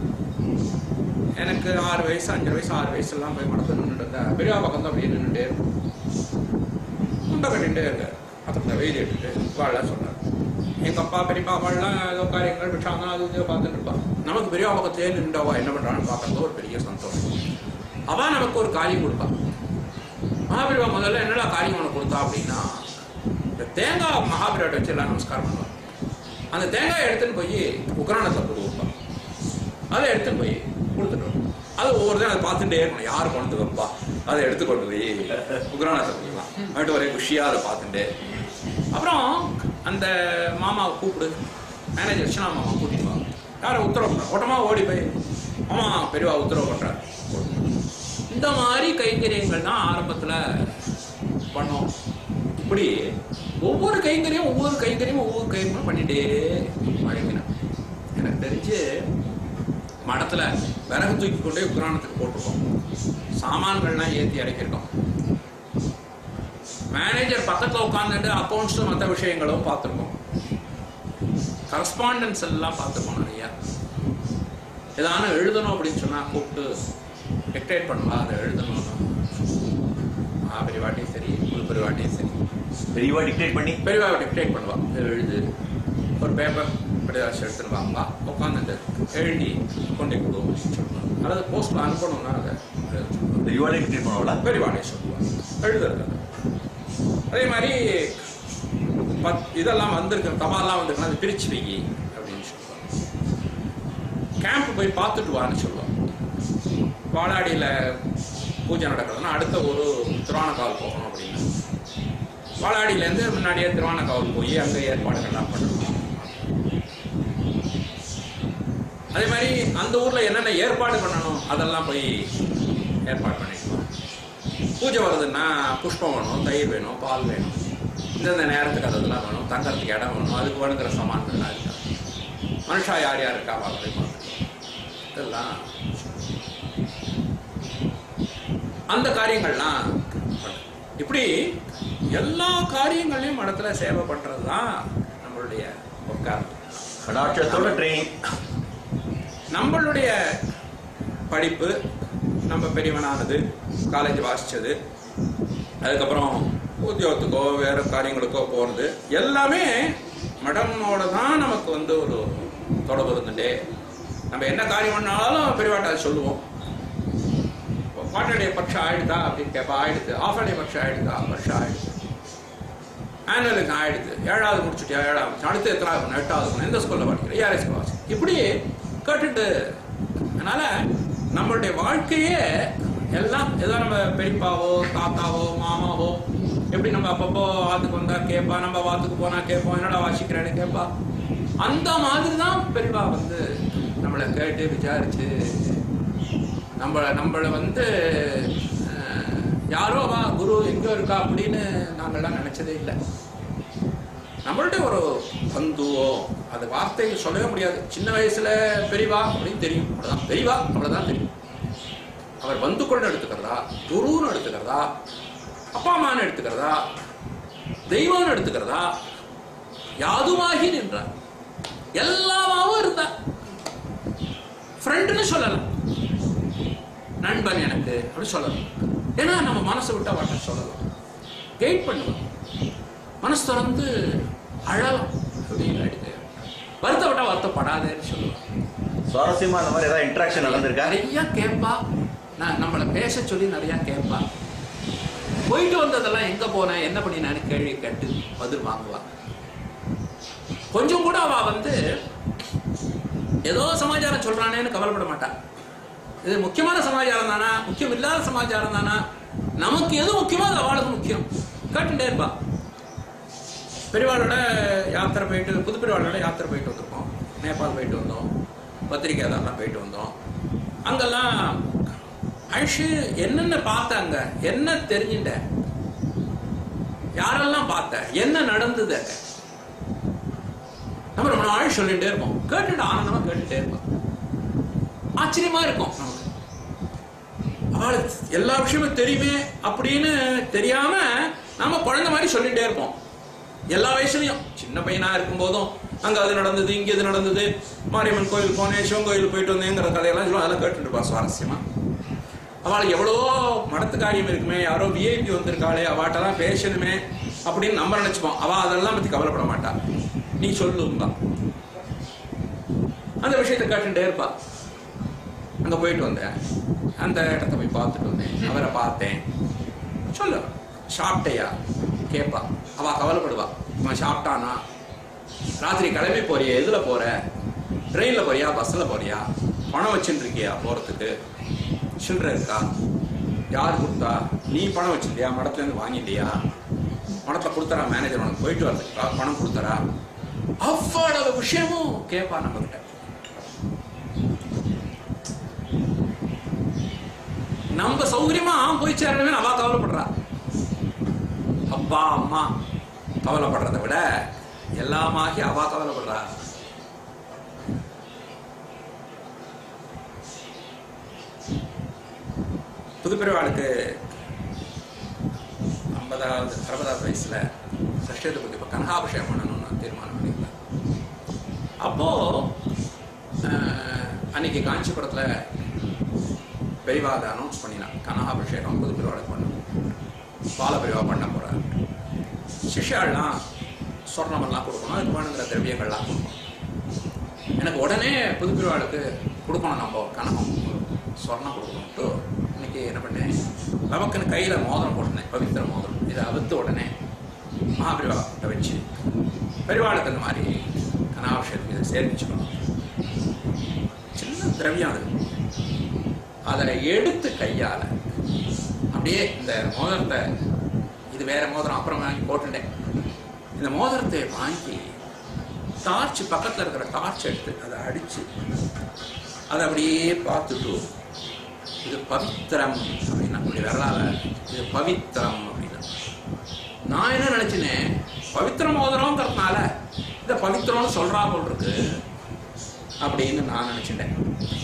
எனக்கு ஆறு வயசு அஞ்சு வயசு ஆறு வயசு எல்லாம் போய் மடத்துல நின்றுட்டு இருந்தேன். பெரியவா பக்கம் தான் அப்படியே நின்றுட்டே இருக்கும். முண்டை கட்டிகிட்டே இருக்காரு பக்கத்துல வெயில் எடுத்துட்டு வாழலாம் சொல்றாரு. எங்க அப்பா பெரியப்பா வாழலாம் ஏதோ காரியங்கள் விட்டாங்க அது இதை பார்த்துட்டு இருப்பான். நமக்கு பெரியவா பக்கத்திலே நின்றுவா என்ன பண்றான்னு பார்க்கறது ஒரு பெரிய சந்தோஷம். அவன் நமக்கு ஒரு காரியம் கொடுப்பான். மகாபெரிவா முதல்ல என்னடா காரியம் உனக்கு கொடுத்தா அப்படின்னா இந்த தேங்காய் மகாபெரிவாட்ட வச்சு எல்லாம் நமஸ்காரம் பண்ணுவான். அந்த தேங்காயை எடுத்துன்னு போய் உக்ரானத்தை போட்டு கொடுப்பான். அதை எடுத்துன்னு போய் கொடுத்துட்டு அது ஒவ்வொருத்தையும் அதை பார்த்துட்டே இருக்கணும். யாரு கொண்டு வைப்பா அதை எடுத்து கொண்டு போய் உக்ரானத்தை கொடுக்கலாம் அப்படின்ட்டு ஒரே குஷியா அதை பார்த்துட்டு அப்புறம் அந்த மாமாவை கூப்பிடு மேனேஜர் வச்சு நான் மாமா கூட்டிட்டு வாங்க யாரை உத்தரவு பண்ற ஓட்டமா ஓடி போய் ஆமா பெரியவா உத்தரவு பண்றாரு. இந்த மாதிரி கைங்கரியங்கள் தான் ஆரம்பத்துல பண்ணோம். இப்படி ஒவ்வொரு கைங்கரியும் ஒவ்வொரு கைங்கரியும் ஒவ்வொரு கைங்கரியும் பண்ணிட்டே பழகினேன். எனக்கு தெரிஞ்சு மடத்துல விறகு தூக்கி கொண்டே உக்ரானத்துக்கு போட்டிருக்கோம். சாமான்கள்லாம் ஏற்றி இறக்கிருக்கோம். மேனேஜர் பக்கத்துல உட்காந்துட்டு அக்கௌண்ட்ஸ் மற்ற விஷயங்களும் பார்த்துருக்கோம். கரஸ்பாண்டன்ஸ் எல்லாம் பார்த்துருக்கோம். நிறைய ஏதான எழுதணும் அப்படின்னு சொன்னா கூப்பிட்டு டிக்டேட் பண்ணுவா அதை எழுதணும். பெரியவாட்டையும் சரி புது பெரியவாட்டையும் சரி பெரியவா டிக்டேட் பண்ணி பெரியவா டிக்டேட் பண்ணுவா எழுது ஒரு பேப்பர் இப்படி எடுத்துன்னு வாங்க உட்காந்துட்டு எழுதி கொண்டே கொடுவோம் சொல்லுவாங்க. அதாவது போஸ்ட்ல அனுப்பணும்னா அதை பெரியவாளே கிரியேட் பண்ணுவாங்களா? பெரியவாளே சொல்லுவாங்க எழுதுறது. அதே மாதிரி பத் இதெல்லாம் வந்திருக்கு, தபாலாம் வந்திருக்குன்னா அது பிரிச்சு வைக்கி அப்படின்னு சொல்லுவாங்க. கேம்ப் போய் பார்த்துட்டு வான்னு சொல்லுவாங்க. வாழாடியில் பூஜை நடக்கிறதுனா அடுத்த ஒரு திருவானக்காவல் போகணும் அப்படின்னு வாழாடியிலேருந்து முன்னாடியே திருவானக்காவல் போய் அங்கே ஏற்பாடுகள்லாம் பண்ணணும். அதே மாதிரி அந்த ஊரில் என்னென்ன ஏற்பாடு பண்ணணும் அதெல்லாம் போய் ஏற்பாடு பண்ணிக்கலாம். பூஜை வருதுன்னா புஷ்பம் வேணும், தயிர் வேணும், பால் வேணும், இந்தந்த நேரத்துக்கு அதெல்லாம் வேணும், தங்கறதுக்கு இடம் வேணும், அதுக்கு வேணுங்கிற சமான்கள்லாம் இருக்கா, மனுஷா யார் யார் இருக்கா போய் பார்த்துக்கலாம். இதெல்லாம் அந்த காரியங்கள்லாம் இப்படி எல்லா காரியங்களையும் மடத்துல சேவை பண்றது தான் நம்மளுடைய கடாட்சத்தோட ட்ரெயின். நம்மளுடைய படிப்பு, நம்ம பெரியவனானது, காலேஜ் வாசிச்சது, அதுக்கப்புறம் உத்தியோகத்துக்கோ வேற காரியங்களுக்கோ போறது எல்லாமே மடமோட தான் நமக்கு வந்து ஒரு தொடர்பு இருந்துட்டே. நம்ம என்ன காரியம் பண்ணாலும் பெரியவாட்டா சொல்லுவோம். குவார்டர்டே பட்சம் ஆயிடுதா அப்படின்னு கேட்பா, ஆயிடுது. ஆஃப் டே பட்சம் ஆயிடுதா, பட்சம் ஆயிடுது. ஆனுவலுக்கு ஆயிடுது. ஏழாவது முடிச்சுட்டியா, ஏழாவது அடுத்து எத்தனாவது, எட்டாவது, எந்த ஸ்கூல்ல படிக்கிற, ஏஆர்எஸ் வாசி, இப்படி கேட்டுட்டு. அதனால நம்மளுடைய வாழ்க்கையே எல்லாம் ஏதோ நம்ம பெரியப்பாவோ தாத்தாவோ மாமாவோ எப்படி நம்ம அப்பப்போ வாத்துக்கு வந்தா கேட்பா, நம்ம வாத்துக்கு போனா கேட்போம், என்னடா வாசிக்கிறேன்னு கேட்பா. அந்த மாதிரி தான் பெரியப்பா வந்து நம்மளை கேட்டு விசாரிச்சு நம்ம நம்மளை வந்து யாரோ வா குரு எங்கோ இருக்கா அப்படின்னு நாங்கள்லாம் நினைச்சதே இல்லை. நம்மள்ட்ட ஒரு பந்துவோ அது வார்த்தைகள் சொல்லவே முடியாது. சின்ன வயசுல பெரியவா அப்படின்னு தெரியும், அவ்வளவுதான். பெரியவா அவ்வளவுதான் தெரியும். அவர் பந்துக்குள்னு எடுத்துக்கிறதா, குருன்னு எடுத்துக்கிறதா, அப்பா அம்மான்னு எடுத்துக்கிறதா, தெய்வம்னு எடுத்துக்கிறதா, யாதுமாகி நின்றார், எல்லாமாவும் இருந்தார். ஃப்ரெண்டுன்னு சொல்லலாம், நண்பன் எனக்கு அப்படின்னு சொல்லலாம். ஏன்னா நம்ம மனசை விட்டா வாட்ட சொல்லலாம், கைட் பண்ணுவோம், மனசு திறந்து அழலாம் அப்படின்னு அடிக்க, வருத்தப்பட்டா வருத்தப்படாதேன்னு சொல்லுவாங்க. சுவாரஸ்யமா அந்த மாதிரி ஏதாவது இன்ட்ராக்ஷன் நடந்திருக்கா? நிறைய கேட்பா, நான் நம்மளை பேச சொல்லி நிறைய கேட்பா. போயிட்டு வந்ததெல்லாம் எங்க போனேன் என்ன பண்ணினான்னு கேள்வி கேட்டு பதில் வாங்குவா. கொஞ்சம் கூட அவ வந்து ஏதோ சமாச்சாரம் சொல்றானேன்னு கவலைப்பட மாட்டான். இது முக்கியமான சமாச்சாரம் தானா, முக்கியம் இல்லாத சமாச்சாரம் தானா, நமக்கு எது முக்கியமோ அது அவளுக்கு முக்கியம், கேட்டுட்டே இருப்பா. பெரியவாளோட யாத்திரை போயிட்டு, புது பெரியவாளோட யாத்திரை போயிட்டு வந்திருக்கோம். நேபாள் போயிட்டு வந்தோம், பத்திரிக்கை அதெல்லாம் போயிட்டு வந்தோம். அங்கெல்லாம் அழிச்சு என்னென்ன பார்த்தாங்க, என்ன தெரிஞ்சுட்ட, யாரெல்லாம் பார்த்த, என்ன நடந்தது, நம்ம ரொம்ப நாள் சொல்லிட்டே இருப்போம். கேட்டுட்டு ஆனந்தமா கேட்டுட்டே இருப்போம். ஆச்சரியமா இருக்கும் நமக்கு. அவளுக்கு எல்லா விஷயமும் தெரியுமே அப்படின்னு தெரியாம நாம குழந்தை மாதிரி சொல்லிட்டே இருப்போம். எல்லா வயசுலயும் சின்ன பையனா இருக்கும் போதும் அங்க அது நடந்தது, இங்க இது நடந்தது, மாரியம்மன் கோயில் போனேன், சிவன் கோயில் போயிட்டு வந்தேங்கிற கதையெல்லாம் சொல்லுவோம். அதெல்லாம் கேட்டுட்டு இருப்பா சுவாரஸ்யமா. அவளுக்கு எவ்வளவோ மடத்து காரியம் இருக்குமே, யாரோ விஐபி வந்திருக்காளே, அவாட்டெல்லாம் பேசணுமே அப்படின்னு நம்ம நினைச்சுப்போம். அவ அதெல்லாம் பத்தி கவலைப்பட மாட்டா. நீ சொல்லுங்க, அந்த விஷயத்தை கேட்டுட்டே இருப்பா. அங்க போயிட்டு வந்தேன், அந்த இடத்த போய் பார்த்துட்டு வந்தேன், அவரை பார்த்தேன், சொல்லு சாப்பிட்டையா கேட்பா. அவ கவலைப்படுவா, இவன் சாப்பிட்டானா, ராத்திரி கிளம்பி போறியா, எதுல போற, ட்ரெயின்ல போறியா, பஸ்ல போறியா, பணம் வச்சுட்டு இருக்கியா போறதுக்கு, சில்லற இருக்கா, யார் கொடுத்தா, நீ பணம் வச்சிருக்கியா, மடத்துல இருந்து வாங்கிட்டியா, மடத்துல கொடுத்தரா மேனேஜர் உனக்கு போயிட்டு வரதுக்கா பணம் கொடுத்தரா, அவ்வளவு விஷயமும் கேட்பா நம்ம கிட்ட. நம்ம சௌகரியமா போய் சேரணுமே அவ கவலைப்படுறா. அப்பா அம்மா கவலைப்படுறதை விட எல்லாமாகி அவ கவலைப்படுறா. புதுப்பெருவாளுக்கு ஐம்பதாவது அறுபதாவது வயசுல சஷ்டத்துக்கு இப்ப கனகாபிஷேகம் பண்ணணும்னு தீர்மானம் பண்ணியிருந்தேன். அப்போ அன்னைக்கு காஞ்சிபுரத்துல பெரியவாத அனௌன்ஸ் பண்ணினான், கனகாபிஷேகம் புதுப்பெருவாளுக்கு பண்ணணும், பால பெரியவா பண்ண போறாரு. சிஷ்யாள்லாம் சொர்ணமெல்லாம் கொடுக்கணும், அதுக்கு வேணுங்கிற திரவியங்கள்லாம் கொடுக்கணும். எனக்கு உடனே புதுப்பிரிவாளுக்கு கொடுக்கணும், நம்ம கனகம் சொர்ணம் கொடுக்கணும்ட்டு இன்னைக்கு என்ன பண்ணேன், நமக்குன்னு கையில் மோதிரம் போட்டிருந்தேன், பவித்திர மோதிரம். இதை அவுத்த உடனே மகாபிரிவாட்ட வச்சு பெரிவாளுக்கு அந்த மாதிரி அனாவசியத்துக்கு இதை சேர்ந்துச்சுக்கணும். சின்ன திரவியம் அது, அதை எடுத்து கையால் அப்படியே இந்த மோதிரத்தை, இது வேற மோதிரம் அப்புறம் வாங்கி போட்டுட்டேன், இந்த மோதிரத்தை வாங்கி டார்ச் பக்கத்தில் இருக்கிற டார்ச் எடுத்து அதை அடிச்சு அதை அப்படியே பார்த்துட்டு இது பவித்திரம் அப்படின்னா அப்படி வரலால இது பவித்திரம் அப்படின்னா நான் என்ன நினைச்சினேன், பவித்திர மோதிரம்ங்கிறதுனால இதை பவித்திரம்னு சொல்றா போல் இருக்கு அப்படின்னு நான் நினைச்சிட்டேன்.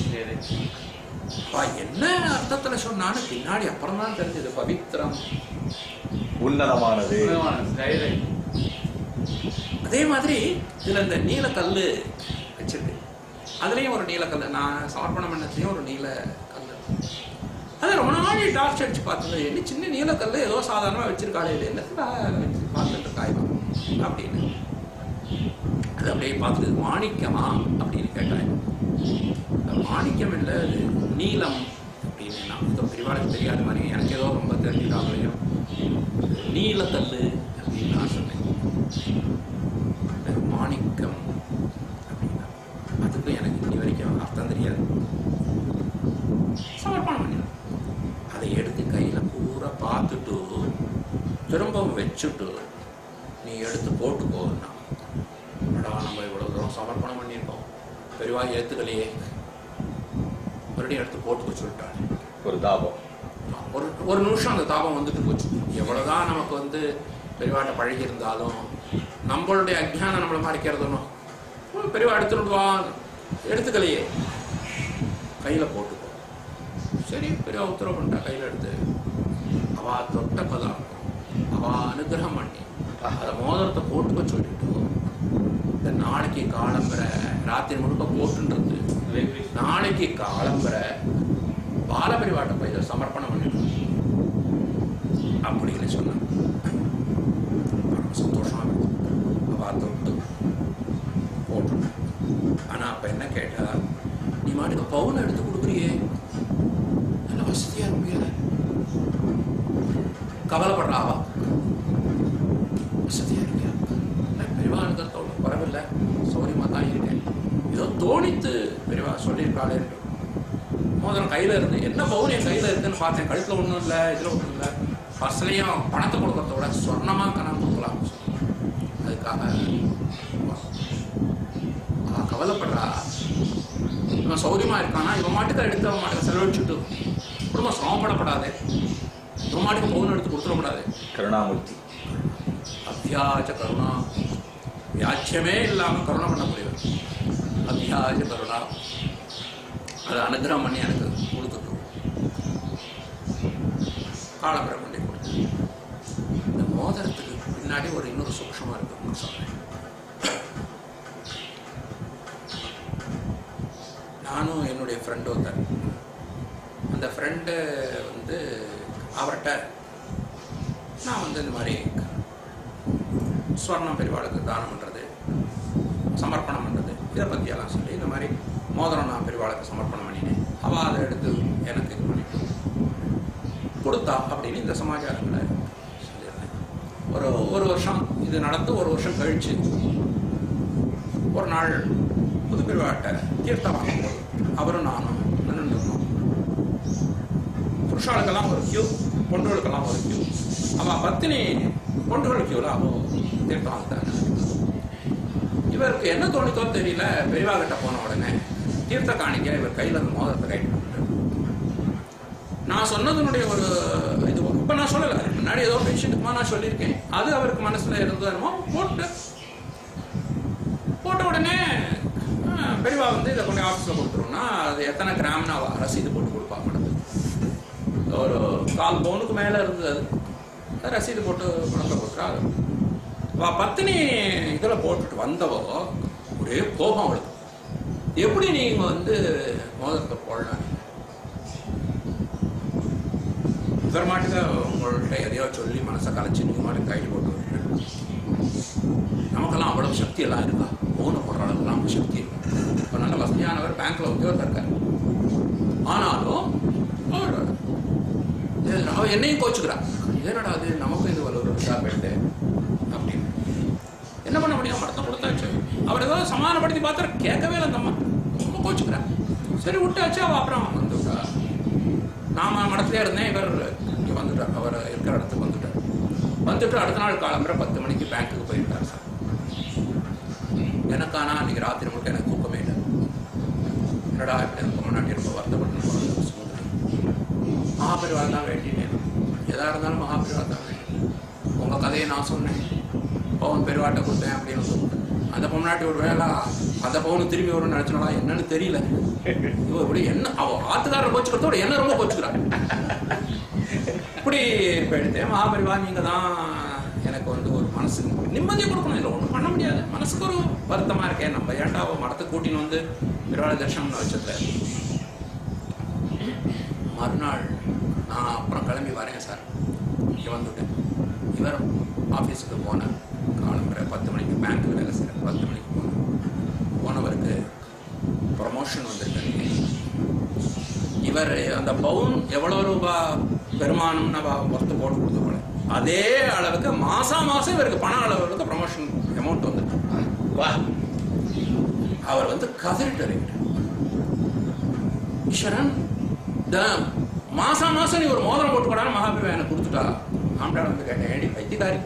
என்ன அர்த்தத்துல சொன்னான்னு பின்னாடி அப்புறம் தான் தெரிஞ்சது, பவித்திரம் உன்னதமானது. அதே மாதிரி இதுல இந்த நீலக்கல்லு வச்சிருக்கு, அதுலயும் ஒரு நீலக்கல்லு, நான் சமர்ப்பணம் பண்ணதுலயும் ஒரு நீல கல்லு. அது ரொம்ப நாள் டார்ச் அடிச்சு பார்த்தது, என்ன சின்ன நீலக்கல்லு ஏதோ சாதாரணமா வச்சிருக்காளே, இது என்ன பார்த்துட்டு காய்வா அப்படின்னு. அது அப்படியே பார்த்துட்டு மாணிக்கமா அப்படின்னு கேட்டாங்க. மாணிக்கம் இல்லை, அது நீலம் அப்படின்னு. நான் பெரியவாளுக்கு தெரியாத மாதிரி எனக்கு ஏதோ ரொம்ப தெரிஞ்சுக்காமலையும் நீலக்கல்லு அப்படின்னு நான் சொன்னேன். மாணிக்கம் அப்படின்னா அதுக்கும் எனக்கு இன்னி வரைக்கும் அர்த்தம் தெரியாது. சமர்ப்பணம் பண்ணிடலாம். அதை எடுத்து கையில் பூரா பார்த்துட்டு திரும்பவும் வச்சுட்டு நீ எடுத்து போட்டுக்கோன்னா, நம்ம இவ்வளவு தூரம் சமர்ப்பணம் பண்ணியிருக்கோம், பெரியவா ஏத்துக்கலையே, மறுபடியும் எடுத்து போட்டுக்க சொல்லிட்டாங்க. ஒரு தாபம், ஒரு ஒரு நிமிஷம் அந்த தாபம் வந்துட்டு போச்சு. எவ்வளவுதான் நமக்கு வந்து பெரியவாட்ட பழகி இருந்தாலும் நம்மளுடைய அஜ்ஞானம் நம்மளை மறைக்கிறதுனோ, பெரியவா எடுத்துடுவான், எடுத்துக்கலையே, கையில போட்டுக்கோ. சரி பெரியவா உத்தரவு பண்ணிட்டா, கையில எடுத்து அவா தொட்ட பதம் அவா அனுகிரகம் பண்ணி அதை மோதிரத்தை போட்டுக்க சொல்லிட்டு இந்த நாளைக்கு காலம்புற ராத்திரி முழுக்க போட்டுன்றது, நாளைக்கு காலம்புற பாலபரிவாட்ட போய் இதை சமர்ப்பணம் பண்ணிடும் அப்படின்னு சொன்னாங்க. சந்தோஷமா அவா தொட்டு போட்டு. ஆனா அப்ப என்ன கேட்டா, நீ மாட்டுக்கு பவுன் எடுத்து கொடுக்குறியே, நல்ல வசதியா இருப்பியா, கவலைப்படுறாவா, வசதியா இருக்கியா, பெரியவா இருக்கிறத பரவாயில்ல, சௌரியமா தான் இருக்கேன், ஏதோ தோணித்து பெரியவா சொல்லியிருக்காளே. மோதிரம் கையில இருந்து என்ன பவுன் என் கையில இருக்குன்னு பார்த்தேன், கழுத்துல ஒன்றும் இல்லை, இதுல ஒன்றும் இல்லை, பஸ்லையும் பணத்தை கொடுக்கறத விட சொர்ணமா கணம் கொடுக்கலாம். அதுக்காக அவ கவலைப்படுறா, இவன் சௌரியமா இருக்கானா, இவன் மாட்டுக்கு எடுத்து அவன் மாட்டுக்கு செலவழிச்சுட்டு குடும்பம் சிரமப்படப்படாது, இவன் மாட்டுக்கு பவுன் எடுத்து கொடுத்துடக்கூடாது. கருணாமூர்த்தி அத்தியாஜ கருணா, வியாட்சியமே இல்லாம கருணை பண்ண முடியும். அத்தியாஜ கருணா, அதை அனுகிரகம் பண்ணி எனக்கு கொடுத்துட்டு காலம்பரை கொண்டே கொடுத்து. இந்த மோதிரத்துக்கு பின்னாடி ஒரு இன்னொரு சூக்ஷமா இருக்குன்னு சொன்னேன். நானும் என்னுடைய ஃப்ரெண்டு ஒருத்தர், அந்த ஃப்ரெண்டு வந்து அவர்கிட்ட நான் வந்து இந்த மாதிரி ஸ்வர்ணம் பெரியவாளுக்கு தானம் பண்ணுறது, சமர்ப்பணம் பண்ணுறது, இதை பற்றியெல்லாம் சொல்லி இந்த மாதிரி மோதிரம் நான் பெரியவாளுக்கு சமர்ப்பணம் பண்ணினேன், அவள் அதை எடுத்து எனக்கு இது பண்ணிட்டு கொடுத்தா அப்படின்னு இந்த சமாச்சாரங்களை சொல்லியிருந்தேன். ஒரு ஒரு வருஷம் இது நடந்து ஒரு வருஷம் கழிச்சு ஒரு நாள் புது பெரியவாட்ட தீர்த்தம் வாங்கும்போது அவரும் நானும் நின்றுருந்தோம். புருஷாளுக்கெல்லாம் ஒரு கியூ, பொண்டுகளுக்கெல்லாம் ஒரு கியூ. அவன் பத்தினி பொண்டுகள் கியூல அவன் தீர்த்தம் வாங்கிட்டாங்க. இவருக்கு என்ன தோணித்தோ தெரியல, பெரியவா கிட்ட போன உடனே தீர்த்த காணிக்க இவர் கையில அந்த மோதிரத்தை கைட்டு போட்டு, நான் சொன்னதனுடைய ஒரு இது இப்ப நான் சொல்லல, முன்னாடி ஏதோ விஷயத்துக்குமா நான் சொல்லியிருக்கேன், அது அவருக்கு மனசுல இருந்ததுமோ போட்டு போட்ட உடனே பெரியவா வந்து இதை கொண்டு ஆஃபீஸ்ல கொடுத்துருவோம்னா அது எத்தனை கிராம்னு அவ ரசீது போட்டு கொடுப்பாங்க. ஒரு கால் பவுனுக்கு மேல இருந்தது, அது ரசீது போட்டு குழந்தை போட்டுறா. அவ பத்தினி இதுல போட்டுட்டு வந்தவோ ஒரே கோபம் அவளுக்கு, எப்படி நீங்க வந்து மோதிரத்தை போடலாம், இவர் மாட்டுக்க உங்கள்கிட்ட எதையோ சொல்லி மனசை கலைச்சு நீங்க மாட்டுக்கு கையில் போட்டு விட்டு, நமக்கெல்லாம் அவ்வளவு சக்தி எல்லாம் இருக்கா பவுனை போடுற அளவுக்கு நம்ம சக்தி இருக்கும். இப்போ நல்ல வசதியானவர் பேங்க்ல உத்தியோகத்தில் இருக்காரு. ஆனாலும் அவர் அவன் என்னையும் கோச்சுக்கிறான். ஏன்னடா அது நமக்கும் இது ஒரு ஷாப் எடுத்து அப்படின்னு என்ன பண்ண முடியும்? மடத்தை கொடுத்தாச்சு. அவர் ஏதாவது சமாதானப்படுத்தி பார்த்தா கேட்கவே இல்லை. அந்த அம்மா ரொம்ப கோச்சுக்கிறான். சரி விட்டாச்சு. அவள் அப்புறம் வந்துட்டா. நாம மடத்திலே இருந்தேன். இவர் இங்கே வந்துட்டார். அவர் இருக்கிற இடத்துக்கு வந்துட்டார். வந்துட்டு அடுத்த நாள் காலம்புற பத்து மணிக்கு பேங்க்குக்கு போயிருக்கார் சார். எனக்கானா அன்றைக்கி ராத்திரி முழுக்க எனக்கு தூக்கமே இல்லை. என்னடா இப்படி எனக்கு முன்னாடி ரொம்ப வருத்தப்பட்டு மகாபரிவார் தான் வேண்டினேன். எதாக இருந்தாலும் மகாபரிவார் தான் வேண்டினேன். உங்கள் கதையை நான் சொன்னேன். பவுன் பெருவாட்டை கொடுத்தேன் அப்படின்னு சொல்லிட்டு அந்த பொம்னாட்டி ஒரு வேலை அந்த பவுனு திரும்பி வரும்னு நினச்சோடா என்னன்னு தெரியல. இவ இப்படி என்ன அவள் ஆத்துக்காரரை கோச்சுக்கிறதோட என்ன ரொம்ப கோச்சுக்கிறான். இப்படி எடுத்தேன். மகாபரிவார் நீங்கள் தான் எனக்கு வந்து ஒரு மனசுக்கு நிம்மதியை கொடுக்கணும். இல்லை ஒன்றும் பண்ண முடியாது. மனசுக்கு ஒரு வருத்தமாக இருக்கேன். நம்ம ஏன்டா அவள் மடத்தை கூட்டின்னு வந்து பெருவாள தர்ஷனம்னு வச்சதுல மறுநாள் நான் அப்புறம் கிளம்பி வரேன் சார். இங்கே வந்துவிட்டேன். இவர் ஆஃபீஸுக்கு போனேன். காலம்புற பத்து மணிக்கு பேங்க்கில் வேலை செய்கிறேன். பத்து மணிக்கு போனேன். போனவருக்கு ப்ரமோஷன் வந்திருக்காரு. இவர் அந்த பவுன் எவ்வளோ ரூபா பெருமானம்னு ஒருத்த போட்டு கொடுத்த போல அதே அளவுக்கு மாதம் மாதம் இவருக்கு பண அளவுக்கு ப்ரமோஷன் அமௌண்ட் வந்துருக்கு. அவர் வந்து கதறிட்டார். ஈஸ்வரன் மாசம் மாசம் நீ ஒரு மோதிரம் போட்டுக்கூடாது மகாபிரிவா எனக்கு கொடுத்துட்டா. ஆம்டாள் வந்து கேட்டேன், ஏடி பைத்தியக்காரி,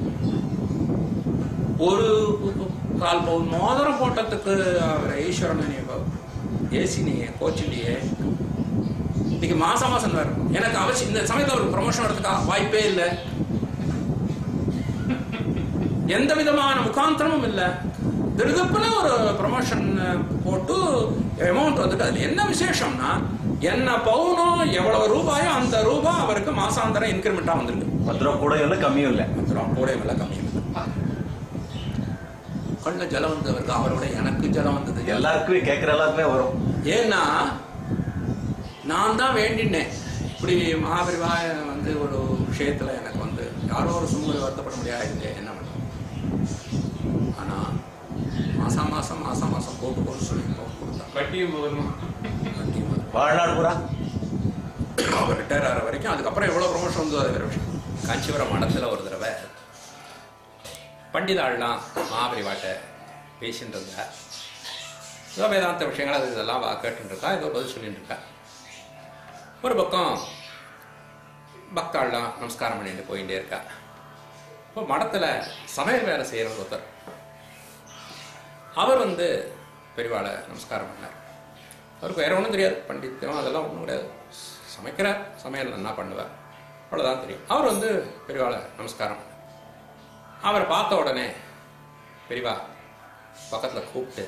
ஒரு கால் பவுன் மோதிரம் போட்டதுக்கு அவர் ஈஸ்வரன் நீ ஏசி நீ கோச்சிண்டியே இன்னைக்கு மாசம் மாசம் வரும். எனக்கு அவசியம் இந்த சமயத்தில் ஒரு ப்ரமோஷன் வரதுக்கா வாய்ப்பே இல்லை. எந்த விதமான முகாந்திரமும் இல்லை. திருதப்புல ஒரு ப்ரமோஷன் போட்டு அமௌண்ட் வந்துட்டு அதுல என்ன விசேஷம்னா என்ன பவுனோ எவ்வளவு ரூபாயோ அந்த ரூபாய் அவருக்கு மாசாந்தரம் இன்கிரிமெண்டா வந்திருக்கு. பத்து ரூபா கூட இல்லை கம்மியும் இல்லை. பத்து ரூபா கூட இல்லை கம்மியும் இல்லை. கண்ணில் ஜலம் வந்தவருக்கு அவரோட எனக்கு ஜலம் வந்தது. எல்லாருக்குமே கேட்கிற எல்லாருக்குமே வரும். ஏன்னா நான் தான் வேண்டினேன். இப்படி மகாபரிவா வந்து ஒரு விஷயத்துல எனக்கு வந்து யாரோ ஒரு சும்மா வருத்தப்பட முடியாது என்ன பண்ண. ஆனா மாசம் மாசம் மாசம் மாசம் போட்டு போட்டு சொல்லி போட்டு கொடுத்தா வட்டியும் போகணும். வட்டியும் வாழ்நாடு பூரா அவர் ரிட்டையர் ஆகிற வரைக்கும். அதுக்கப்புறம் எவ்வளோ ப்ரொமோஷன் வந்தோ அது வேறு விஷயம். காஞ்சிபுரம் மடத்தில் ஒரு தடவை பண்டிதாள்லாம் மகாபரிவாட்ட பேசிட்டு இருந்தா. ஏதோ வேதாந்த விஷயங்கள் அது இதெல்லாம் கேட்டுருக்கா, ஏதோ பதில் சொல்லிட்டு இருக்கா. ஒரு பக்கம் பக்தாள்லாம் நமஸ்காரம் பண்ணிட்டு போயிட்டே இருக்கா. இப்போ மடத்தில் சமையல் வேலை செய்கிற ஒருத்தர் அவர் வந்து பெரியவாளை நமஸ்காரம் பண்ணார். அவருக்கு வேற ஒன்றும் தெரியாது, பண்டித்தம் அதெல்லாம் ஒன்றும் கிடையாது. சமைக்கிறார், சமையல் நல்லா பண்ணுவார், அவ்வளோதான் தெரியும். அவர் வந்து பெரியவாளை நமஸ்காரம் பண்ணார். அவரை பார்த்த உடனே பெரியவா பக்கத்தில் கூப்பிட்டு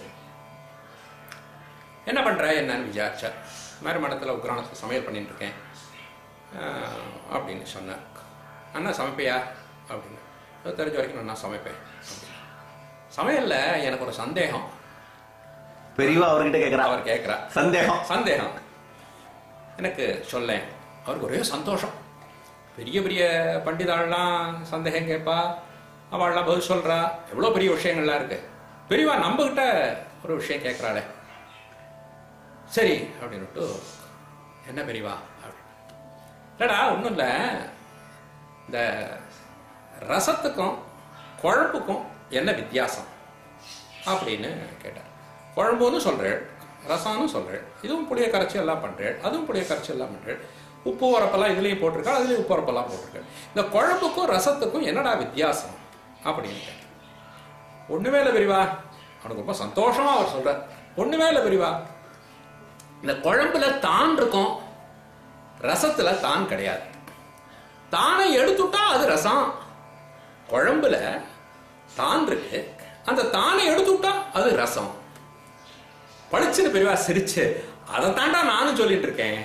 என்ன பண்ணுற என்னன்னு விசாரிச்சார். இந்த மாதிரி மடத்தில் உக்ரானத்தில் சமையல் பண்ணிட்டு இருக்கேன் அப்படின்னு சொன்னார். அண்ணா சமைப்பையா அப்படின்னு. தெரிஞ்ச வரைக்கும் நான் சமைப்பேன். சமையல்ல எனக்கு ஒரு சந்தேகம். பெரியவா அவர்கிட்ட கேட்கிறா. அவர் கேட்கிறா சந்தேகம் சந்தேகம் எனக்கு சொல்லேன். அவருக்கு ஒரே சந்தோஷம். பெரிய பெரிய பண்டிதாள்லாம் சந்தேகம் கேட்பா, அவள்லாம் பதில் சொல்றா, எவ்வளோ பெரிய விஷயங்கள்லாம் இருக்கு. பெரியவா நம்மகிட்ட ஒரு விஷயம் கேட்குறாளே, சரி அப்படின்னுட்டு என்ன பெரியவா அப்படின்னு. இல்லடா ஒன்றும் இல்லை, இந்த ரசத்துக்கும் குழம்புக்கும் என்ன வித்தியாசம் அப்படின்னு கேட்டார். குழம்புன்னு சொல்கிறேன், ரசம்னு சொல்கிறேன், இதுவும் புளிய கரைச்சி எல்லாம் பண்ணுறேன், அதுவும் புளிய கரைச்சி எல்லாம் பண்ணுறேன், உப்பு உரப்பெல்லாம் இதுலேயும் போட்டிருக்கா, அதுலேயும் உப்பு உரப்பெல்லாம் போட்டிருக்கேன், இந்த குழம்புக்கும் ரசத்துக்கும் என்னடா வித்தியாசம் அப்படின்னு கேட்டேன். ஒன்றுமே இல்லை பெரியவா. அவனுக்கு ரொம்ப சந்தோஷமா அவர் சொல்கிறார், ஒன்றுமே இல்லை பெரியவா, இந்த குழம்புல தான் இருக்கும், ரசத்துல தான் கிடையாது. தானை எடுத்துட்டா அது ரசம், குழம்புல தான் இருக்கு, அந்த தானை எடுத்துட்டா அது ரசம். பழிச்சுன்னு பெரியவா சிரிச்சு, அதை தாண்டா நானும் சொல்லிட்டு இருக்கேன்.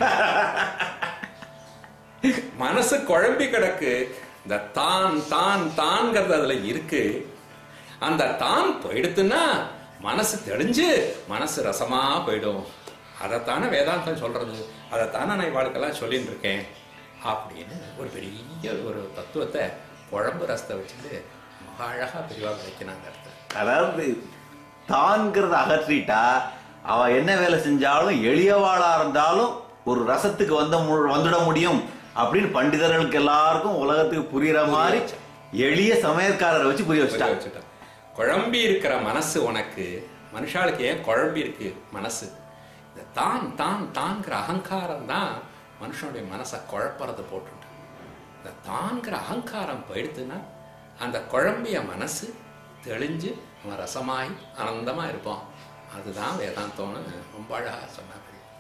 மனசு குழம்பி கிடக்கு, இந்த தான் தான் தான்ங்கிறது அதுல இருக்கு. அந்த தான் போயிடுத்துன்னா மனசு தெளிஞ்சு மனசு ரசமா போயிடும். அதைத்தானே வேதாந்தம் சொல்றது, அதைத்தானே நான் இவாளுக்கெல்லாம் சொல்லிட்டு இருக்கேன் அப்படின்னு ஒரு பெரிய ஒரு தத்துவத்தை குழம்பு ரசத்தை வச்சுட்டு மகா அழகா பெரியவா விளக்கினாங்க. அதாவது தான்கிறத அகற்றிட்டா அவ என்ன வேலை செஞ்சாலும் எளியவாளா இருந்தாலும் ஒரு ரசத்துக்கு வந்த வந்துட முடியும் அப்படின்னு பண்டிதர்களுக்கு எல்லாருக்கும் உலகத்துக்கு புரியுற மாதிரி எளிய சமையற்காரரை வச்சு புரிய வச்சுட்டா. குழம்பி இருக்கிற மனசு உனக்கு, மனுஷாளுக்கு ஏன் குழம்பி இருக்கு மனசு? இந்த தான் தான் தான்கிற அகங்காரம் தான் மனுஷனுடைய மனசை குழப்பறது போட்டு. இந்த தான்கிற அகங்காரம் போயிடுத்துன்னா அந்த குழம்பிய மனசு தெளிஞ்சு அவன் ரசமாய் ஆனந்தமா இருப்பான். அதுதான் வேதாந்தம்னு ரொம்ப அழகா சொன்னாங்க.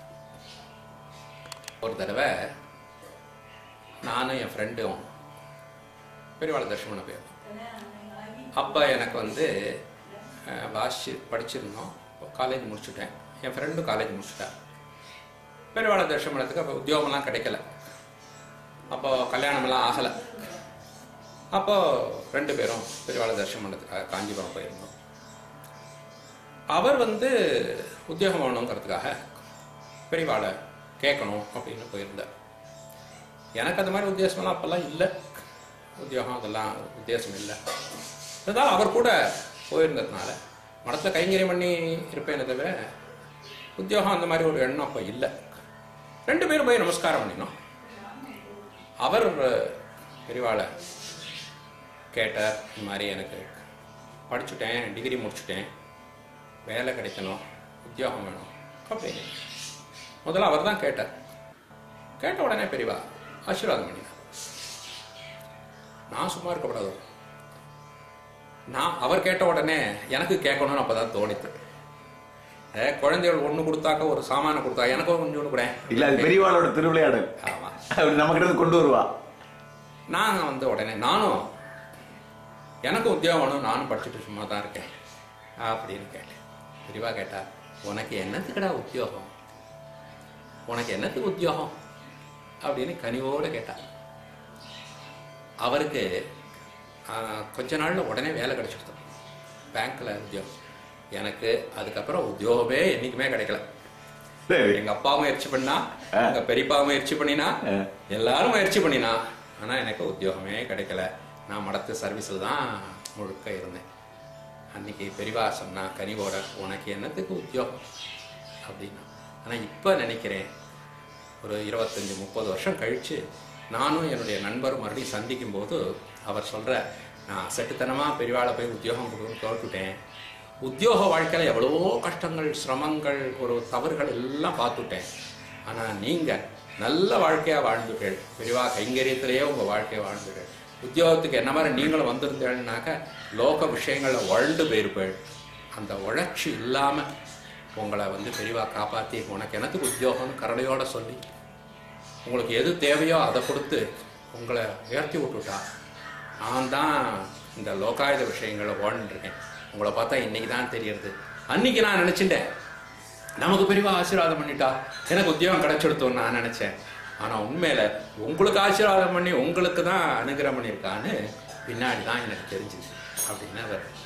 ஒரு தடவை நானும் என் ஃப்ரெண்டும் பெரியவாள தரிசனம் பண்ண போயிருந்தோம். அப்போ எனக்கு வந்து வாசி படிச்சிருந்தோம். காலேஜ் முடிச்சுட்டேன், என் ஃப்ரெண்டும் காலேஜ் முடிச்சுட்டேன். பெரியவாள தரிசனம் பண்ணதுக்கு அப்போ உத்தியோகம்லாம் கிடைக்கல, அப்போ கல்யாணமெல்லாம் ஆகலை. அப்போது ரெண்டு பேரும் பெரியவாள தரிசனம் பண்ணதுக்காக காஞ்சிபுரம் போயிருந்தோம். அவர் வந்து உத்தியோகம் பண்ணணுங்கிறதுக்காக பெரியவாளை கேட்கணும் அப்படின்னு போயிருந்தார். எனக்கு அந்த மாதிரி உத்தேசமெல்லாம் அப்போல்லாம் இல்லை, உத்தியோகம் அதெல்லாம் உத்தேசம் இல்லை. இருந்தாலும் அவர் கூட போயிருந்ததுனால மனத்தில் கைங்கரியம் பண்ணி இருப்பேனே தவிர உத்தியோகம் அந்த மாதிரி ஒரு எண்ணம் அப்போ இல்லை. ரெண்டு பேரும் போய் நமஸ்காரம் பண்ணினோம். அவர் பெரியவாளை கேட்டார், இந்த மாதிரி எனக்கு படிச்சுட்டேன், டிகிரி முடிச்சுட்டேன், வேலை கிடைக்கணும், உத்தியோகம் வேணும் அப்படின்னு முதல்ல அவர் தான் கேட்டார். கேட்ட உடனே பெரியவா ஆசீர்வாதம் பண்ணினார். நான் சும்மா இருக்கக்கூடாது, நான் அவர் கேட்ட உடனே எனக்கு கேட்கணும்னு அப்பதான் தோணித்து. குழந்தைகள் ஒண்ணு கொடுத்தாக்க ஒரு சாமான கொடுத்தா எனக்கும் கொஞ்சம் ஒண்ணு கூட இல்ல, அது பெரியவாளோட திருவிளையாடல். ஆமா, நம்ம கிட்ட கொண்டு வருவா. நாங்க வந்து உடனே நானும் எனக்கு உத்தியோகம் வேணும், நானும் படிச்சுட்டு சும்மா தான் இருக்கேன் அப்படின்னு கேட்டேன். பெரியவா கேட்டா, உனக்கு என்னத்துக்குடா உத்தியோகம், உனக்கு என்னத்துக்கு உத்தியோகம் அப்படின்னு கனிவோடு கேட்டார். அவருக்கு கொஞ்ச நாள்ல உடனே வேலை கிடைச்சிருந்தோம் பேங்க்ல உத்தியோகம். எனக்கு அதுக்கப்புறம் உத்தியோகமே என்னைக்குமே கிடைக்கல. எங்க அப்பா முயற்சி பண்ணா, எங்க பெரியப்பா முயற்சி பண்ணினா, எல்லாரும் முயற்சி பண்ணினா, ஆனா எனக்கு உத்தியோகமே கிடைக்கல. நான் மடத்து சர்வீஸில் தான் முழுக்க இருந்தேன். அன்னைக்கு பெரியவா சொன்னா கனிவோட, உனக்கு என்னத்துக்கு உத்தியோகம் அப்படின்னா. ஆனா இப்ப நினைக்கிறேன், ஒரு இருபத்தஞ்சு முப்பது வருஷம் கழிச்சு நானும் என்னுடைய நண்பரும் மறுபடியும் சந்திக்கும் போது அவர் சொல்ற, நான் அசட்டுத்தனமா பெரியவாளை போய் உத்தியோகம் கொடுக்கணும்னு தோற்றுட்டேன். உத்தியோக வாழ்க்கையில எவ்வளவோ கஷ்டங்கள், சிரமங்கள், ஒரு தவறுகள் எல்லாம் பார்த்துட்டேன். ஆனா நீங்க நல்ல வாழ்க்கையா வாழ்ந்துட்டேன், பெரியவா கைங்கரியத்திலேயே உங்க வாழ்க்கையை வாழ்ந்துட்டேன். உத்தியோகத்துக்கு என்ன மாதிரி நீங்களும் வந்திருந்தேன்னாக்க லோக விஷயங்கள்ல உழண்டு போயிருப்பேன். அந்த உழைச்சி இல்லாம உங்களை வந்து பெரியவா காப்பாற்றி, உனக்கு எனக்கு உத்தியோகம்னு கரடையோட சொல்லி உங்களுக்கு எது தேவையோ அதை கொடுத்து உங்களை உயர்த்தி விட்டுட்டா. நான் தான் இந்த லோகாயுத விஷயங்களை வாழ்ந்துருக்கேன். உங்களை பார்த்தா இன்னைக்கு தான் தெரியறது. அன்னைக்கு நான் நினைச்சுட்டேன், நமக்கு பெரியவா ஆசீர்வாதம் பண்ணிட்டா, எனக்கு உத்தியோகம் கிடைச்சிடுத்தோன்னு நான் நினைச்சேன். ஆனா உண்மையில உங்களுக்கு ஆசீர்வாதம் பண்ணி உங்களுக்கு தான் அனுகிரகம் பண்ணியிருக்கான்னு பின்னாடி தான் எனக்கு தெரிஞ்சுது அப்படின்னு அவர்